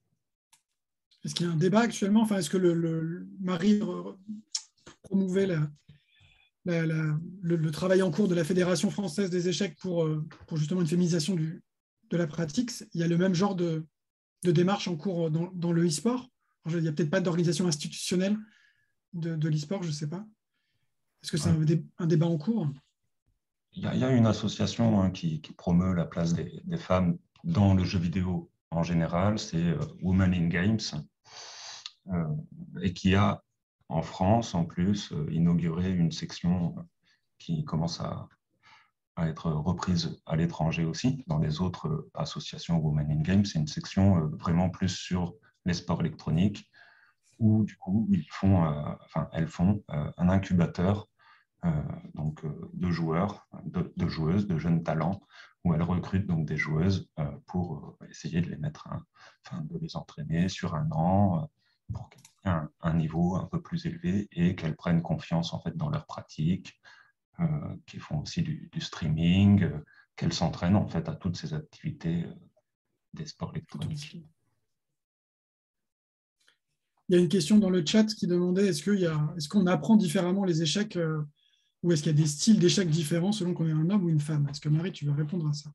Est-ce qu'il y a un débat actuellement? Enfin, est-ce que le, le Marie promouvait la, la, la, le, le travail en cours de la Fédération française des échecs pour, pour justement une féminisation du, de la pratique? Il y a le même genre de, de démarche en cours dans, dans le e-sport? Il n'y a peut-être pas d'organisation institutionnelle de, de l'e-sport, je ne sais pas. Est-ce que c'est un, un débat en cours? Il y a, il y a une association hein, qui, qui promeut la place des, des femmes dans le jeu vidéo en général, c'est euh, Women in Games, euh, et qui a en France, en plus, euh, inauguré une section qui commence à, à être reprise à l'étranger aussi, dans les autres associations Women in Games. C'est une section euh, vraiment plus sur les sports électroniques, où du coup, ils font, euh, enfin, elles font euh, un incubateur euh, donc, euh, de joueurs, de, de joueuses, de jeunes talents, où elles recrutent donc des joueuses euh, pour euh, essayer de les mettre, un, enfin, de les entraîner sur un an euh, pour qu'elles aient un, un niveau un peu plus élevé et qu'elles prennent confiance en fait dans leur pratique, euh, qui font aussi du, du streaming, euh, qu'elles s'entraînent en fait à toutes ces activités euh, des sports électroniques. Il y a une question dans le chat qui demandait est-ce qu'il y a, est-ce qu'on apprend différemment les échecs euh, ou est-ce qu'il y a des styles d'échecs différents selon qu'on est un homme ou une femme? Est-ce que Marie, tu veux répondre à ça?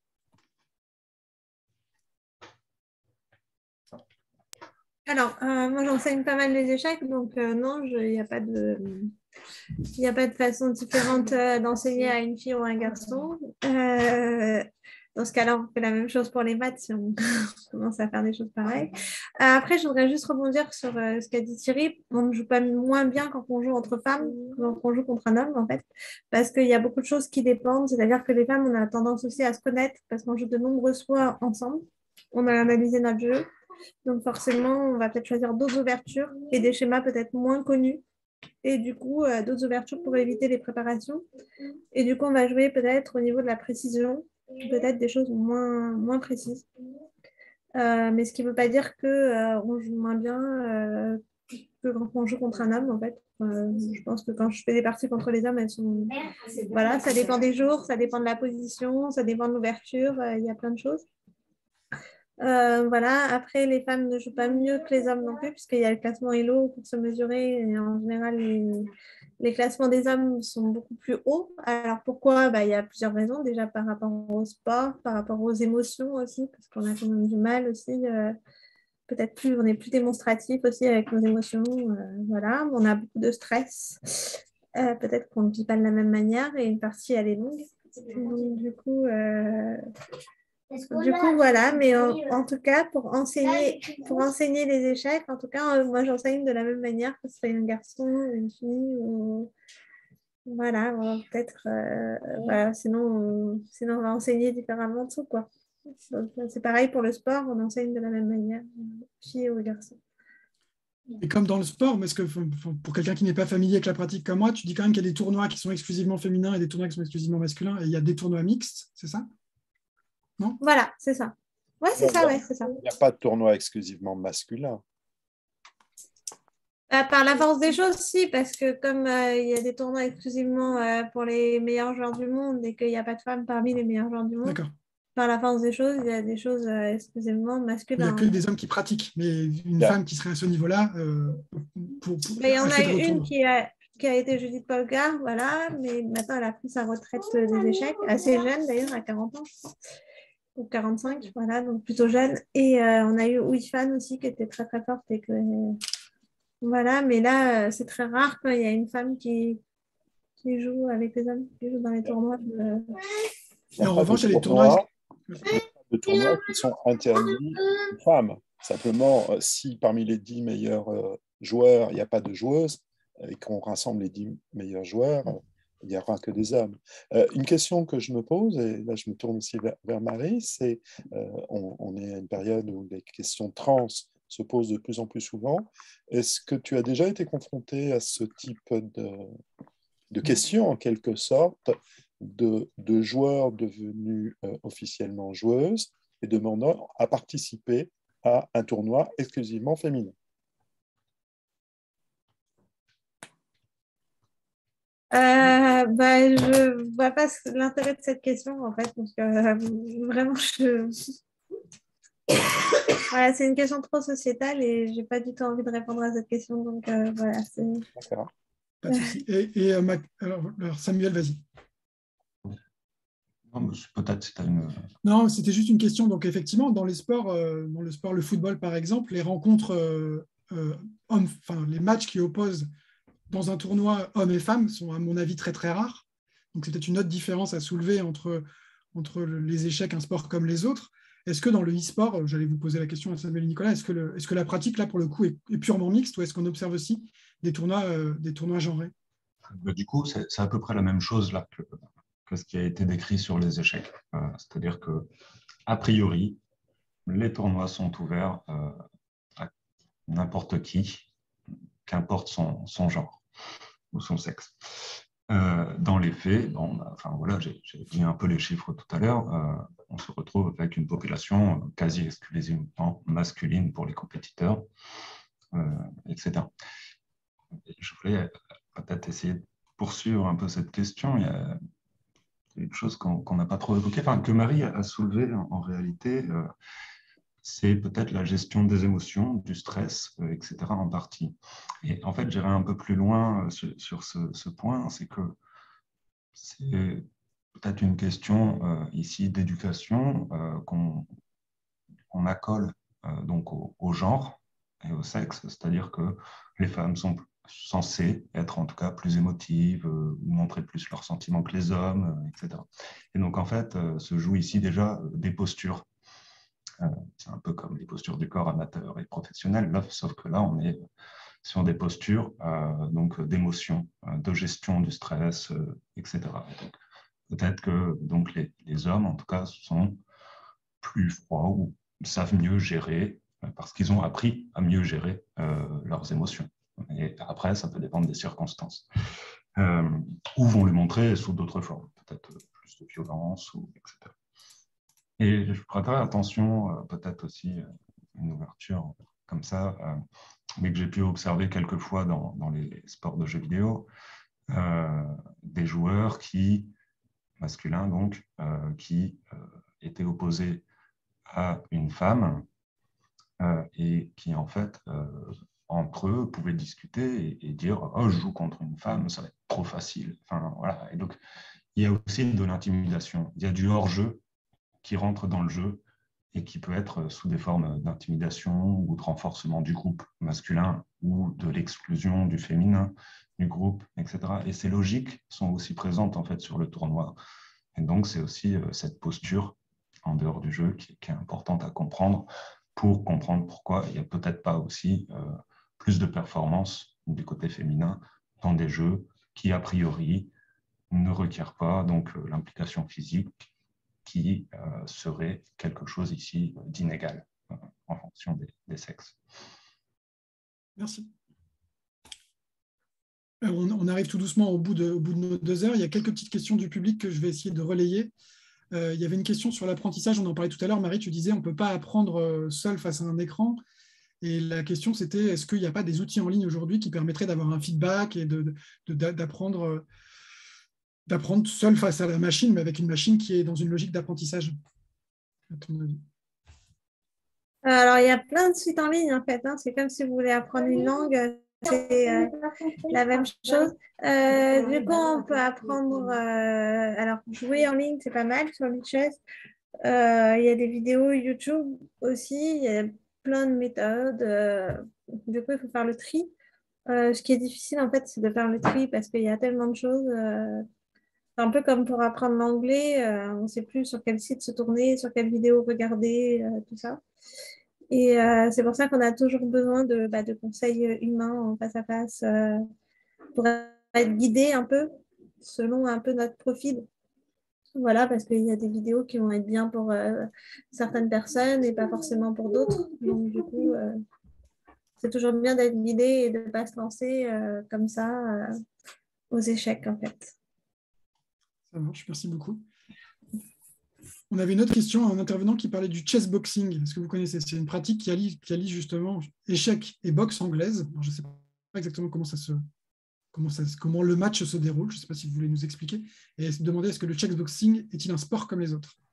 Alors, euh, moi, j'enseigne pas mal les échecs, donc euh, non, il n'y a pas de, Il n'y a pas de façon différente euh, d'enseigner à une fille ou à un garçon. Euh, dans ce cas-là, on fait la même chose pour les maths si on commence à faire des choses pareilles. Euh, après, je voudrais juste rebondir sur euh, ce qu'a dit Thierry. On ne joue pas moins bien quand on joue entre femmes que quand on joue contre un homme, en fait, parce qu'il y a beaucoup de choses qui dépendent. C'est-à-dire que les femmes, on a tendance aussi à se connaître parce qu'on joue de nombreuses fois ensemble. On a analysé notre jeu. Donc forcément, on va peut-être choisir d'autres ouvertures et des schémas peut-être moins connus. Et du coup, euh, d'autres ouvertures pour éviter les préparations. Et du coup, on va jouer peut-être au niveau de la précision, peut-être des choses moins, moins précises. Euh, mais ce qui ne veut pas dire qu'on euh, joue moins bien euh, que quand on joue contre un homme, en fait. Euh, je pense que quand je fais des parties contre les hommes, elles sont... Voilà, ça dépend des jours, ça dépend de la position, ça dépend de l'ouverture, euh, il y a plein de choses. Euh, voilà, après, les femmes ne jouent pas mieux que les hommes non plus, puisqu'il y a le classement Elo pour se mesurer. Et en général, les, les classements des hommes sont beaucoup plus hauts. Alors pourquoi? Bah, il y a plusieurs raisons. Déjà par rapport au sport, par rapport aux émotions aussi, parce qu'on a quand même du mal aussi. Euh, peut-être plus, on est plus démonstratif aussi avec nos émotions. Euh, voilà, on a beaucoup de stress. Euh, peut-être qu'on ne vit pas de la même manière et une partie, elle est longue. Donc, du coup... Euh... Du coup, voilà, mais en, en tout cas, pour enseigner, pour enseigner les échecs, en tout cas, euh, moi, j'enseigne de la même manière que ce soit un garçon, une fille, ou... Voilà, peut-être, euh, voilà, sinon, on, sinon, on va enseigner différemment tout, quoi. Donc, c'est pareil pour le sport, on enseigne de la même manière, fille ou garçon. Et comme dans le sport, mais est-ce que pour quelqu'un qui n'est pas familier avec la pratique comme moi, tu dis quand même qu'il y a des tournois qui sont exclusivement féminins et des tournois qui sont exclusivement masculins, et il y a des tournois mixtes, c'est ça? Non? Voilà, c'est ça. Ouais, c'est ça, ouais, c'est ça. Il n'y a pas de tournoi exclusivement masculin. Euh, par la force des choses, si, parce que comme euh, il y a des tournois exclusivement euh, pour les meilleurs joueurs du monde et qu'il n'y a pas de femmes parmi les meilleurs joueurs du monde, par la force des choses, il y a des choses euh, exclusivement masculines. Il n'y a que des hommes qui pratiquent, mais une yeah. femme qui serait à ce niveau-là, euh, pour, pour il y en a une qui a, qui a été Judith Polgar, voilà, mais maintenant elle a pris sa retraite des échecs, assez jeune d'ailleurs, à quarante ans, je crois. Ou quarante-cinq, voilà, donc plutôt jeune. Et euh, on a eu Wifan aussi qui était très très forte et que euh, voilà, mais là euh, c'est très rare quand il y a une femme qui, qui joue avec les hommes, qui joue dans les tournois. De... Et en revanche, il y a les tournois. De tournois qui sont interdits aux femmes. Simplement, euh, si parmi les dix meilleurs euh, joueurs, il n'y a pas de joueuses et qu'on rassemble les dix meilleurs joueurs, euh, il n'y aura que des hommes. Euh, une question que je me pose, et là je me tourne aussi vers, vers Marie, c'est euh, on, on est à une période où les questions trans se posent de plus en plus souvent. Est-ce que tu as déjà été confronté à ce type de, de questions, en quelque sorte, de, de joueurs devenus euh, officiellement joueuses et demandant à participer à un tournoi exclusivement féminin? Euh, bah, je ne vois pas l'intérêt de cette question, en fait. Donc, euh, vraiment, je... voilà, c'est une question trop sociétale et je n'ai pas du tout envie de répondre à cette question. Donc, euh, voilà. D'accord. Pas de souci. Et, et euh, Mac... alors, alors, Samuel, vas-y. Peut-être si tu as une... Non, c'était juste une question. Donc, effectivement, dans les sports, euh, dans le sport, le football, par exemple, les rencontres euh, euh, hommes, enfin, les matchs qui opposent dans un tournoi hommes et femmes sont, à mon avis, très, très rares. Donc, c'est peut-être une autre différence à soulever entre, entre les échecs, un sport comme les autres. Est-ce que dans le e-sport, j'allais vous poser la question à Samuel et Nicolas, est-ce que, le, est-ce que la pratique, là, pour le coup, est, est purement mixte ou est-ce qu'on observe aussi des tournois, euh, des tournois genrés? Du coup, c'est, c'est à peu près la même chose là que, que ce qui a été décrit sur les échecs. Euh, c'est-à-dire que, a priori, les tournois sont ouverts euh, à n'importe qui, qu'importe son, son genre ou son sexe. Euh, dans les faits, bon, bah, enfin, voilà, j'ai, j'ai dit un peu les chiffres tout à l'heure, euh, on se retrouve avec une population quasi exclusivement masculine pour les compétiteurs, euh, et cetera. Et je voulais peut-être essayer de poursuivre un peu cette question. Il y a une chose qu'on qu'on n'a pas trop évoquée, enfin, que Marie a soulevée en, en réalité, euh, c'est peut-être la gestion des émotions, du stress, euh, et cetera en partie. Et en fait, j'irai un peu plus loin euh, sur, sur ce, ce point, c'est que c'est peut-être une question euh, ici d'éducation euh, qu'on qu'on accole euh, donc au, au genre et au sexe, c'est-à-dire que les femmes sont censées être en tout cas plus émotives, euh, ou montrer plus leurs sentiments que les hommes, euh, et cetera. Et donc en fait, euh, se jouent ici déjà euh, des postures. Euh, c'est un peu comme les postures du corps amateur et professionnel, là, sauf que là, on est sur des postures euh, donc d'émotion, euh, de gestion du stress, euh, et cetera. Et donc, peut-être que donc, les, les hommes, en tout cas, sont plus froids ou savent mieux gérer euh, parce qu'ils ont appris à mieux gérer euh, leurs émotions. Et après, ça peut dépendre des circonstances. Euh, ou vont le montrer sous d'autres formes, peut-être plus de violence, ou, et cetera. Et je prêterai attention, euh, peut-être aussi euh, une ouverture comme ça, euh, mais que j'ai pu observer quelquefois dans, dans les sports de jeux vidéo, euh, des joueurs qui, masculins donc, euh, qui euh, étaient opposés à une femme euh, et qui en fait, euh, entre eux, pouvaient discuter et, et dire « Oh, je joue contre une femme, ça va être trop facile ». Enfin, voilà. Et donc, il y a aussi de l'intimidation, il y a du hors-jeu qui rentre dans le jeu et qui peut être sous des formes d'intimidation ou de renforcement du groupe masculin ou de l'exclusion du féminin du groupe, et cetera. Et ces logiques sont aussi présentes en fait sur le tournoi. Et donc, c'est aussi euh, cette posture en dehors du jeu qui, qui est importante à comprendre pour comprendre pourquoi il n'y a peut-être pas aussi euh, plus de performance du côté féminin dans des jeux qui, a priori, ne requièrent pas donc euh, l'implication physique qui euh, serait quelque chose ici d'inégal euh, en fonction des, des sexes. Merci. On, on arrive tout doucement au bout, de, au bout de nos deux heures. Il y a quelques petites questions du public que je vais essayer de relayer. Euh, il y avait une question sur l'apprentissage, on en parlait tout à l'heure. Marie, tu disais on ne peut pas apprendre seul face à un écran. Et la question, c'était est-ce qu'il n'y a pas des outils en ligne aujourd'hui qui permettraient d'avoir un feedback et de, de, de, d'apprendre, d'apprendre seul face à la machine, mais avec une machine qui est dans une logique d'apprentissage, à ton avis? Alors, il y a plein de sites en ligne, en fait. Hein. C'est comme si vous voulez apprendre une langue, c'est euh, la même chose. Euh, du coup, on peut apprendre... Euh, alors, jouer en ligne, c'est pas mal sur Lichess. Euh, il y a des vidéos YouTube aussi. Il y a plein de méthodes. Euh, du coup, il faut faire le tri. Euh, ce qui est difficile, en fait, c'est de faire le tri parce qu'il y a tellement de choses. Euh, c'est un peu comme pour apprendre l'anglais. Euh, on ne sait plus sur quel site se tourner, sur quelle vidéo regarder, euh, tout ça. Et euh, c'est pour ça qu'on a toujours besoin de, bah, de conseils humains en face à face euh, pour être guidé un peu selon un peu notre profil. Voilà, parce qu'il y a des vidéos qui vont être bien pour euh, certaines personnes et pas forcément pour d'autres. Donc, du coup, euh, c'est toujours bien d'être guidé et de ne pas se lancer euh, comme ça euh, aux échecs, en fait. Ça marche, merci beaucoup. On avait une autre question, un intervenant qui parlait du chess boxing. Est-ce que vous connaissez? C'est une pratique qui allie, qui allie justement échecs et boxe anglaise. Alors, je ne sais pas exactement comment, ça se, comment, ça, comment le match se déroule. Je ne sais pas si vous voulez nous expliquer. Et demander est-ce que le chess boxing est-il un sport comme les autres?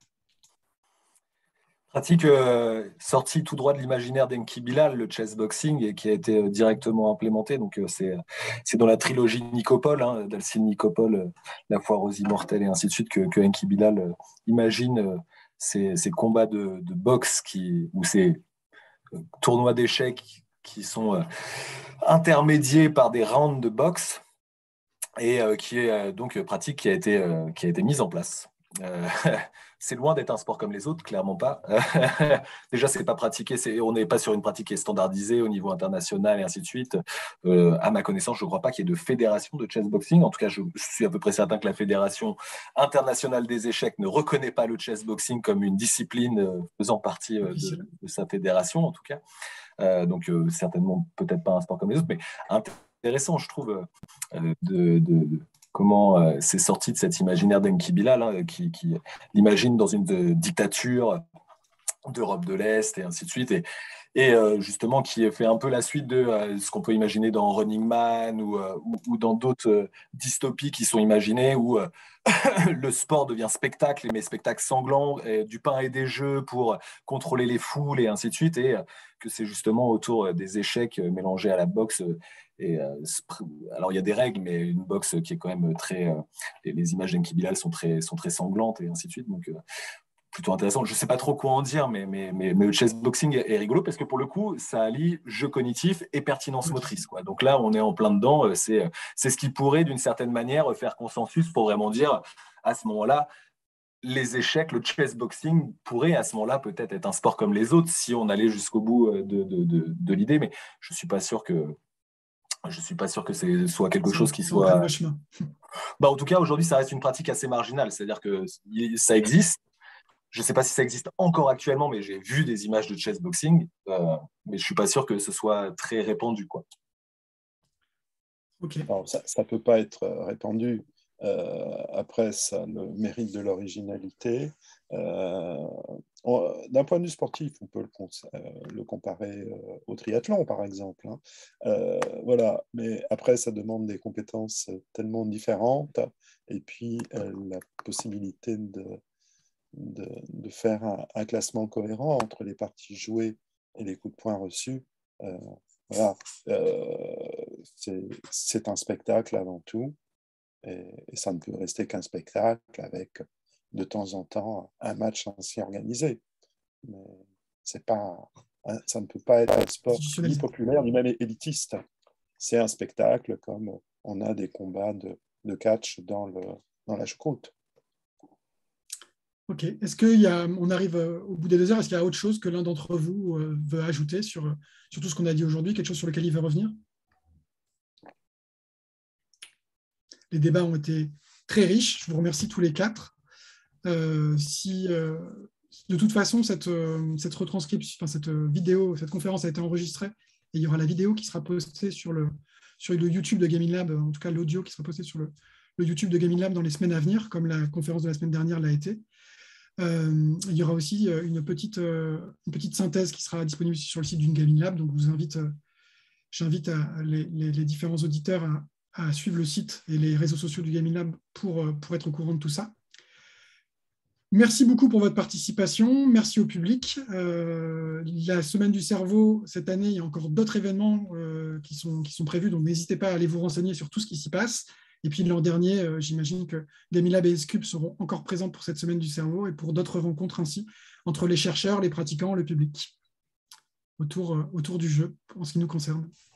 Pratique euh, sortie tout droit de l'imaginaire d'Enki Bilal, le chess boxing, et qui a été euh, directement implémenté. Donc, euh, c'est, c'est dans la trilogie Nicopole, hein, d'Alcide Nicopole, euh, La foire aux immortels et ainsi de suite, que, que Enki Bilal euh, imagine euh, ces, ces combats de, de boxe qui, ou ces euh, tournois d'échecs qui sont euh, intermédiés par des rounds de boxe et euh, qui est euh, donc pratique qui a été, euh, qui a été mise en place. Euh, c'est loin d'être un sport comme les autres, clairement pas. Déjà, c'est pas pratiqué, c'est, on n'est pas sur une pratique qui est standardisée au niveau international et ainsi de suite. Euh, à ma connaissance, je ne crois pas qu'il y ait de fédération de chessboxing. En tout cas, je, je suis à peu près certain que la Fédération internationale des échecs ne reconnaît pas le chessboxing comme une discipline euh, faisant partie euh, de, de sa fédération, en tout cas. Euh, donc, euh, certainement, peut-être pas un sport comme les autres, mais intéressant, je trouve, euh, de, de, de comment euh, c'est sorti de cet imaginaire d'Enki Bilal, hein, qui, qui l'imagine dans une de, dictature d'Europe de l'Est et ainsi de suite, et, et euh, justement qui fait un peu la suite de euh, ce qu'on peut imaginer dans Running Man ou, euh, ou, ou dans d'autres euh, dystopies qui sont imaginées où euh, le sport devient spectacle, mais spectacle sanglant, et du pain et des jeux pour contrôler les foules et ainsi de suite, et euh, que c'est justement autour des échecs euh, mélangés à la boxe. Euh, et, euh, alors il y a des règles, mais une boxe qui est quand même très... Euh, les, les images d'Enki Bilal sont très, sont très sanglantes et ainsi de suite, donc... Euh, plutôt intéressant. Je ne sais pas trop quoi en dire, mais, mais, mais, mais le chessboxing est rigolo parce que pour le coup, ça allie jeu cognitif et pertinence motrice, quoi. Donc là, on est en plein dedans. C'est, c'est ce qui pourrait, d'une certaine manière, faire consensus pour vraiment dire, à ce moment-là, les échecs, le chessboxing pourrait à ce moment-là peut-être être un sport comme les autres si on allait jusqu'au bout de, de, de, de l'idée. Mais je ne suis pas sûr que je suis pas sûr que ce soit quelque c'est, chose qui c'est soit. En, chemin. Bah, en tout cas, aujourd'hui, ça reste une pratique assez marginale. C'est-à-dire que ça existe. Je ne sais pas si ça existe encore actuellement, mais j'ai vu des images de chessboxing. Euh, mais je ne suis pas sûr que ce soit très répandu, quoi. Okay. Alors, ça ne peut pas être répandu. Euh, après, ça a le mérite de l'originalité. Euh, on, d'un point de vue sportif, on peut le, euh, le comparer euh, au triathlon, par exemple. Hein. Euh, voilà. Mais après, ça demande des compétences tellement différentes. Et puis, euh, la possibilité de, de, de faire un, un classement cohérent entre les parties jouées et les coups de poing reçus. Euh, voilà. Euh, c'est, c'est un spectacle avant tout. Et, et ça ne peut rester qu'un spectacle avec de temps en temps un match ainsi organisé. Mais c'est pas, ça ne peut pas être un sport ni populaire ni même élitiste. C'est un spectacle comme on a des combats de, de catch dans, le, dans la choucroute. Ok. Est-ce qu'il y a, on arrive au bout des deux heures, est-ce qu'il y a autre chose que l'un d'entre vous veut ajouter sur, sur tout ce qu'on a dit aujourd'hui, quelque chose sur lequel il veut revenir? Les débats ont été très riches. Je vous remercie tous les quatre. Euh, si, euh, de toute façon, cette, euh, cette retranscription, enfin, cette vidéo, cette conférence a été enregistrée et il y aura la vidéo qui sera postée sur le, sur le YouTube de Gaming Lab, en tout cas l'audio qui sera posté sur le, le YouTube de Gaming Lab dans les semaines à venir, comme la conférence de la semaine dernière l'a été. Euh, il y aura aussi une petite, euh, une petite synthèse qui sera disponible sur le site d'une Gaming Lab. Donc, je vous invite, euh, j'invite à, les, les, les différents auditeurs à à suivre le site et les réseaux sociaux du Gaming Lab pour, pour être au courant de tout ça. Merci beaucoup pour votre participation. Merci au public. Euh, la Semaine du Cerveau, cette année, il y a encore d'autres événements euh, qui, sont, qui sont prévus, donc n'hésitez pas à aller vous renseigner sur tout ce qui s'y passe. Et puis l'an dernier, euh, j'imagine que Gaming Lab et S-Cube seront encore présents pour cette Semaine du Cerveau et pour d'autres rencontres ainsi entre les chercheurs, les pratiquants, le public, autour, euh, autour du jeu, en ce qui nous concerne.